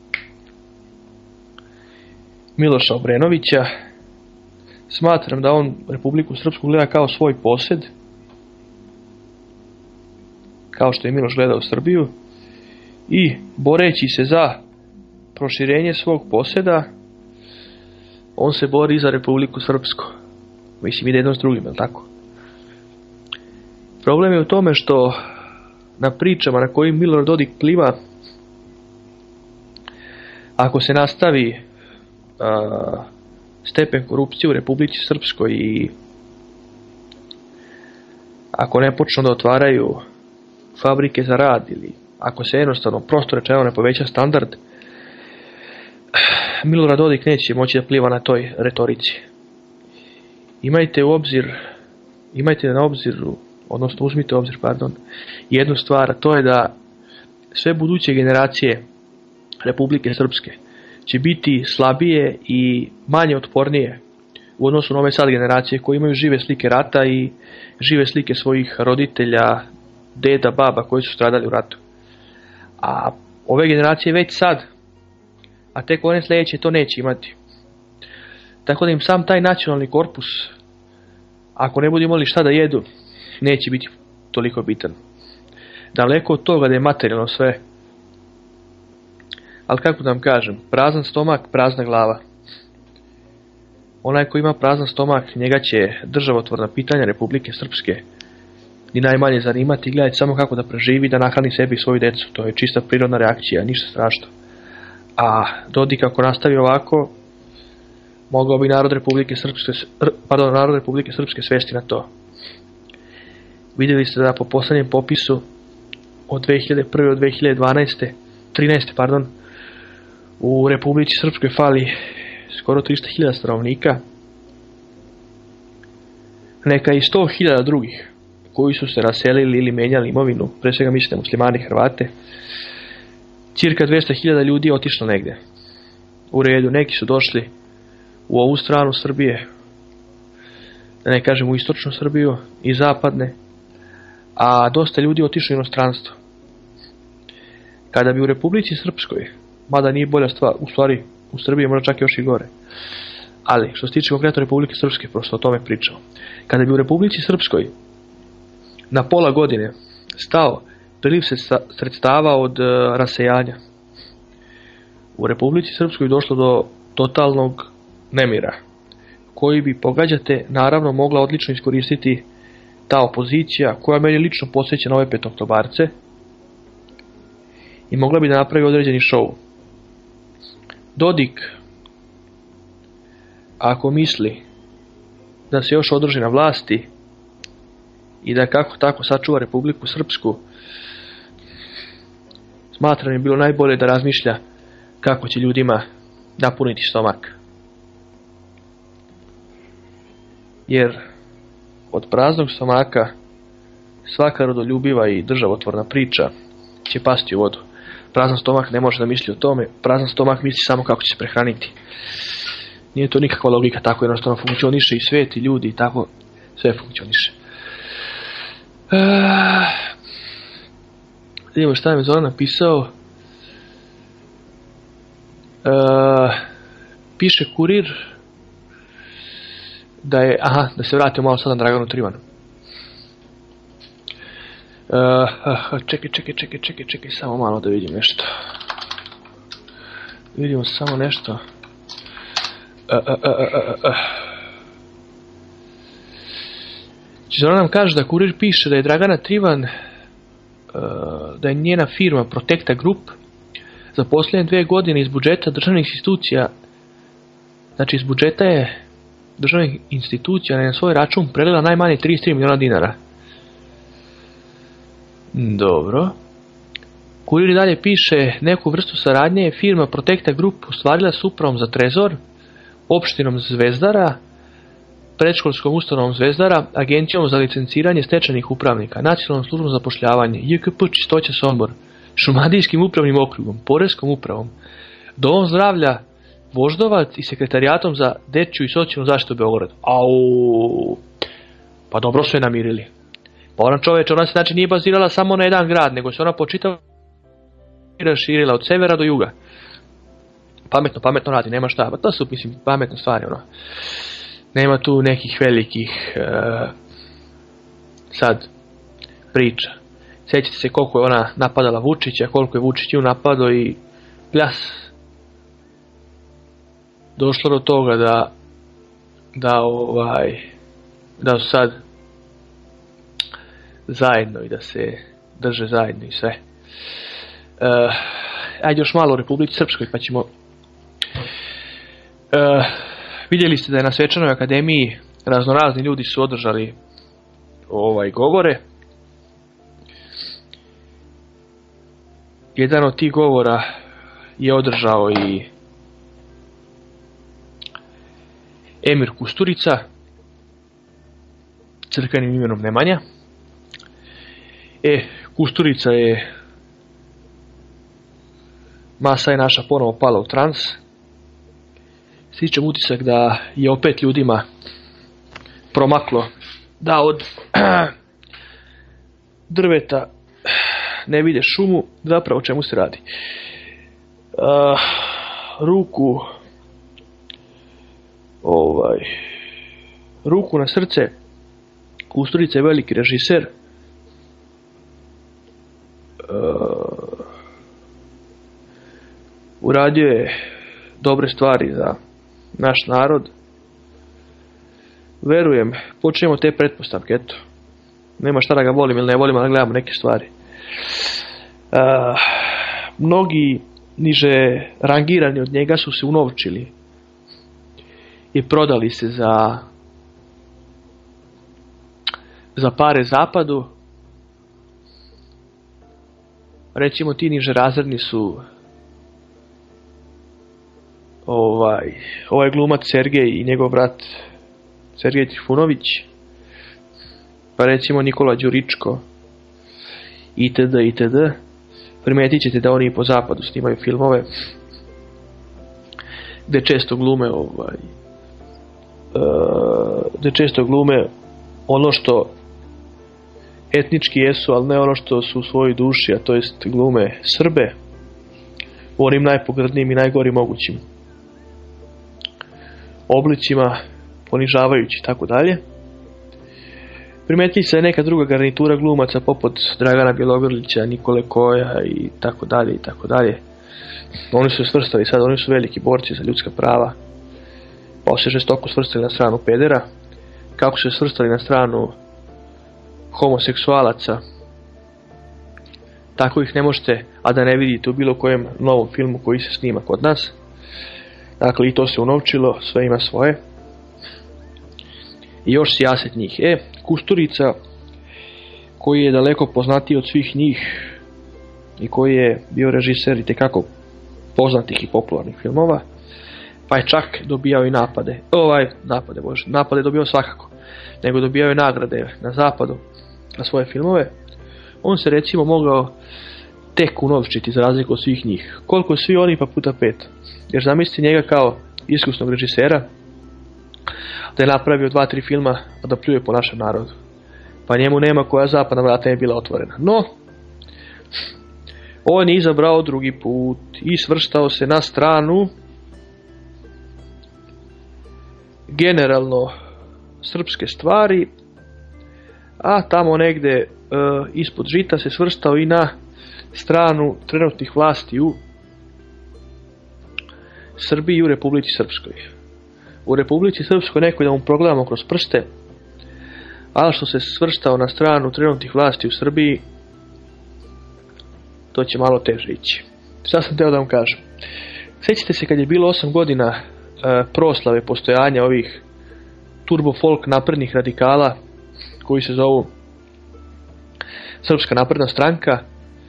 Miloša Obrenovića. Smatram da on Republiku Srpsku gleda kao svoj posjed, kao što je Miloš gledao Srbiju, i boreći se za proširenje svog posjeda, on se bori za Republiku Srpsku. Mislim, ide jedno s drugim, je li tako? Problem je u tome što na pričama na kojim Milorad Dodik pliva, ako se nastavi a, stepen korupcije u Republici Srpskoj i ako ne počnu da otvaraju fabrike za rad ili ako se jednostavno prosto rečeno ne poveća standard, Milorad Dodik neće moći da pliva na toj retorici. Imajte u obzir, imajte na obziru, odnosno uzmite u obzir, pardon, jednu stvar, a to je da sve buduće generacije Republike Srpske će biti slabije i manje otpornije u odnosu na ove sad generacije koje imaju žive slike rata i žive slike svojih roditelja, deda, baba koji su stradali u ratu. A ove generacije već sad, a tek one sljedeće to neće imati. Tako da im sam taj nacionalni korpus, ako ne budu imali šta da jedu, neće biti toliko bitan. Daleko od toga da je materijalno sve. Ali kako da vam kažem, prazan stomak, prazna glava. Onaj ko ima prazan stomak, njega će državotvorna pitanja Republike Srpske ni najmanje zanimati i gledati samo kako da preživi, da nahrani sebi i svoju decu. To je čista prirodna reakcija, ništa strašno. A Dodik ako nastavi ovako, mogao bi narod Republike Srpske, pardon, narod Republike Srpske svesti na to. Vidjeli ste da po posljednjem popisu od dve hiljade prve do dve hiljade dvanaeste, trinaeste, pardon, u Republici Srpskoj fali skoro tristo hiljada stanovnika, neka i sto hiljada drugih koji su se raselili ili menjali imovinu, pre svega mislite muslimani, Hrvate. Cirka dvesta hiljada ljudi je otišlo negdje. U redu, neki su došli u ovu stranu Srbije, da ne kažem u istočnu Srbiju i zapadne, a dosta ljudi otišlo u inostranstvo. Kada bi u Republici Srpskoj, mada nije bolja stvar, u stvari u Srbiji možda čak još i gore, ali što se tiče konkretno Republike Srpske, prosto o tome pričamo. Kada bi u Republici Srpskoj na pola godine stao priliv sredstava od uh, rasejanja, u Republici Srpskoj došlo do totalnog nemira, koji bi, pogađate, naravno mogla odlično iskoristiti ta opozicija, koja meni lično posjeća na ove petoktobarce, i mogla bi da napravi određeni show. Dodik, ako misli da se još održi na vlasti i da kako tako sačuva Republiku Srpsku, smatram je bilo najbolje da razmišlja kako će ljudima napuniti stomak. Jer od praznog stomaka svaka rodoljubiva i državotvorna priča će pasti u vodu. Prazan stomak ne može da misli o tome, prazan stomak misli samo kako će se prehraniti. Nije to nikakva logika, tako jednostavno funkcioniše i svijet i ljudi i tako sve funkcioniše. E, vidimo šta je mi Zoran napisao. E, piše Kurir da je, aha, da se vratio malo sad na Draganu Trivanu. Uh, čekaj, čekaj, čekaj, čekaj, čekaj, samo malo da vidim nešto. Vidimo samo nešto. Uh, uh, uh, uh, uh. Zoran nam kaže da Kurir piše da je Dragana Trivan, uh, da je njena firma Protecta Group za posljednje dve godine iz budžeta državnih institucija, znači iz budžeta je državnih institucija na svoj račun prelila najmanje trideset tri miliona dinara. Dobro. Kurir dalje piše, neku vrstu saradnje je firma Protecta Group ostvarila s upravom za Trezor, opštinom Zvezdara, predškolskom ustanovom Zvezdara, agencijom za licenciranje stečajnih upravnika, nacionalnom službom za zapošljavanje, J K P Čistoća Sombor, Šumadijskim upravnim okrugom, Poreskom upravom, Domom zdravlja Voždovac i sekretarijatom za dečju i socijalnu zaštitu u Beogradu. Au, pa dobro su je namirili. Pa ona čoveče, ona se znači nije bazirala samo na jedan grad, nego se ona počitala i raširila od severa do juga. Pametno, pametno radi, nema šta. Pa to su, mislim, pametne stvari, ono. Nema tu nekih velikih uh, sad priča. Sjećate se koliko je ona napadala Vučića, koliko je Vučić ju napadao i pljas. Došlo do toga da da ovaj da su sad zajedno i da se drže zajedno i sve. Uh, ajde još malo u Republici Srpskoj pa ćemo... Uh, vidjeli ste da je na Svečanoj akademiji raznorazni ljudi su održali ovaj govore. Jedan od tih govora je održao i Emir Kusturica, crkvenim imenom Nemanja. E, Kusturica je, masa je naša ponovo pala u trans. Stičem utisak da je opet ljudima promaklo da od drveta ne vide šumu, zapravo o čemu se radi. Uh, ruku ovaj ruku na srce, Kusturica je veliki režiser. Uh, uradio je dobre stvari za naš narod. Verujem, počnemo te pretpostavke, eto. Nema šta da ga volim ili ne volim, ali gledamo neke stvari. Uh, mnogi niže rangirani od njega su se unovčili i prodali se za za pare zapadu. Recimo ti niže razredni su ovaj ovaj glumac Sergej i njegov brat Sergej Trifunović, pa recimo Nikola Đuričko itd. itd. Primetit ćete da oni po zapadu snimaju filmove gde često glume ovaj uh, gde često glume ono što etnički jesu, ali ne ono što su u svojoj duši, a to jest glume Srbe u onim najpogrdnijim i najgorim mogućim oblicima, ponižavajući i tako dalje. Primetili se neka druga garnitura glumaca poput Dragana Bjelogrlića, Nikole Koja i tako dalje i tako dalje. Oni su se svrstali sad, oni su veliki borci za ljudska prava, pa se žestoko svrstali na stranu pedera. Kako se svrstali na stranu homoseksualaca, tako ih ne možete, a da ne vidite u bilo kojem novom filmu koji se snima kod nas. Dakle, i to se unovčilo, sve ima svoje. I još sijaset njih. E, Kusturica, koji je daleko poznatiji od svih njih i koji je bio režiser i tekako poznatih i popularnih filmova, pa je čak dobijao i napade. Ovaj, napade, bože, napade je dobijao svakako, nego dobijao je nagrade na zapadu na svoje filmove. On se recimo mogao tek unovčiti za razliku od svih njih. Koliko svi oni pa puta pet. Jer zamislite njega kao iskusnog režisera da je napravio dva, tri filma, a da pljuje po našem narodu. Pa njemu nema koja zapadna vrata je bila otvorena. No, on je izabrao drugi put i svrstao se na stranu generalno srpske stvari, a tamo negde e, ispod žita se svrstao i na stranu trenutnih vlasti u Srbiji i u Republici Srpskoj. U Republici Srpskoj neko da mu progledamo kroz prste, ali što se svrstao na stranu trenutnih vlasti u Srbiji, to će malo teže ići. Šta sam teo da vam kažem? Sjećate se kad je bilo osam godina e, proslave postojanja ovih turbo folk naprednih radikala koji se zovu Srpska napredna stranka,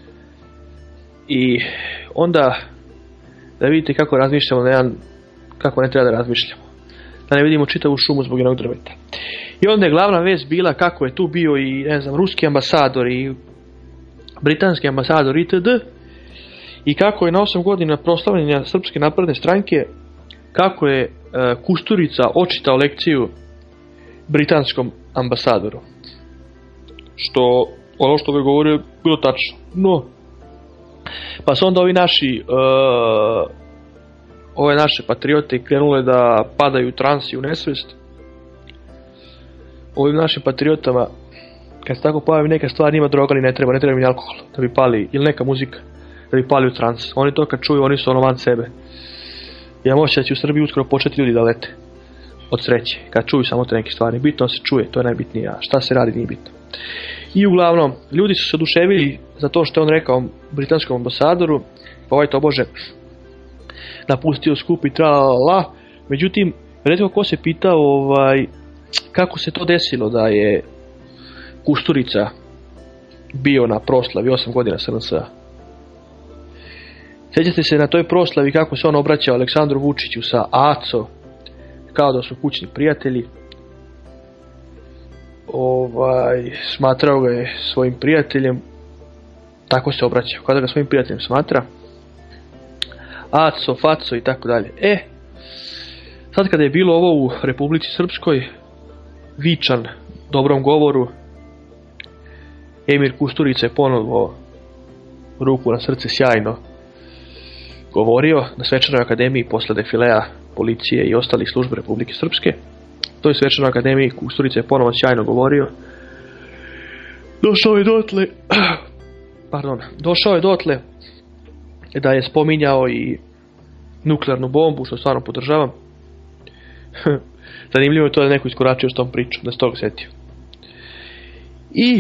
i onda da vidite kako razmišljamo na jedan, kako ne treba da razmišljamo, da ne vidimo čitavu šumu zbog jednog drveta. I onda je glavna vest bila kako je tu bio i ne znam ruski ambasador i britanski ambasador itd. I kako je na osam godina proslavljenja Srpske napredne stranke, kako je e, Kusturica očitao lekciju britanskom ambasadoru. Što, ono što bi govorio, bilo tačno. No, pa su onda ovi naši, e, ove naše patriote krenule da padaju u trans i u nesvest. Ovim našim patriotama, kad se tako pojavi neka stvar, njima droga ni ne treba, ne treba ni alkohol da bi pali, ili neka muzika da bi pali u trans. Oni to kad čuju, oni su ono van sebe. Ja moći da će u Srbiji uskoro početi ljudi da lete od sreće, kad čuju samo te neke stvari. Bitno se čuje, to je najbitnije, a šta se radi nije bitno. I uglavnom, ljudi su se oduševili za to što je on rekao britanskom ambasadoru, pa ovaj to bože napustio skup i tralala. Međutim, redko ko se pitao ovaj, kako se to desilo da je Kusturica bio na proslavi osam godina S R S A. Sjećate se na toj proslavi kako se on obraćao Aleksandru Vučiću sa Aco, kao da su kućni prijatelji. Ovaj, smatrao ga je svojim prijateljem, tako se obraćao, kao da ga svojim prijateljem smatra. Aco, Faco i tako dalje. E, sad kada je bilo ovo u Republici Srpskoj, vičan dobrom govoru, Emir Kusturica je ponovo ruku na srce sjajno govorio na Svečanoj akademiji posle defilea policije i ostalih službi Republike Srpske. To je Svečanoj akademiji Kusturica je ponovo sjajno govorio. Došao je dotle, pardon, došao je dotle da je spominjao i nuklearnu bombu, što stvarno podržavam. Zanimljivo je to da neko iskoračio s tom pričom, da se toga setio. I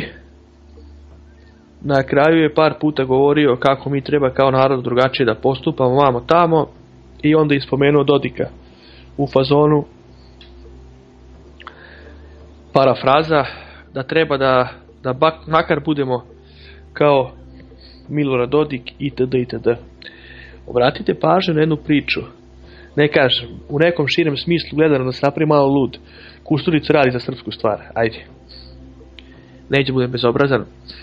na kraju je par puta govorio kako mi treba kao narod drugačije da postupamo vamo tamo, i onda je spomenuo Dodika u fazonu parafraza da treba da, da bak, makar budemo kao Milorad Dodik itd. itd. Obratite pažnju na jednu priču. Ne kažem, u nekom širem smislu gledano da se napravi malo lud. Kusturica radi za srpsku stvar. Ajde. Neće budem bezobrazan.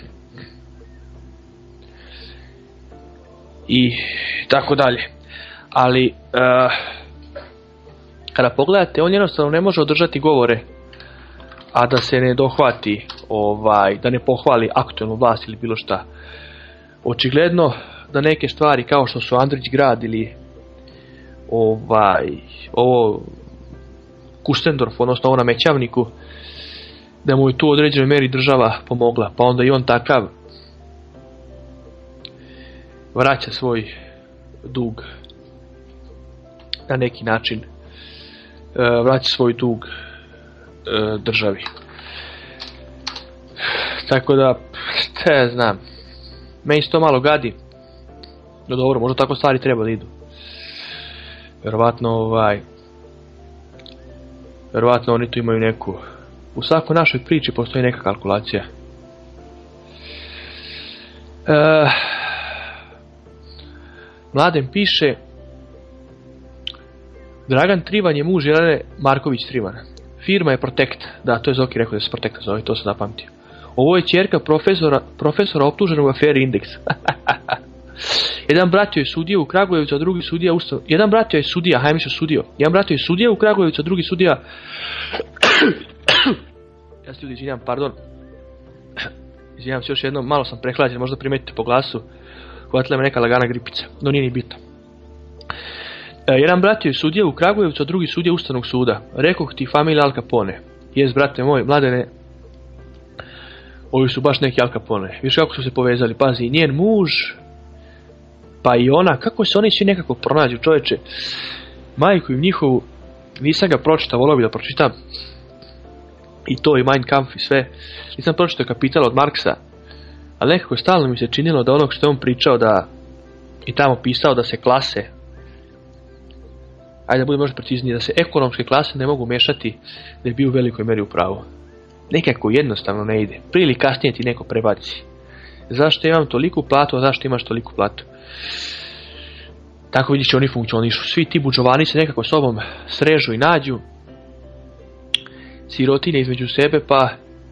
I tako dalje. Ali uh, kada pogledate, on jednostavno ne može održati govore, a da se ne dohvati, ovaj, da ne pohvali aktualnu vlast ili bilo šta. Očigledno da neke stvari kao što su Andrić grad ili ovaj, ovo Kustendorf, odnosno ovo na Mećavniku, da mu je tu u određenoj meri država pomogla, pa onda i on takav vraća svoj dug na neki način, vraća svoj dug državi. Tako da, te znam, meni se to malo gadi. No dobro, možda tako stvari treba da idu. Vjerovatno ovaj Vjerovatno oni tu imaju neku, u svakoj našoj priči postoji neka kalkulacija. E, Mladen piše, Dragan Trivan je muž Jelene Marković Trivana. Firma je Protect. Da, to je Zoki rekao da se Protect zove, to sam zapamtio. Ovo je ćerka profesora, profesora optužena u aferi Indeks. Jedan bratio je sudija u Kragujevcu, a drugi sudija ustav... Jedan bratio je sudija, hajme se sudio. Jedan bratio je sudija u Kragujevcu, a drugi sudija... Ja se ljudi izvinjam, pardon. Izvinjam se još jednom, malo sam prehlađen, možda primetite po glasu. Hvatila me neka lagana gripica, no nije ni bitno. E, jedan bratio je sudija u Kragujevcu, a drugi sudija Ustavnog suda. Rekoh ti familija Al Capone. Jes, brate moj, Mladene, ovi su baš neki Al Capone. Viš kako su se povezali, pazi, njen muž, pa i ona, kako se oni svi nekako pronađu, čoveče. Majku im njihovu, nisam ga pročitao, volio bi da pročitam. I to, i Mein Kampf i sve. Nisam pročitao Kapital od Marksa, ali nekako stalno mi se činilo da onog što je on pričao da i tamo pisao da se klase, ajde da bude možda preciznije, da se ekonomske klase ne mogu mešati, da je bio u velikoj meri u pravu. Nekako jednostavno ne ide. Prije ili kasnije ti neko prebaci. Zašto imam toliku platu, a zašto imaš toliku platu? Tako vidiš, oni funkcionišu. Svi ti budžovani se nekako sobom srežu i nađu. Sirotine između sebe, pa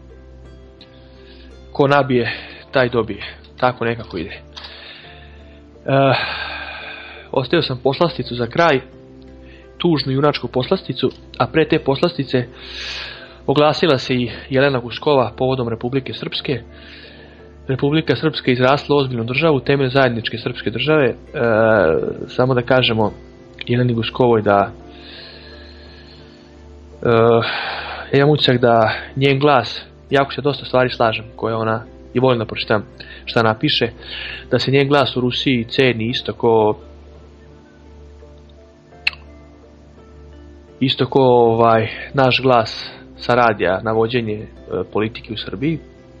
ko nabije, taj dobije. Tako nekako ide. Uh, ostavio sam poslasticu za kraj. Tužnu junačku poslasticu, a pre te poslastice oglasila se i Jelena Guskova povodom Republike Srpske. Republika Srpska izrasla u ozbiljnu državu, temelj zajedničke srpske države. E, samo da kažemo Jeleni Guskovoj da e, ja imam utisak da njen glas, jako se dosta stvari slažem koje ona, i volim da pročitam šta napiše, da se njen glas u Rusiji ceni isto ko isto ko ovaj, naš glas sa radija na vođenje e, politike u Srbiji.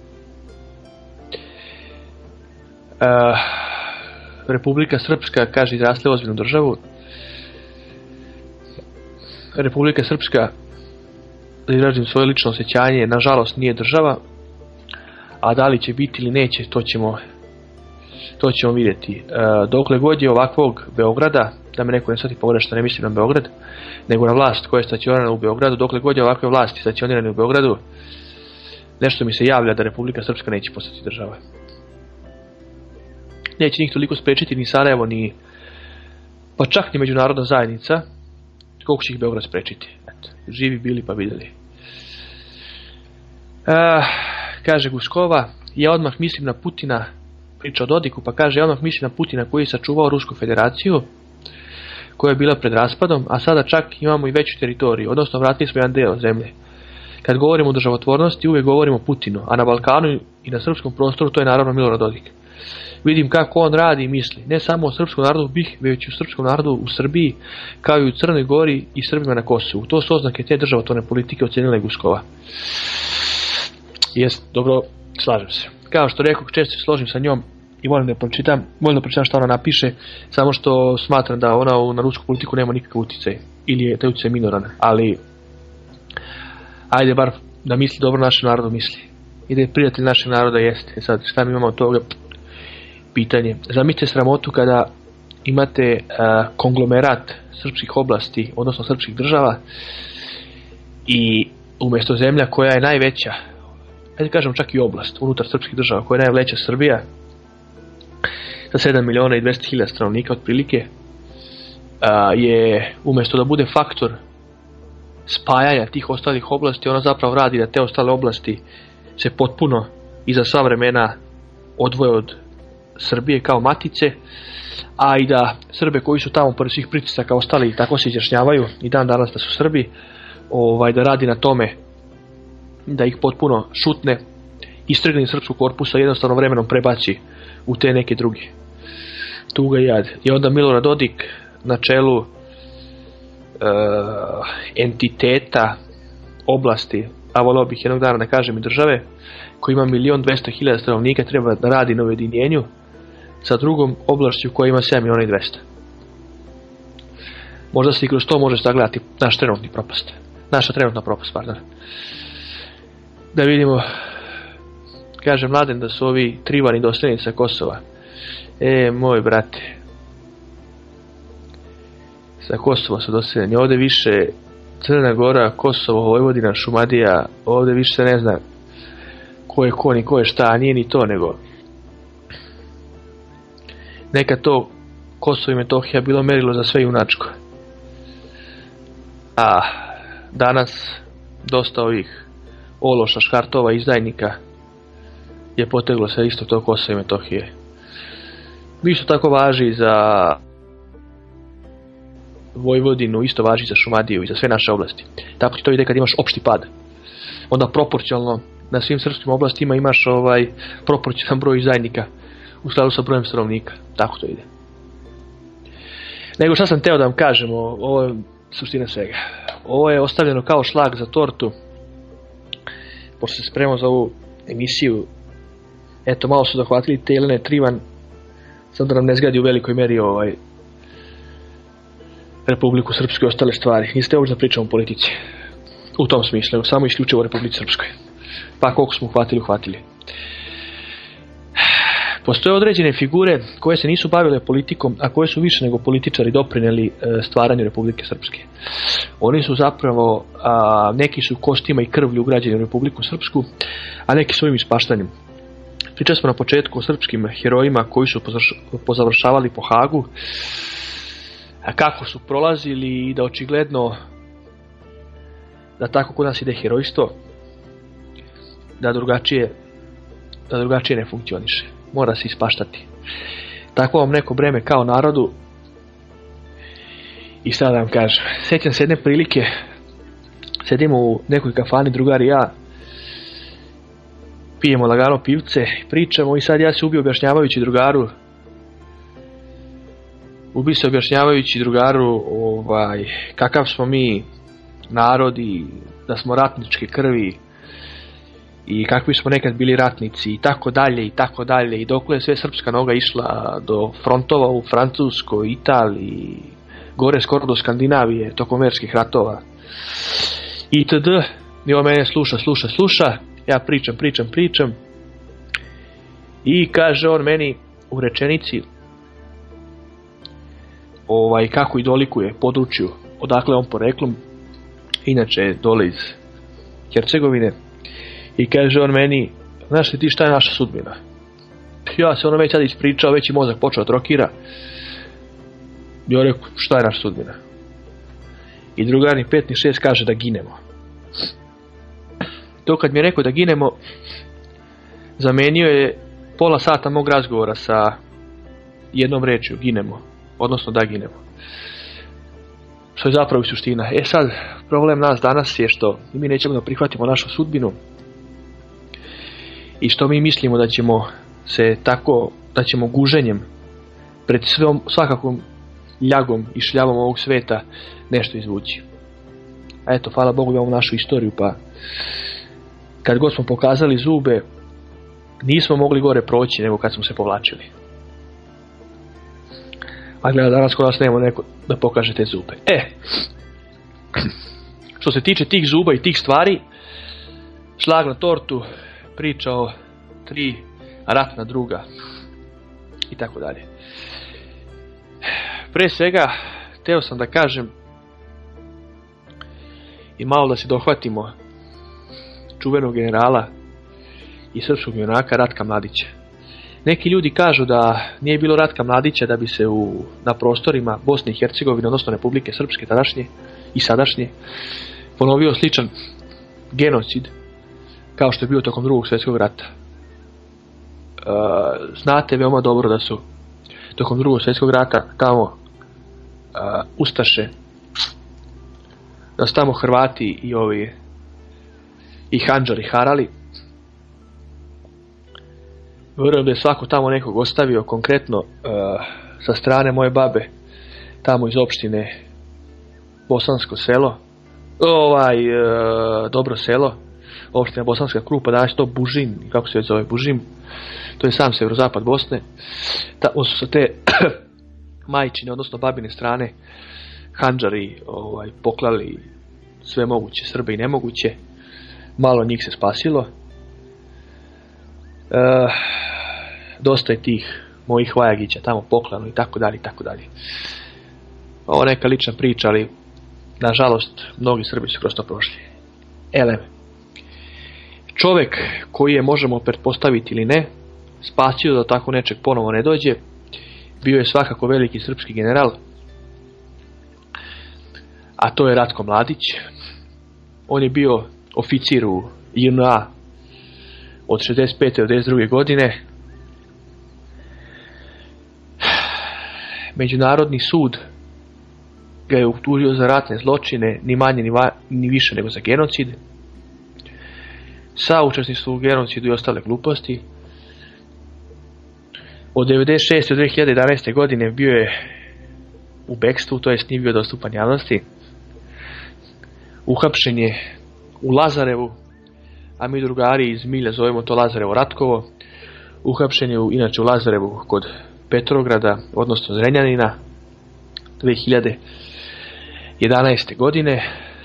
E, Republika Srpska, kaže, izrasla u ozbiljnu državu. Republika Srpska, da izražim svoje lično osjećanje, nažalost nije država, a da li će biti ili neće, to ćemo, to ćemo vidjeti. E, dokle god je ovakvog Beograda, da me neko ne shvati pogrešno, ne mislim na Beograd, nego na vlast koja je stacionirana u Beogradu, dokle god je ovakve vlasti stacionirane u Beogradu, nešto mi se javlja da Republika Srpska neće postati država. Neće njih toliko sprečiti ni Sarajevo, ni pa čak ni međunarodna zajednica, koliko će ih Beograd sprečiti. Eto, živi bili pa vidjeli. E, kaže Guskova, ja odmah mislim na Putina, priča o Dodiku, pa kaže, ja odmah mislim na Putina koji je sačuvao Rusku federaciju, koja je bila pred raspadom, a sada čak imamo i veću teritoriju, odnosno vratili smo jedan deo zemlje. Kad govorimo o državotvornosti, uvijek govorimo o Putinu, a na Balkanu i na srpskom prostoru to je naravno Milorad Dodik. Vidim kako on radi i misli, ne samo o srpskom narodu BiH, već i u srpskom narodu u Srbiji, kao i u Crnoj Gori i Srbima na Kosovu. To su oznake te državotvorne politike, ocenila je Guskova. Jest, dobro, slažem se. Kao što rekao, često se složim sa njom i volim da pročitam, volim da pročitam što ona napiše, samo što smatram da ona na rusku politiku nema nikakav utjecaj, ili je taj utjecaj minoran, ali ajde bar da misli dobro našem narodu misli. I da je prijatelj našeg naroda jeste. E sad, šta mi imamo od toga? Pitanje. Zamislite sramotu kada imate uh, konglomerat srpskih oblasti, odnosno srpskih država, i umjesto zemlja koja je najveća, ajde kažem čak i oblast unutar srpskih država koja je najveća, Srbija, sa sedam miliona i dvesta hiljada stanovnika otprilike, uh, je umjesto da bude faktor spajanja tih ostalih oblasti, ona zapravo radi da te ostale oblasti se potpuno i za sva vremena odvoje od Srbije kao matice, a i da Srbe koji su tamo pored svih pritisaka ostali i tako se izjašnjavaju i dan danas da su Srbi, ovaj, da radi na tome da ih potpuno šutne, istrgne iz srpskog korpusa, jednostavno vremenom prebaci u te neke druge. Tuga i jad. I onda Milorad Dodik na čelu uh, entiteta oblasti, a volio bih jednog dana da kažem i države, koji ima milion dvesta hiljada stanovnika, treba da radi na ujedinjenju sa drugom oblašću koja ima sedam miliona i dvesta. Možda se i kroz to može sagledati naš trenutni propast. Naša trenutna propast, pardon. Da vidimo, kaže Mladen da su ovi trivani dosljednici sa Kosova. E, moj brate, sa Kosova su doseljeni. Ovdje više Crna Gora, Kosovo, Vojvodina, Šumadija, ovdje više se ne zna ko je ko ni ko je šta, a nije ni to, nego neka to Kosovo i Metohija bilo merilo za sve junačko. A danas dosta ovih ološa, škartova, izdajnika je poteglo se isto to Kosovo i Metohije. Isto tako važi za Vojvodinu, isto važi za Šumadiju i za sve naše oblasti. Tako ti to ide kad imaš opšti pad. Onda proporcionalno na svim srpskim oblastima imaš ovaj proporcionalan broj izdajnika u skladu sa brojem stanovnika. Tako to ide. Nego šta sam teo da vam kažem, ovo je suština svega. Ovo je ostavljeno kao šlag za tortu. Pošto se spremao za ovu emisiju, eto, malo su dohvatili te Jelene Trivan, sad da nam ne zgadi u velikoj meri ovaj Republiku Srpsku i ostale stvari. Niste ovdje da pričamo o politici. U tom smislu, nego samo isključivo o Republici Srpskoj. Pa koliko smo uhvatili, uhvatili. Postoje određene figure koje se nisu bavile politikom, a koje su više nego političari doprinijeli stvaranju Republike Srpske. Oni su zapravo, a, neki su kostima i krvlju ugrađeni u Republiku Srpsku, a neki svojim ispaštanjem. Pričali smo na početku o srpskim herojima koji su pozavršavali po Hagu, a kako su prolazili i da očigledno da tako kod nas ide herojstvo, da drugačije, da drugačije ne funkcioniše. Mora se ispaštati. Tako vam neko breme kao narodu. I sad da vam kažem, sjećam se jedne prilike, sedimo u nekoj kafani, drugar i ja, pijemo lagano pivce, pričamo i sad ja se ubio objašnjavajući drugaru, ubi se objašnjavajući drugaru ovaj, kakav smo mi narod i da smo ratničke krvi i kakvi smo nekad bili ratnici i tako dalje i tako dalje i dokle je sve srpska noga išla do frontova u Francuskoj, Italiji, gore skoro do Skandinavije tokom verskih ratova itd. I on mene sluša, sluša, sluša, ja pričam, pričam, pričam i kaže on meni u rečenici ovaj, kako i dolikuje području odakle on poreklom, inače dole iz Hercegovine, i kaže on meni, znaš li ti šta je naša sudbina? Ja se ono već sad ispričao, već i mozak počeo trokira. Ja rekao, šta je naša sudbina? I drugar ni pet ni šest kaže da ginemo. To kad mi je rekao da ginemo, zamenio je pola sata mog razgovora sa jednom rečju, ginemo, odnosno da ginemo. Što je zapravo i suština. E sad, problem nas danas je što mi nećemo da prihvatimo našu sudbinu i što mi mislimo da ćemo se tako, da ćemo guženjem pred svom, svakakvom ljagom i šljavom ovog sveta nešto izvući. A eto, hvala Bogu, imamo našu istoriju, pa kad god smo pokazali zube, nismo mogli gore proći nego kad smo se povlačili. A gleda, danas kod nas nemamo neko da pokaže te zube. E, što se tiče tih zuba i tih stvari, šlag na tortu, priča o tri ratna druga i tako dalje. Pre svega, teo sam da kažem i malo da se dohvatimo čuvenog generala i srpskog junaka Ratka Mladića. Neki ljudi kažu da nije bilo Ratka Mladića da bi se u, na prostorima Bosne i Hercegovine, odnosno Republike Srpske tadašnje i sadašnje, ponovio sličan genocid kao što je bio tokom drugog svjetskog rata. E, znate veoma dobro da su tokom drugog svjetskog rata tamo e, ustaše, da su tamo Hrvati i ovi i Handžari harali. Vjerujem da je svako tamo nekog ostavio, konkretno uh, sa strane moje babe, tamo iz opštine Bosansko selo, ovaj, uh, dobro selo, opština Bosanska Krupa, danas to Bužim, kako se zove Bužim, to je sam severozapad Bosne. Tamo su sa te majčine, odnosno babine strane, Handžari ovaj, poklali sve moguće, Srbe i nemoguće, malo njih se spasilo. Uh, dosta je tih mojih vajagića tamo poklano i tako dalje i tako dalje. Ovo neka lična priča, ali nažalost mnogi Srbi su kroz to prošli. Ele, čovjek koji je, možemo pretpostaviti ili ne, spasio da tako nečeg ponovo ne dođe, bio je svakako veliki srpski general, a to je Ratko Mladić. On je bio oficir u J N A od šezdeset pete do devedeset druge godine. Međunarodni sud ga je optužio za ratne zločine, ni manje ni, va, ni više nego za genocid. Saučesništvo u genocidu i ostale gluposti. Od devedeset šeste do dve hiljade jedanaeste godine bio je u bekstvu, to jest nije bio dostupan javnosti. Uhapšen je u Lazarevu, a mi drugari iz milja zovemo to Lazarevo Ratkovo. Uhapšen je u, inače u Lazarevu kod Petrograda, odnosno Zrenjanina, dve hiljade jedanaeste godine.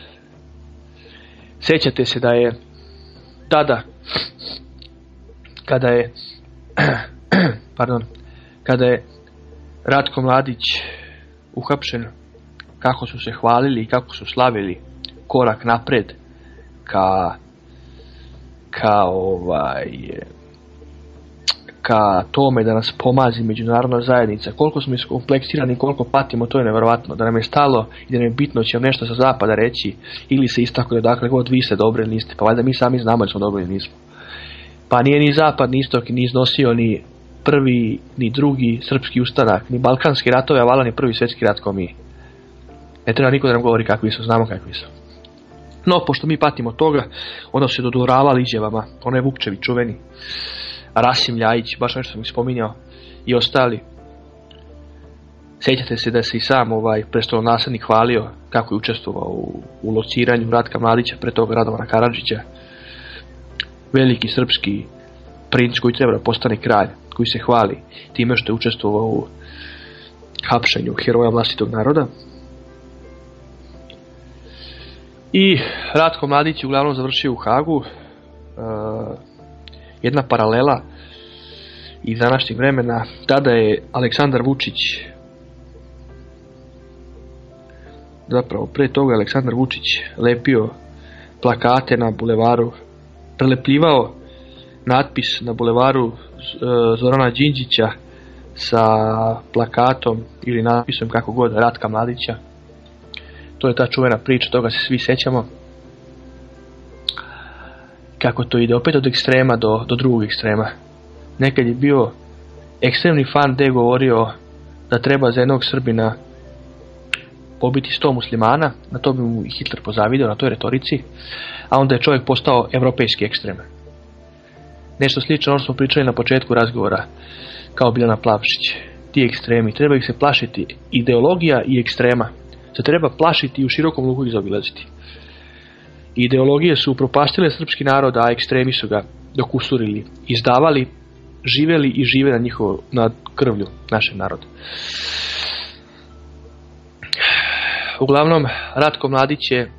Sjećate se da je tada, kada je pardon, kada je Ratko Mladić uhapšen, kako su se hvalili i kako su slavili korak napred ka ka ovaj ka tome da nas pomazi međunarodna zajednica. Koliko smo iskompleksirani, koliko patimo, to je nevjerojatno. Da nam je stalo i da nam je bitno će vam nešto sa zapada reći ili se istakuje dakle god vi ste dobri ili niste. Pa valjda mi sami znamo da smo dobri ili nismo. Pa nije ni zapad, ni istok, ni iznosio ni prvi, ni drugi srpski ustanak, ni balkanski ratove, a vala ni prvi svjetski rat kao mi. Ne treba niko da nam govori kakvi su, znamo kakvi su. No, pošto mi patimo toga, onda su se dodvoravali izjavama, onaj Vukčevi čuveni, Rasim Ljajić, baš nešto sam ih spominjao, i ostali. Sjećate se da se i sam ovaj prestolonaslednik hvalio kako je učestvovao u, u lociranju Ratka Mladića, pre toga Radovana Karadžića. Veliki srpski princ koji treba da postane kralj, koji se hvali time što je učestvovao u hapšenju heroja vlastitog naroda. I Ratko Mladić je uglavnom završio u Hagu. Uh, jedna paralela iz današnjeg vremena, tada je Aleksandar Vučić, zapravo pre toga Aleksandar Vučić lepio plakate na bulevaru, prelepljivao natpis na bulevaru Zorana Đinđića sa plakatom ili natpisom kako god Ratka Mladića. To je ta čuvena priča, toga se svi sećamo. Kako to ide opet od ekstrema do, do drugog ekstrema. Nekad je bio ekstremni fan gdje je govorio da treba za jednog Srbina pobiti sto muslimana, na to bi mu Hitler pozavidio, na toj retorici, a onda je čovjek postao evropejski ekstrem. Nešto slično ono smo pričali na početku razgovora, kao Biljana Plavšić. Ti ekstremi, treba ih se plašiti, ideologija i ekstrema se treba plašiti i u širokom luku ih zaobilaziti. Ideologije su upropastile srpski narod, a ekstremi su ga dokusurili, izdavali, živjeli i žive na njihovo, na krvlju našeg naroda. Uglavnom, Ratko Mladić je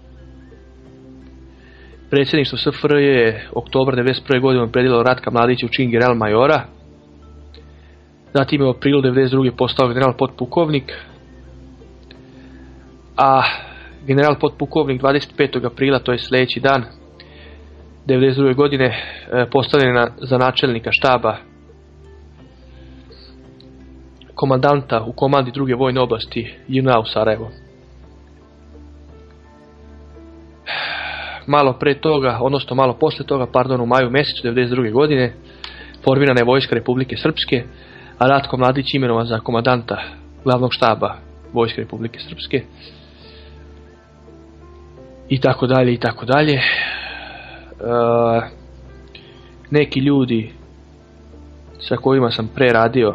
predsjedništvo S F R J je oktobar devedeset prve godine predilo Ratka Mladića u čin general majora. Zatim je u aprilu devedeset druge postao general potpukovnik, a general potpukovnik dvadeset petog aprila, to je sljedeći dan, devedeset druge godine, postavljen na, za načelnika štaba komandanta u komandi druge vojne oblasti J N A u Sarajevo. Malo pre toga, odnosno malo posle toga, pardon, u maju mjesecu devedeset druge godine, formirana je vojska Republike Srpske, a Ratko Mladić imenovan za komandanta glavnog štaba vojske Republike Srpske. I tako dalje, i tako dalje. E, neki ljudi sa kojima sam pre radio,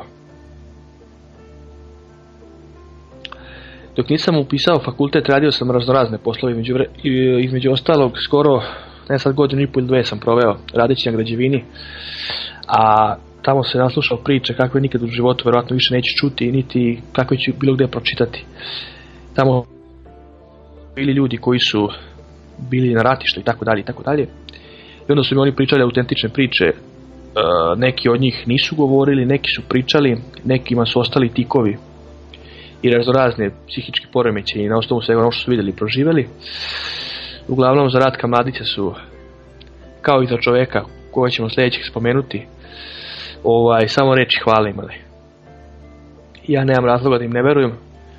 dok nisam upisao fakultet, radio sam raznorazne poslove, između, između ostalog skoro, ne sad godinu i pol ili dve sam proveo radeći na građevini, a tamo se naslušao priče kakve nikad u životu verovatno više neću čuti, niti kakve ću bilo gdje pročitati. Tamo bili ljudi koji su bili na ratištu i tako dalje i tako dalje. I onda su mi oni pričali autentične priče. E, neki od njih nisu govorili, neki su pričali, nekima su ostali tikovi i raznorazne psihičke poremećaje i na osnovu svega ono što su vidjeli i proživjeli. Uglavnom za Ratka Mladića su, kao i za čovjeka koga ćemo sljedećeg spomenuti, ovaj, samo reči hvale imali. ja nemam razloga da im ne verujem,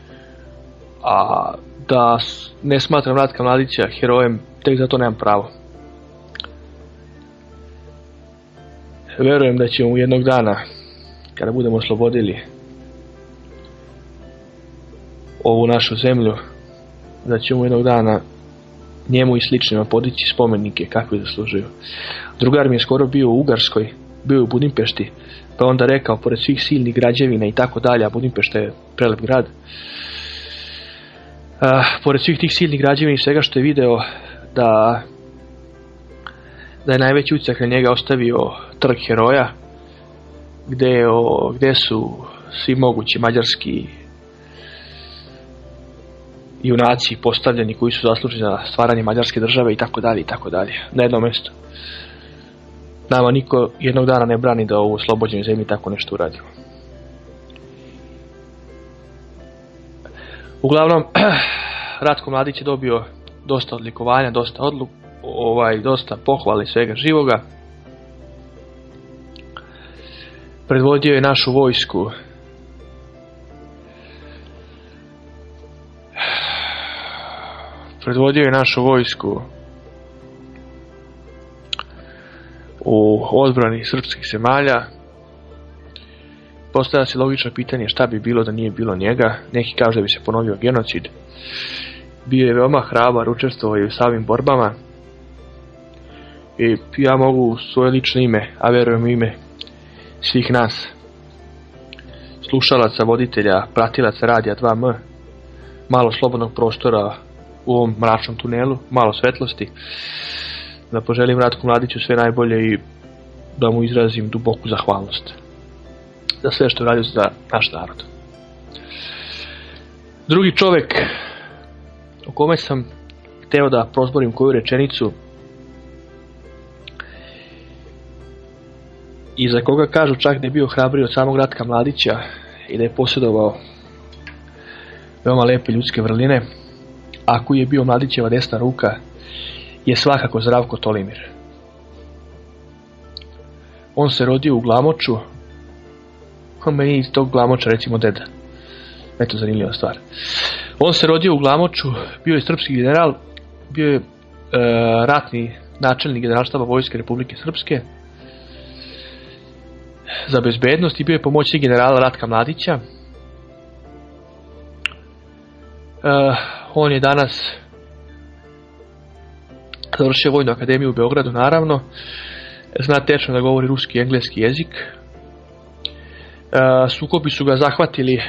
a da ne smatram Ratka Mladića herojem, tek za to nemam pravo. Verujem da ćemo jednog dana, kada budemo oslobodili ovu našu zemlju, da ćemo jednog dana njemu i sličnima podići spomenike kakve zaslužuju. Drugar mi je skoro bio u Ugarskoj, bio je u Budimpešti, pa onda rekao, pored svih silnih građevina i tako dalje, a Budimpešta je prelep grad, a, pored svih tih silnih građevina i svega što je video, da, da je najveći utisak na njega ostavio trg heroja, gde, o, gde su svi mogući mađarski junaci postavljeni koji su zasluženi za stvaranje mađarske države i tako dalje i tako dalje, na jednom mjestu. Nama niko jednog dana ne brani da u oslobođenoj zemlji tako nešto uradimo. Uglavnom, Ratko Mladić je dobio dosta odlikovanja, dosta odluk, ovaj, dosta pohvale svega živoga. Predvodio je našu vojsku predvodio je našu vojsku u odbrani srpskih zemalja. Postavlja se logično pitanje šta bi bilo da nije bilo njega. Neki kažu da bi se ponovio genocid. Bio je veoma hrabar, učestvovao u samim borbama. I ja mogu svoje lično ime, a verujem u ime svih nas, slušalaca, voditelja, pratilaca radija dva M, malo slobodnog prostora u ovom mračnom tunelu, malo svetlosti, da poželim Ratku Mladiću sve najbolje i da mu izrazim duboku zahvalnost za sve što radio za naš narod. Drugi čovjek o kome sam hteo da prozborim koju rečenicu i za koga kažu čak da je bio hrabriji od samog Ratka Mladića i da je posjedovao veoma lepe ljudske vrline, a koji je bio Mladićeva desna ruka, je svakako Zdravko Tolimir. On se rodio u Glamoču, on meni iz tog Glamoča recimo deda. Eto zanimljiva stvar. On se rodio u Glamoču, bio je srpski general, bio je e, ratni načelnik generalštaba Vojske Republike Srpske za bezbednost i bio je pomoćnik generala Ratka Mladića. E, on je danas završio Vojnu akademiju u Beogradu, naravno. Zna tečno da govori ruski i engleski jezik. E, sukobi su ga zahvatili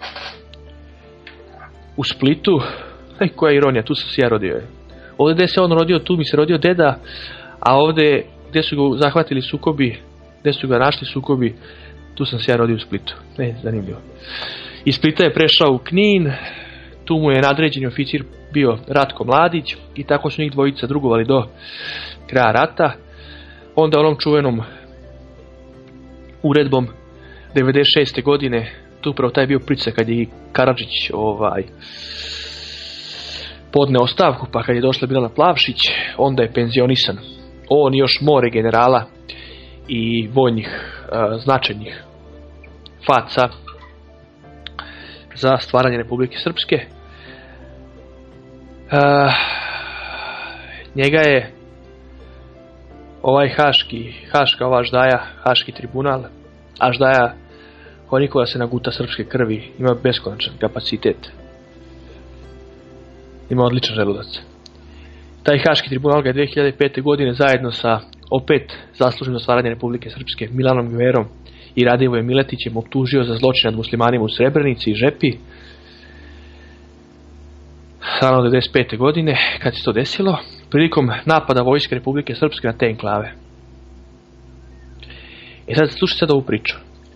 u Splitu. Ej, koja ironija, tu sam se ja rodio. Ovdje gdje se on rodio, tu mi se rodio deda, a ovdje gdje su ga zahvatili sukobi, gdje su ga našli sukobi, tu sam se ja rodio u Splitu. Ne, zanimljivo. Iz Splita je prešao u Knin, tu mu je nadređeni oficir bio Ratko Mladić i tako su njih dvojica drugovali do kraja rata. Onda onom čuvenom uredbom devedeset šeste godine, tu upravo taj bio pritisak kad je Karadžić ovaj, podne ostavku, pa kad je došla Milana Plavšić, onda je penzionisan. On i još more generala i vojnih uh, značajnih faca za stvaranje Republike Srpske. Uh, njega je ovaj haški, haška ova Aždaja, haški tribunal, Aždaja oni koja se naguta srpske krvi, ima beskonačan kapacitet. Ima odličan želudac. Taj haški tribunal ga je dve hiljade pete. godine zajedno sa opet zasluženim za stvaranje Republike Srpske Milanom Gverom i Radivojem Miletićem optužio za zločin nad muslimanima u Srebrenici i Žepi. Naravno devedeset pete. godine, kad se to desilo, prilikom napada vojske Republike Srpske na te enklave. I sad slušajte sad ovu priču.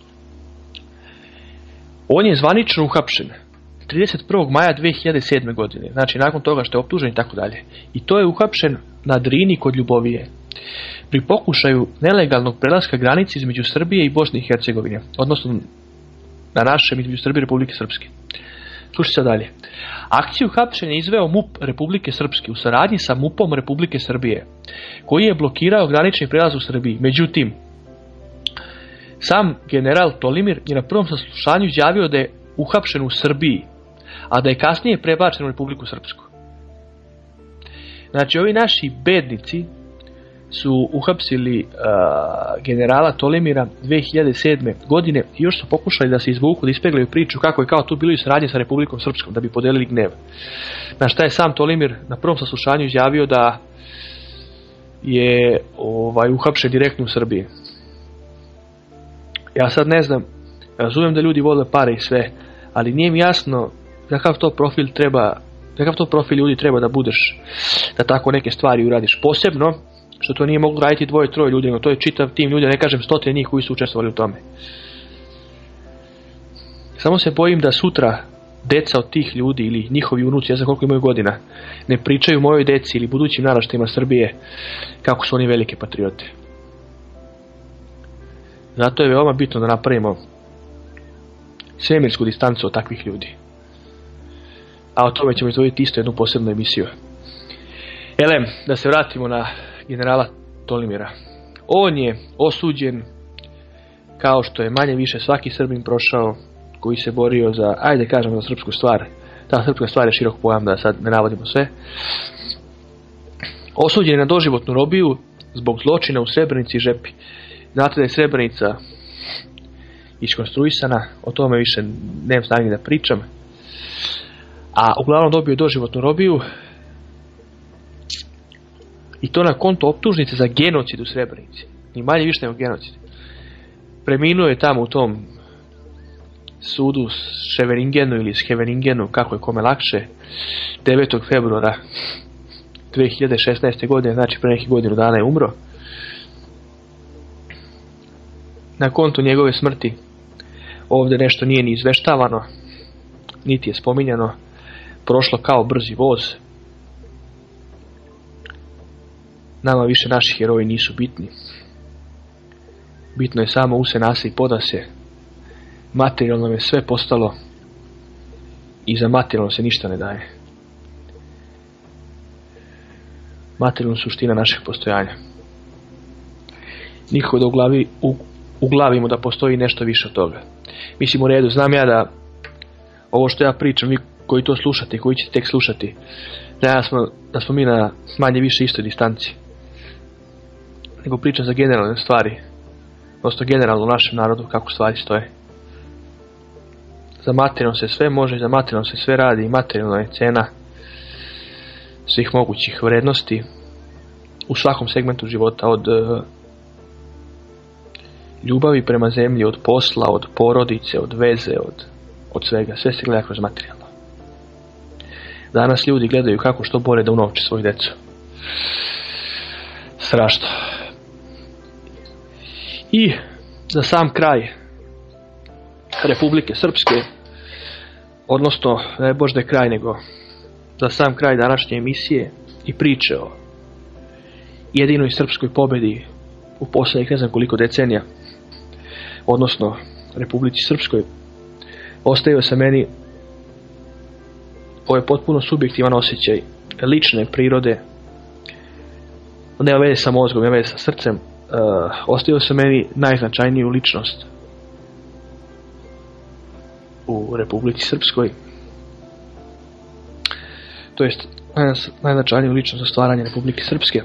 On je zvanično uhapšen trideset prvog maja dve hiljade sedme. godine, znači nakon toga što je optužen i tako dalje. I to je uhapšen na Drini kod Ljubovije, pri pokušaju nelegalnog prelaska granice između Srbije i Bosne i Hercegovine, odnosno na našem između Srbije i Republike Srpske. Slušajte sad dalje. Akciju hapšenja izveo M U P Republike Srpske u saradnji sa M U P-om Republike Srbije, koji je blokirao granični prelaz u Srbiji. Međutim, Sam general Tolimir je na prvom saslušanju izjavio da je uhapšen u Srbiji, a da je kasnije prebačen u Republiku Srpsku. Znači, ovi naši bednici su uhapsili uh, generala Tolimira dve hiljade sedme. godine i još su pokušali da se izvuku, da ispeglaju priču kako je kao tu bilo i saradnje sa Republikom Srpskom, da bi podelili gnev. Na šta je sam Tolimir na prvom saslušanju izjavio da je ovaj, uhapšen direktno u Srbiji. Ja sad ne znam, razumijem da ljudi vole pare i sve, ali nije mi jasno kakav to profil treba, kakav to profil ljudi treba da budeš, da tako neke stvari uradiš. Posebno što to nije moglo raditi dvoje, troje ljudi, nego to je čitav tim ljudi, ne kažem stotine njih koji su učestvovali u tome. Samo se bojim da sutra deca od tih ljudi ili njihovi unuci, ja znam koliko imaju godina, ne pričaju mojoj deci ili budućim naraštajima Srbije kako su oni velike patriote. Zato je veoma bitno da napravimo svemirsku distancu od takvih ljudi. A o tome ćemo izdvojiti isto jednu posebnu emisiju. Elem, da se vratimo na generala Tolimira. On je osuđen kao što je manje više svaki Srbin prošao koji se borio za, ajde kažemo, za srpsku stvar. Ta srpska stvar je širok pojam, da sad ne navodimo sve. Osuđen je na doživotnu robiju zbog zločina u Srebrenici i Žepi. Znate da je Srebrenica iskonstruisana, o tome više nemam snage da pričam. A uglavnom dobio doživotnu robiju i to na konto optužnice za genocid u Srebrenici. Ni manje više nego genocid. Preminuo je tamo u tom sudu Ševeringenu ili Scheveringenu, kako je kome lakše, devetog februara dve hiljade šesnaeste. godine, znači pre nekih godinu dana je umro. Na kontu njegove smrti ovdje nešto nije ni izveštavano, niti je spominjano, prošlo kao brzi voz. Nama više naši heroji nisu bitni. Bitno je samo use nase i poda se. Materijalno je sve postalo i za materijalno se ništa ne daje. Materijalna suština našeg postojanja. Nikako da u glavi, u, uglavimo da postoji nešto više od toga. Mislim, u redu, znam ja da ovo što ja pričam, vi koji to slušate i koji ćete tek slušati, da smo, da smo mi na manje više istoj distanci. Nego pričam za generalne stvari, odnosno generalno u našem narodu kako stvari stoje. Za materijalno se sve može, za materijalno se sve radi i materijalna je cena svih mogućih vrednosti u svakom segmentu života, od uh, ljubavi prema zemlji, od posla, od porodice, od veze, od, od svega. Sve se gleda kroz materijalno. Danas ljudi gledaju kako što bolje da unovče svoju decu. Strašno. I za sam kraj Republike Srpske, odnosno ne bož da je kraj, nego za sam kraj današnje emisije i priče o jedinoj srpskoj pobedi u posljednjih ne znam koliko decenija, odnosno Republici Srpskoj, ostavio se meni ovo je potpuno subjektivan osjećaj lične prirode, nema veze sa mozgom, nema veze sa srcem. Uh, ostavio se meni najznačajniju ličnost u Republici Srpskoj, to jest najznačajniju ličnost za stvaranje Republike Srpske.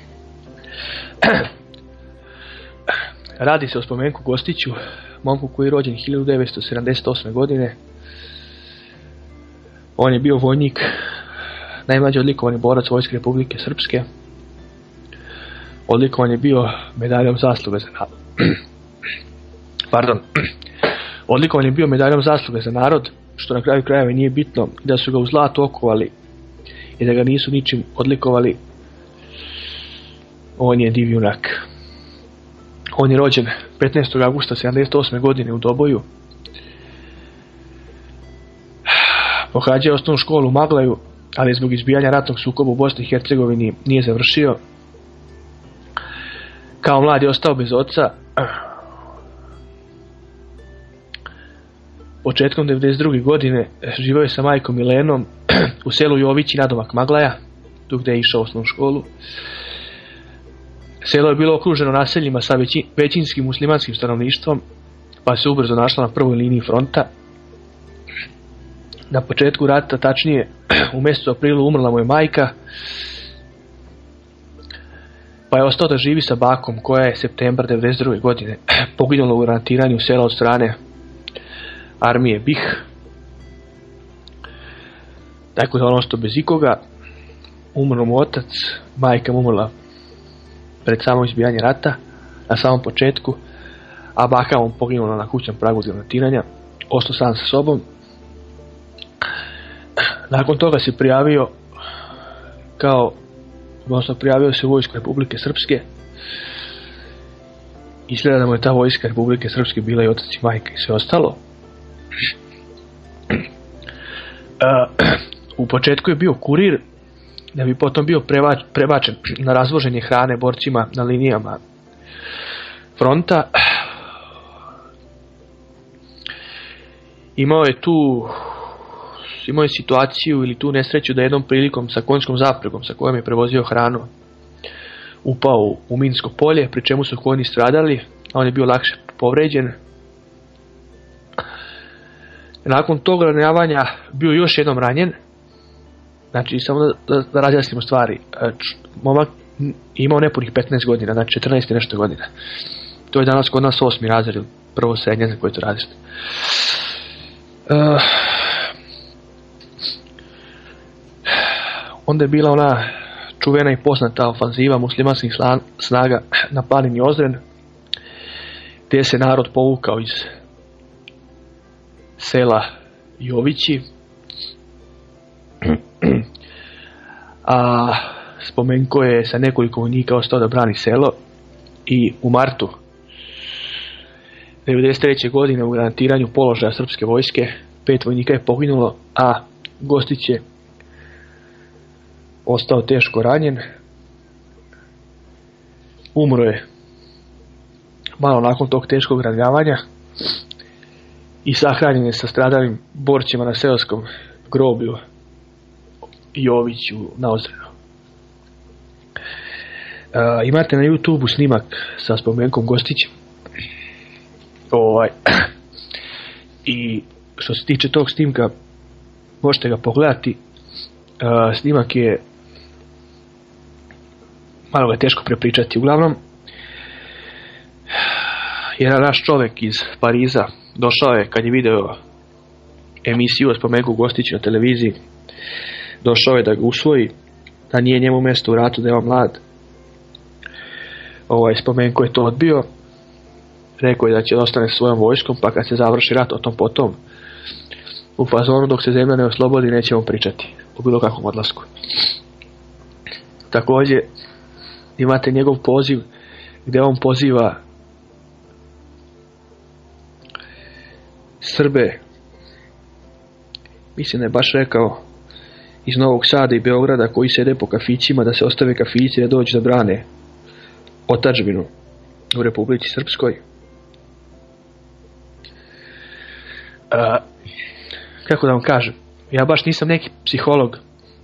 Radi se o Spomenku Gostiću, momku koji je rođen hiljadu devetsto sedamdeset osme. godine. On je bio vojnik, najmlađi odlikovani borac Vojske Republike Srpske. Odlikovan je bio medaljom zasluge za narod. Pardon. Odlikovan je bio medaljom zasluge za narod, što na kraju krajeva nije bitno, da su ga u zlato okovali i da ga nisu ničim odlikovali. On je div junak. On je rođen petnaestog avgusta sedamdeset osme. godine u Doboju. Pohađao je osnovnu školu u Maglaju, ali zbog izbijanja ratnog sukoba u Bosni i Hercegovini nije završio. Kao mlad je ostao bez oca. Početkom devedeset druge. godine živio je sa majkom Milenom u selu Jovići nadomak Maglaja, tu gdje je išao u osnovnu školu. Selo je bilo okruženo naseljima sa veći, većinskim muslimanskim stanovništvom, pa se ubrzo našla na prvoj liniji fronta. Na početku rata, tačnije u mjesecu aprilu, umrla mu je majka, pa je ostao da živi sa bakom koja je septembar devedeset druge godine poginula u granatiranju sela od strane armije B I H. Tako da on ostao bez ikoga, umro mu otac, majka mu umrla pred samo izbijanje rata, na samom početku, a baka mu poginula na kućnom pragu od granatiranja, ostao sam sa sobom. Nakon toga se prijavio kao, odnosno prijavio se u vojsku Republike Srpske. Izgleda da mu je ta vojska Republike Srpske bila i otac i majka i sve ostalo. U početku je bio kurir, da bi potom bio prebačen na razvoženje hrane borcima na linijama fronta. Imao je tu imao je situaciju ili tu nesreću da jednom prilikom sa konjskom zapregom sa kojom je prevozio hranu upao u minsko polje, pri čemu su konji stradali, a on je bio lakše povređen. Nakon tog ranjavanja bio još jednom ranjen. Znači, samo da, da, da razjasnimo stvari. Momak imao nepunih petnaest godina, znači četrnaest i nešto godina. To je danas kod nas osmi razred, prvo srednje za koje to radiš. Uh, onda je bila ona čuvena i poznata ofanziva muslimanskih snaga na planini Ozren, gdje se narod povukao iz sela Jovići, a Spomenko je sa nekoliko vojnika ostao da brani selo i u martu devedeset treće godine u granatiranju položaja srpske vojske pet vojnika je poginulo, a Gostić je ostao teško ranjen. Umro je malo nakon tog teškog ranjavanja i sahranjen je sa stradalim borcima na seoskom groblju Joviću na Ozrenu. Uh, imate na YouTube snimak sa Spomenkom Gostićem. Ovaj. I što se tiče tog snimka, možete ga pogledati. Uh, snimak je malo ga je teško prepričati. Uglavnom, jedan naš čovjek iz Pariza došao je kad je video emisiju o Spomenku Gostiću na televiziji. Došao je da ga usvoji, da nije njemu mjesto u ratu, da je on mlad. Ovaj Spomenko je to odbio. Rekao je da će da ostane svojom vojskom, pa kad se završi rat o tom potom, u fazonu dok se zemlja ne oslobodi, nećemo pričati o bilo kakvom odlasku. Također imate njegov poziv gdje on poziva Srbe, mislim da je baš rekao, iz Novog Sada i Beograda, koji sede po kafićima, da se ostave kafići da dođu da brane otadžbinu u Republici Srpskoj. A, kako da vam kažem, ja baš nisam neki psiholog,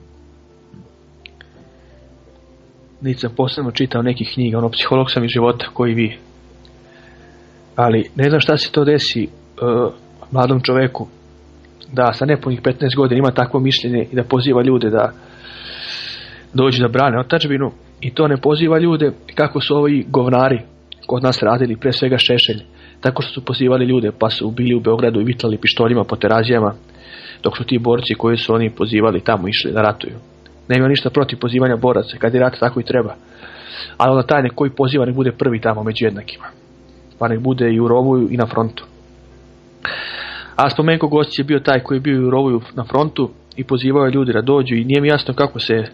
niti sam posebno čitao nekih knjiga, ono, psiholog sam iz života, koji vi. Ali ne znam šta se to desi uh, mladom čoveku, da sa nepunih petnaest godina ima takvo mišljenje i da poziva ljude da dođu da brane otadžbinu, i to ne poziva ljude kako su ovi govnari kod nas radili, pre svega Šešelj, tako što su pozivali ljude pa su bili u Beogradu i vitlali pištoljima po terazijama, dok su ti borci koji su oni pozivali tamo išli da ratuju. Ne ima ništa protiv pozivanja boraca, kad je rat tako i treba, ali onda taj koji poziva nek bude prvi tamo među jednakima, pa nek bude i u rovuju i na frontu. A Spomenko Gostić je bio taj koji je bio i u rovuju na frontu i pozivao je ljudi da dođu, i nije mi jasno kako se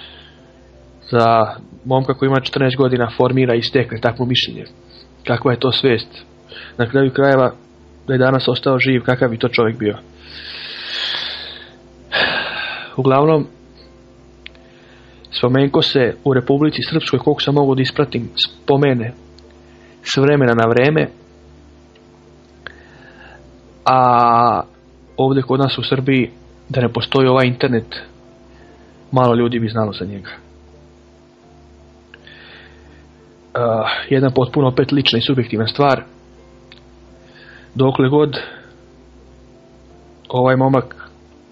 za momka koji ima četrnaest godina formira i stekne takvo mišljenje. Kakva je to svest? Na kraju krajeva, da je danas ostao živ, kakav bi to čovjek bio? Uglavnom, Spomenko se u Republici Srpskoj, koliko sam mogu da ispratim, spomene s vremena na vreme, a ovdje kod nas u Srbiji, da ne postoji ovaj internet, malo ljudi bi znalo za njega. jedna potpuno opet lična i subjektivna stvar. Dokle god ovaj momak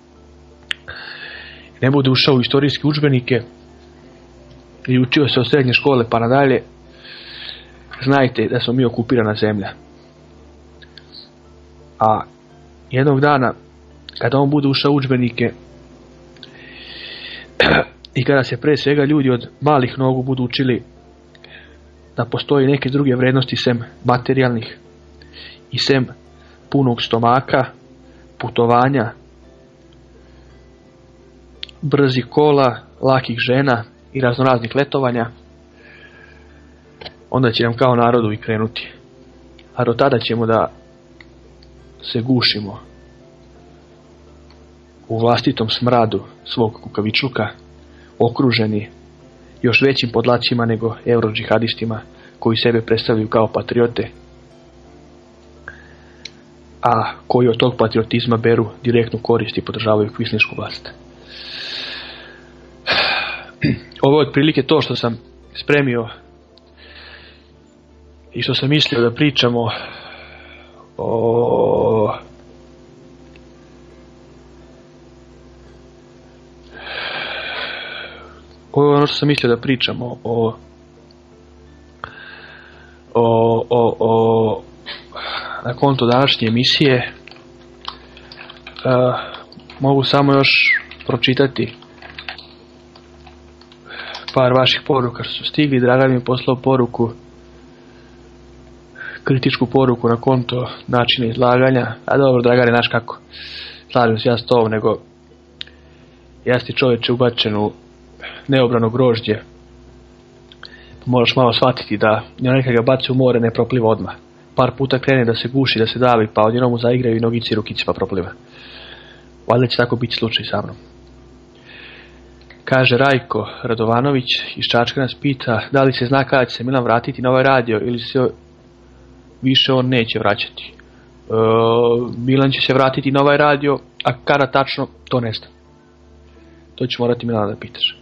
ne bude ušao u istorijske udžbenike i učio se od srednje škole pa nadalje, znajte da smo mi okupirana zemlja. A jednog dana, kada on bude ušao u udžbenike i kada se pre svega ljudi od malih nogu budu učili da postoji neke druge vrednosti sem materijalnih i sem punog stomaka, putovanja, brzih kola, lakih žena i raznoraznih letovanja, onda će nam kao narodu i krenuti. A do tada ćemo da se gušimo u vlastitom smradu svog kukavičluka, okruženi još većim podlacima nego eurodžihadistima koji sebe predstavljaju kao patriote, a koji od tog patriotizma beru direktnu korist i podržavaju kvislišku vlast. Ovo je otprilike to što sam spremio i što sam mislio da pričamo o Ovo je ono što sam mislio da pričamo o o, o, o na konto današnje emisije. Uh, mogu samo još pročitati par vaših poruka što su stigli. Dragan mi je poslao poruku, kritičku poruku na konto načina izlaganja. A dobro, Dragane, znaš kako, slažem se ja s tobom, nego ja si čovječe ubačen u neobrano grožđe. Moraš malo shvatiti da neka ga baci u more ne propliva odmah. Par puta krene da se guši, da se davi, pa odjednom mu zaigraju i nogici i rukici pa propliva. Valjda će tako biti slučaj sa mnom. Kaže Rajko Radovanović iz Čačka, nas pita da li se zna kada će se Milan vratiti na ovaj radio ili se više on neće vraćati. E, Milan će se vratiti na ovaj radio, a kada tačno, to ne znam. To će morati Milana da pitaš.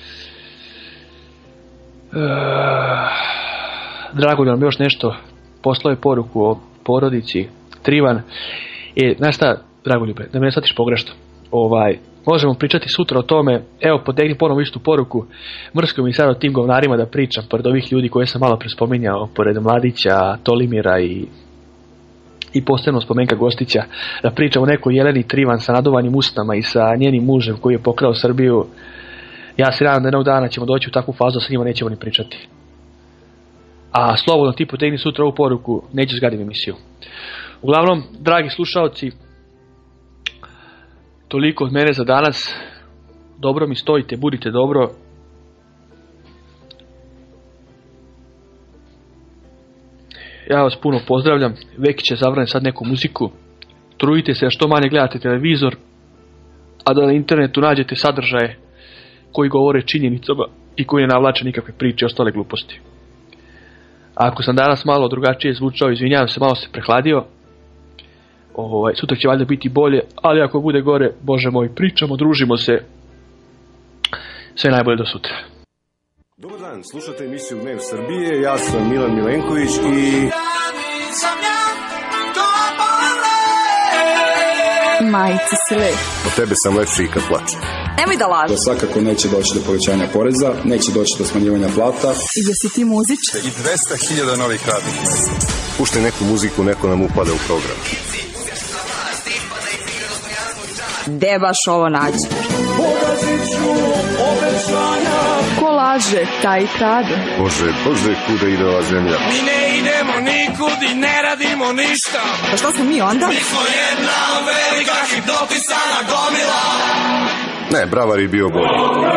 E, drago da nam još nešto poslao je poruku o porodici Trivan. E, znaš šta, Dragoljube, da me ne shvatiš pogrešno. Ovaj, možemo pričati sutra o tome. Evo, potegni ponovo istu poruku. Mrsko mi sad o tim govnarima da pričam, pored ovih ljudi koje sam malo prespominjao, pored Mladića, Tolimira i i posebno spomenka Gostića, da pričam o nekoj Jeleni Trivan sa nadovanim usnama i sa njenim mužem koji je pokrao Srbiju. Ja se nadam da jednog dana ćemo doći u takvu fazu da sa njima nećemo ni pričati. A slobodno ti potegni sutra ovu poruku, nećeš gadim emisiju. Uglavnom, dragi slušalci, toliko od mene za danas. Dobro mi stojite, budite dobro. Ja vas puno pozdravljam. Veki će zavrane sad neku muziku. Trudite se da što manje gledate televizor, a da na internetu nađete sadržaje koji govore činjenicama i koji ne navlače nikakve priče i ostale gluposti. A ako sam danas malo drugačije zvučao, izvinjavam se, malo se prehladio. Ovaj, sutra će valjda biti bolje, ali ako bude gore, Bože moj, pričamo, družimo se. Sve najbolje do sutra. Dobar dan, slušate emisiju Dnev Srbije, ja sam Milan Milenković i... Majice si lep. Od tebe sam lepši i kad plačem. Nemoj da lažeš. Da svakako neće doći do povećanja poreza, neće doći do smanjivanja plata. I jesi ti muzičar? I dvesta hiljada novih radnih mjesta. Puštaj neku muziku, neko nam upada u program. Gde baš ovo naći? Ko laže, taj krade. Bože, Bože, kuda ide ova zemlja? Mi ne idemo nikud i ne radimo ništa. Pa šta smo mi onda? Mi smo jedna velika hipnotisana gomila. Ne, Bravar je bio bolji.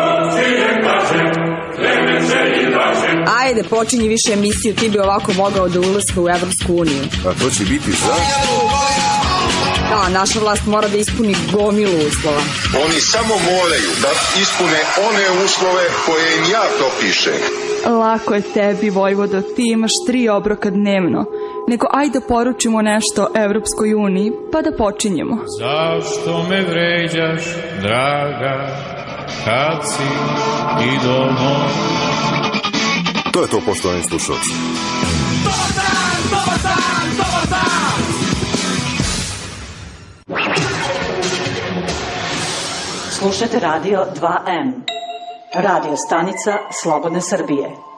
Ajde, počinji više emisiju, ti bi ovako mogao do ulaska u Evropsku uniju. A to će biti za... Da, naša vlast mora da ispuni gomilu uslova. Oni samo moraju da ispune one uslove koje im ja propišem. Lako je tebi, Vojvodo, ti imaš tri obroka dnevno. Nego ajde poručimo nešto Evropskoj uniji, pa da počinjemo. Zašto me vređaš, draga, kad si i do moj? To je to, poštovani slušalci. Dobar dan, dobar dan, dobar dan! Slušajte radio dva em. Radio stanica Slobodne Srbije.